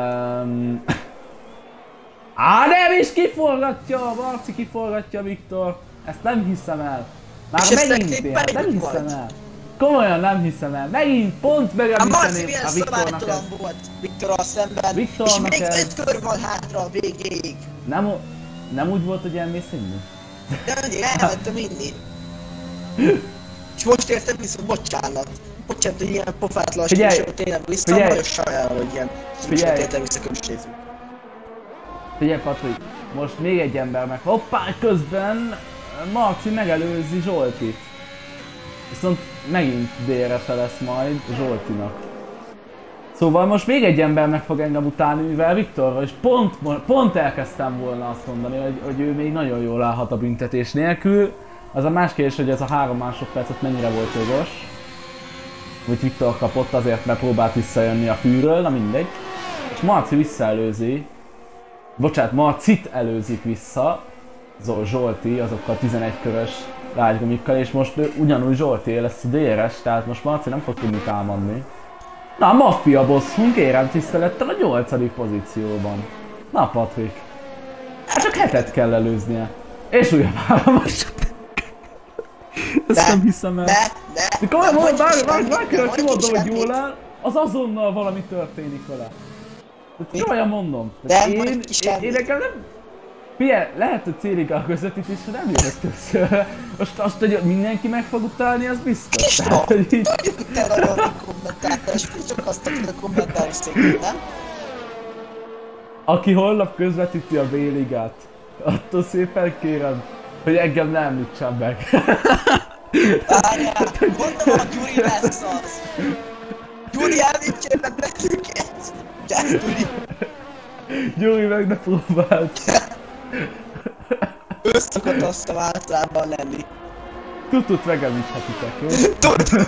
Nem is kiforgatja! Marci kiforgatja Viktor. Ezt nem hiszem el. Már megint nem hiszem el. Komolyan nem hiszem el. Megint pont megemlíteném a Viktornak ezt. Volt Viktorral szemben. És még 5 kör van hátra a végéig. Nem úgy volt, hogy elmész inni? De elmentem inni. És most értem vissza, bocsánat. bocsánat, hogy ilyen pofátlanság tényleg vissza, nagyon sajnálom, hogy ilyen tényleg visszakölcsönézünk. Figyelj Patrik, most még egy ember meg. Hoppá, közben Marci megelőzi Zsoltit. Viszont megint DRS-e lesz majd Zsoltinak. Szóval most még egy ember meg fog engem utálni, mivel Viktorra, és pont elkezdtem volna azt mondani, hogy ő még nagyon jól állhat a büntetés nélkül. Az a más kérdés, hogy ez a 3 másodpercet mennyire volt jogos. Amit Viktor kapott azért, mert próbált visszajönni a fűről, na mindegy. És Marci visszaelőzi. Bocsánat, Marcit előzik vissza. Zsolti, azokkal 11 körös lágygumikkal, és most ugyanúgy Zsolti lesz a DRS, tehát most Marci nem fog tudni támadni. Na, Maffia bosszunk, kérem tisztelettel a 8. pozícióban. Na Patrik. Hát csak 7-et kell előznie. És újabb 3 másodperc. Ezt nem hiszem el. De komolyan, bárkiről kimondom, hogy jól áll, az azonnal valami történik vele. Komolyan mondom. Én nekem nem... Figyelj, lehet, hogy céligál közvetítésre nem jövök többször. Most azt, hogy mindenki meg fog utálni, az biztos. Tehát, hogy így... Tudjuk, hogy te nagyon rég kommentáltál, és csak azt tudod kommentálni szépen, nem? Aki holnap közvetíti a B-ligát, attól szépen kérem, hogy engem ne említsen meg. Várjál, mondom, a Gyuri lesz az. Gyuri, említsél meg bennünket. Gyász, Gyuri. Gyuri meg ne próbált. Ő szokott aztán általában lenni. Tutut megemlíthetitek, jó? Tud!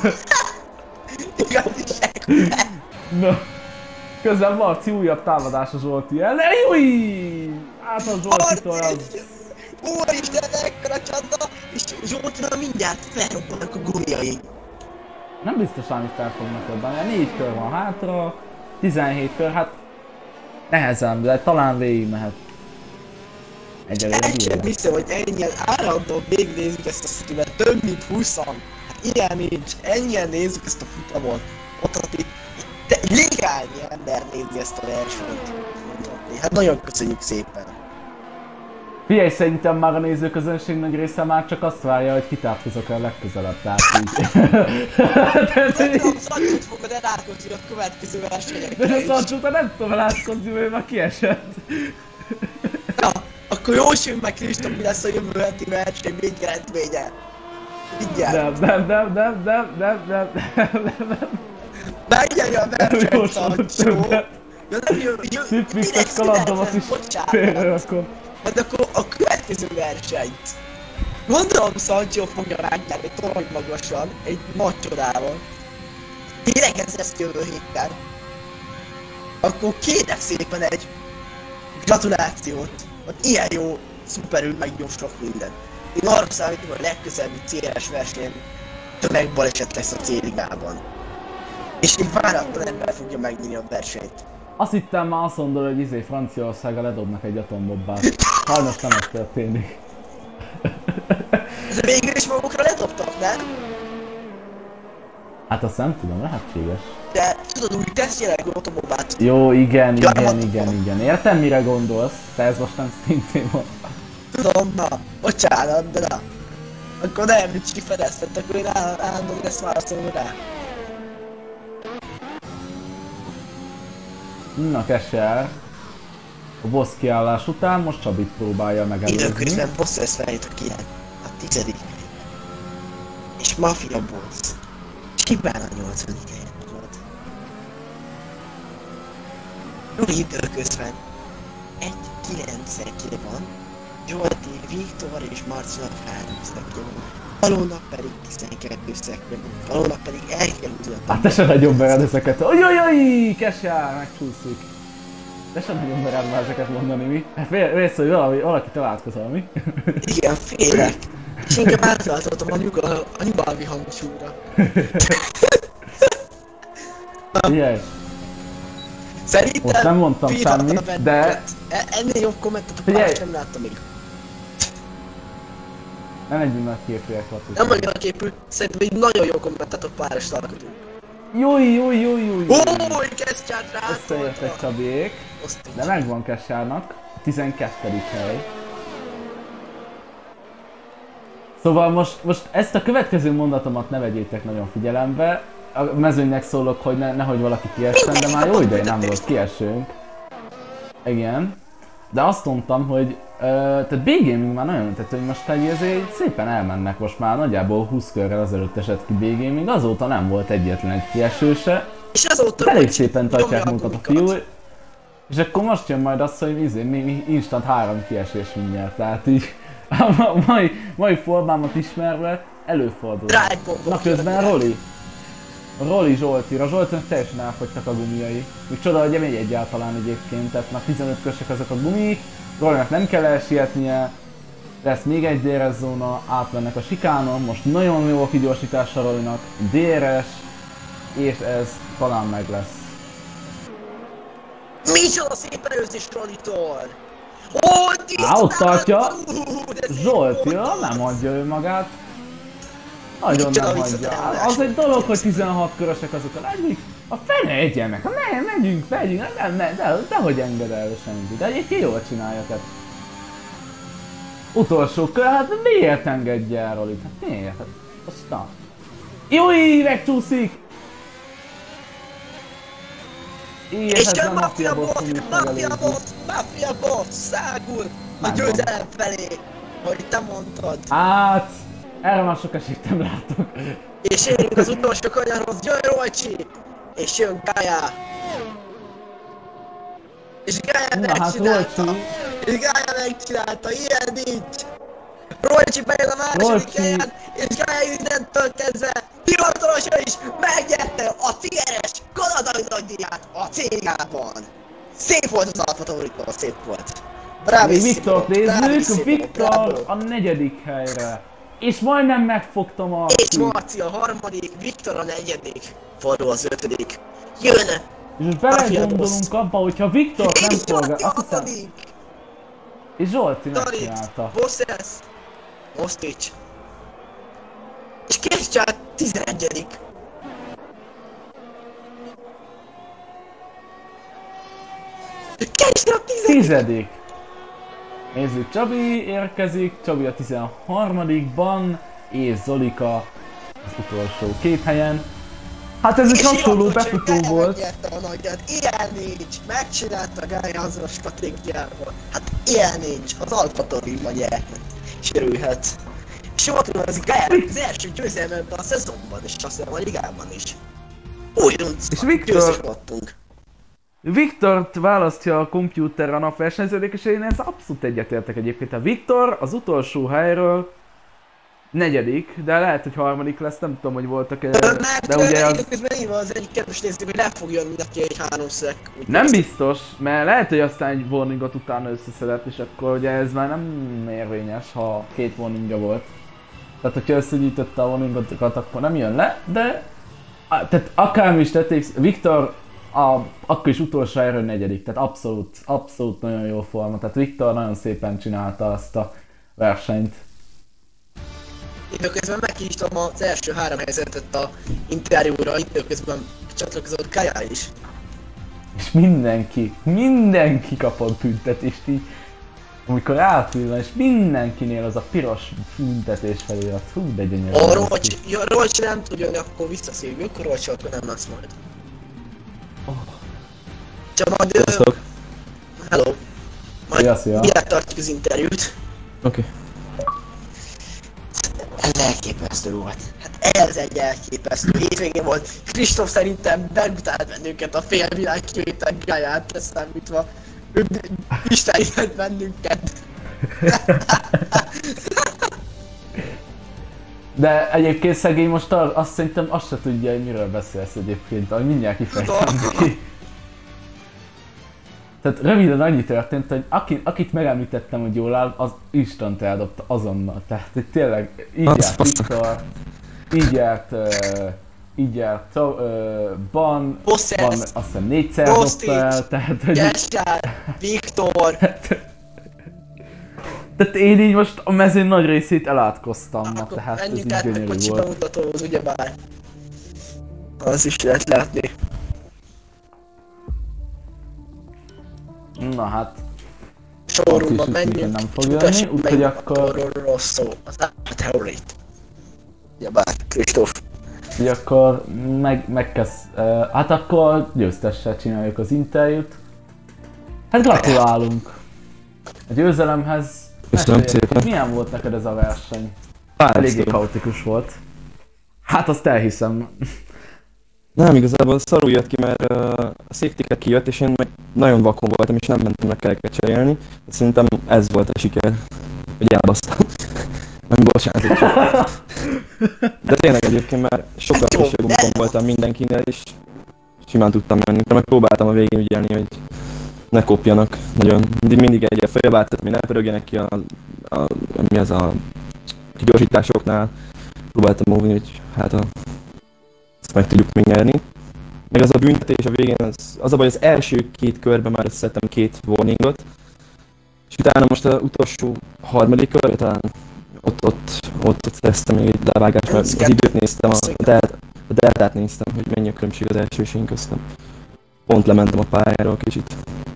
Igazság. Na. Közben Marci újabb támadás a Zsolti ellen. Júj! Hát a Zsoltitól az... Úristen, ekkora csata! És Zsoltinál mindjárt felrobbanak a gumiai. Nem biztos, amit fel fognak robbanni. 4 kör van hátra, 17 kör, hát... Nehezen, de talán végig mehet. El sem hiszem, hogy ennyien állandóan végignézzük ezt a streamet, több mint 20-an. Hát ilyen nincs, ennyien nézzük ezt a futamot. Ott itt ligányi ember nézi ezt a versenyt. Hát nagyon köszönjük szépen. Figyelj, szerintem már a nézőközönség nagy része már csak azt várja, hogy kitárkozok el legközelebb, tehát így. Gondolom, Szancsót fogod elátkozni a következő versenyekre. De Szancsót nem tudom elátkozni, mert már kiesett. Na, akkor jósünk meg Kristóf, mi lesz a jövő heti verseny, még eredménye. Mindjárt. Nem. Megnyerje a versenyt, Szancsó. Szipvixes kalandomat is félrerakom. Majd akkor a következő versenyt. Gondolom Szancsó fogja megnyerni torony magasan, egy nagy csodával. Tényleg ez lesz jövő héten. Akkor kérek szépen egy gratulációt, hogy ilyen jó, szuperül meg jó sok minden. Én arra számítom, hogy a legközelebbi CRS versenyen tömegbaleset lesz a C-ligában. És egy váratlan ember fogja megnyerni a versenyt. Azt hittem már azt mondod, hogy Franciaországgal ledobnak egy atombombát. Sajnos nem ez történik. De végül is magukra ledobtak, nem? Hát azt nem tudom, lehetséges. De tudod, úgy tesz jelenleg atombombát. Jó, igen. Értem, mire gondolsz. Te ez most nem szintén van. Tudom, na. Bocsánat, de na. Akkor nem, hogy csifedeztet, akkor én állandóan ezt válaszolom rá. Na, Kesher. A boss kiállás után most Csabit próbálja megelőzni. Időközben boss lesz feljött a 10. És Mafia boss. Simán a 80. helyen volt. Gyuri időközben 1.9-1 van. Zsolti, Viktor és Marcinak 3 szekje van. Valónak pedig 12 szekje van. Valónak pedig el kell húzni a hát te se nagyon mered ezeket. Ojjjjjj! Kesher, megcsúszik. Te sem nagyon mered már ezeket mondani, mi? Hát félsz, hogy valaki találkozol, mi? Igen, félek. És inkább átváltottam a nyugalmi hangsúlyra. Figyelj! Szerintem most nem mondtam semmit, de... Ennél jobb kommentet a páros nem láttam még. Nem egy nagy képűek volt. Nem nagyon képű, szerintem egy nagyon jó kommentet a páros alkotunk. Júj! Új, Kestyát rátolta! Összeértek Csabiék, de megvan Kestyának, 12. hely. Szóval most ezt a következő mondatomat ne vegyétek nagyon figyelembe. a mezőnynek szólok, hogy nehogy valaki kiessen, de már jó ideje nem volt kiesőnk. Igen. De azt mondtam, hogy tehát B-Gaming már nagyon, tehát hogy most ezért szépen elmennek, most már nagyjából 20 körrel azelőtt esett ki B-Gaming, azóta nem volt egyetlen egy kiesőse. És azóta elég szépen tartják magukat a fiú. És akkor most jön majd az, hogy mi instant 3 kiesés mindjárt, tehát így a mai formámat ismerve előfordul. Na közben Roli Zsoltira. Zsoltinak teljesen elfogytak a gumiai. Még csoda, hogy megy egyáltalán egyébként, tehát már 15 kösek ezek a gumik. Rolinak nem kell elsietnie. Lesz még egy DRS zóna, átmennek a sikánon. Most nagyon jó a kigyorsítása Rolinak. DRS. És ez talán meg lesz. Micsoda szép előzés Rolitól! Ott tartja! Zsoltira nem adja ő magát. Nagyon nem hagyja. Az egy dolog, hogy 16 körösek azok a legik. A fene egyenek, megyünk, dehogy enged el senki. De egyébként jól csinálja, tehát. Utolsó kör, hát miért engedje el Rolit? Hát miért? Hát, aztán. Júj, megcsúszik! És jön Mafia Boss, szágul a győzelem felé, hogy te mondtad. Hát, erre már sok esélyt nem látok. És érünk az utolsó kanyarhoz, jön Rolcsi, és jön Gaia. És Gaia megcsinálta, ilyen nincs. Rolcsi bejön a második helyen, és Gaia innentől kezdve hivatalosan is megnyerte a TRS kanadai nagydíját a cégában. Szép volt az Alfa Tauri-tól, szép volt. Még Viktort nézzük, Viktor a 4. helyre. És majdnem megfogtam a... És Marci a 3., Viktor a 4., Forró az 5. Jön! És belegondolunk abba, hogyha Viktor nem szolgál, azt hiszem... És Zsolti megcsinálta. Bosses, Osztics. És Kescsát 11. Kescsát 10. Nézzük, Csabi érkezik, Csabi a 13-ban, és Zolika az utolsó 2 helyen. Hát ez egy hasonló befutó volt. Ilyen nincs, megcsinálta Gaia azon a stratégiával. Hát ilyen nincs, az Alfa Tauri vagy sérülhet. És jól tudom, ez Gaia az első győzelmemben a szezonban, és azt hiszem a ligában is. Újra győzős voltunk. Viktort választja a komputer a napversenyződik, és én ezzel abszolút egyetértek egyébként. A Viktor az utolsó helyről 4., de lehet, hogy 3. lesz, nem tudom, hogy voltak-e, de ugye az... Közben az egyik kedves nézők, hogy le fog jönni neki egy 3 szek. Nem biztos, mert lehet, hogy aztán egy warningot utána összeszedett, és akkor ugye ez már nem érvényes, ha 2 warningja volt. Tehát, hogyha összegyűjtötte a warningokat, akkor nem jön le, de... Tehát akármi is tették, Viktor akkor is utolsó helyről 4., tehát abszolút nagyon jó forma, tehát Viktor nagyon szépen csinálta azt a versenyt. Időközben meghívtam az első 3 helyzetet a interjúra, időközben csatlakozott Gaia is. És mindenki kapott büntetést így, amikor átülve, és mindenkinél az a piros büntetés felirat, hú de gyönyörű. A Rolcsi nem tudja, hogy akkor visszaszívjuk, a Rolcsi akkor nem lesz majd. Csak majd... Hello! Majd miért tartjuk az interjút. Oké. Ez elképesztő volt. Hát ez egy elképesztő hétvégén volt. Kristóf szerintem begutált bennünket a félvilág kivétel Gaiát leszámítva. Ő istenített bennünket. De egyébként szegény most azt szerintem azt se tudja, hogy miről beszélsz egyébként, ahogy mindjárt kifejtem ki. Tehát röviden annyi történt, hogy akit megemlítettem, hogy jól áll, az instant eldobta azonnal. Tehát hogy tényleg így járt Viktor, így járt Ban azt hiszem 4-szer dobta el, tehát hogy... Viktor! Tehát én így most a mezőn nagy részét elátkoztam, na, tehát ez így gyönyörű volt. Kocsi bemutatóhoz, ugyebár. Az is lehet látni. Na hát... Showroomban menjünk, nem fog jönni, úgyhogy akkor... Rosszó, az Alfa Tauri-t. Ugyebár, Kristóf. így akkor megkezd, hát akkor győztessel csináljuk az interjút. Hát gratulálunk a győzelemhez. Köszönöm szépen. Milyen volt neked ez a verseny? Fárasztó. Eléggé kaotikus volt. Hát azt elhiszem. Nem, igazából szarul jött ki, mert a safety kijött, és én meg nagyon vakon voltam, és nem mentem meg kereket cserélni. Szerintem ez volt a siker, hogy elbasztam. Nem, bocsánat, egy csak. De tényleg egyébként már sokkal később voltam mindenkinél, és simán tudtam menni. De meg próbáltam a végén ügyelni, hogy ne kopjanak nagyon. Mindig egy félváltat, hogy ne pörögjenek ki mi az a gyorsításoknál. Próbáltam óvni, hogy hát ezt meg tudjuk még nyerni. Meg az a büntetés a végén, az a baj, az első 2 körben már összeszedtem 2 warningot. És utána most az utolsó harmadik körben talán ott tesztem még egy levágást, mert az időt néztem, a deltát néztem, hogy mennyi a különbség az első és én köztem. Pont lementem a pályáról kicsit.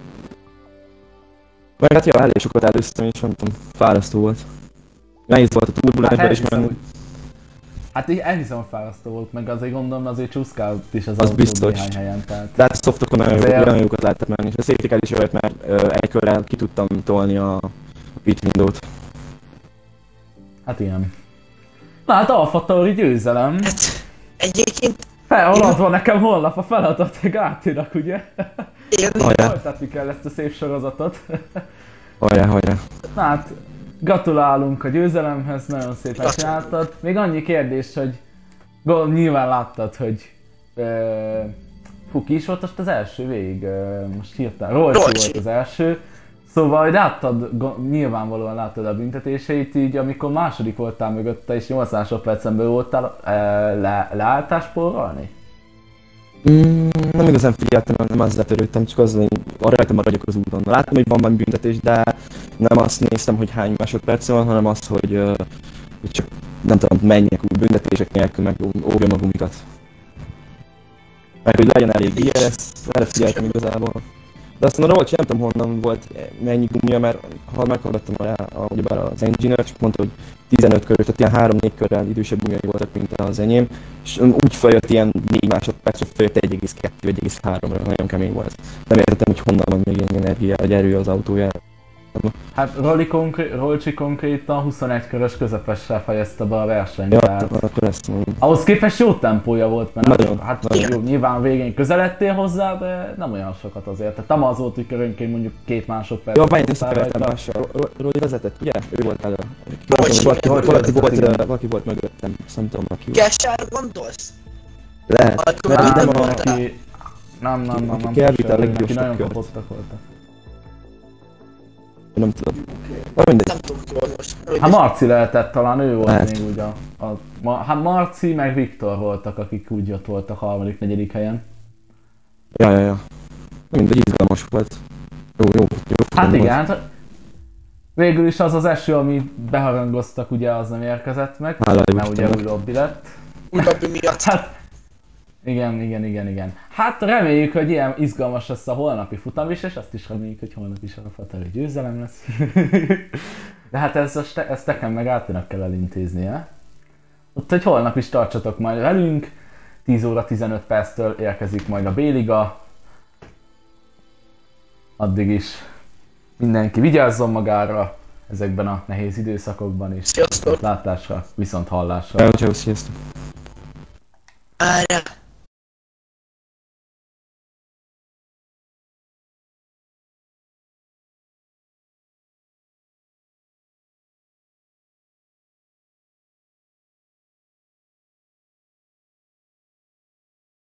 Meg hát elég sokat előztem, és nem tudom, fárasztó volt. Nehéz volt a turbulásban is menni. Hát így elhiszem, a fárasztó volt, meg azért gondolom, azért csúszkált is az autó biztos. Néhány helyen, tehát... De hát a softokon nagyon jókat lehetett menni, és a safety is jött, mert egy körrel ki tudtam tolni a pit window-t. Hát ilyen. Na hát Alfa Tauri győzelem. Hát egyébként... Feladva nekem holnap a feladat a Gátinak, ugye? Én... Folytatni kell ezt a szép sorozatot. Hajrá. Na hát, gratulálunk a győzelemhez, nagyon szépen csináltad. Még annyi kérdés, hogy nyilván láttad, hogy ki is volt most az első végig? Most hirtelen Rolcsi volt az első. Szóval, hogy láttad, nyilvánvalóan láttad a büntetéseit, így amikor második voltál mögötte és 8 másodpercen belül voltál, leálltál spórolni? Nem igazán figyeltem, nem azzal törődtem, csak azzal, hogy rajta maradjak az úton. Láttam, hogy van büntetés, de nem azt néztem, hogy hány másodperc van, hanem azt, hogy csak nem tudom, menjek úgy büntetések nélkül, meg óvjam a gumikat. Meg hogy legyen elég ilyen, erre figyeltem igazából. De aztán a Rolcsi nem tudom honnan volt mennyi gumia, mert ha meghallgattam ugyebár az engineer, csak mondta, hogy 15 körül, tehát ilyen 3-4 körrel idősebb gumiai voltak, mint az enyém. És úgy feljött ilyen 4 másodpercre, feljött 1,2-1,3-ra, nagyon kemény volt. Nem értettem, hogy honnan van még ilyen energia, vagy erő az autójában. Hát Rolcsi konkrétan 21 körös közepessel fejezte be a versenyt. Ja, tehát akkor ezt mondom. ahhoz képest jó tempója volt, mert nagyon, hát nagyon. jó, nyilván végén közeledtél hozzá, de nem olyan sokat azért. Tehát nem az volt, hogy körönként mondjuk 2 másodperc. Jó, majd összekevertem mással. Roli vezetett, ugye? Ő volt elő. Valaki volt mögöttem, nem tudom, aki. Kessel gondolsz? Lehet. Nem, neki nagyon kapottak voltak. Nem tudom. Mindegy. Nem tudok jól most. Hát Marci lehetett, talán ő volt lehet. még úgy hát Marci meg Viktor voltak, akik úgy ott voltak harmadik, negyedik helyen. Ja. Mindegy, izgalmas volt. Jó. Hát igen, hát végül is az eső, ami beharangoztak, ugye az nem érkezett meg, mert ugye új lobby lett. Új lobby miatt. Hát, igen. Hát reméljük, hogy ilyen izgalmas lesz a holnapi futam is, és azt is reméljük, hogy holnap is a Fatari győzelem lesz. De hát ezt nekem meg Átinak kell elintéznie. Ott, hogy holnap is tartsatok majd velünk, 10 óra 15 perctől érkezik majd a B-liga. Addig is mindenki vigyázzon magára ezekben a nehéz időszakokban is. Sziasztok! Látásra, viszont hallásra. Ciao, sziasztok! Várjál!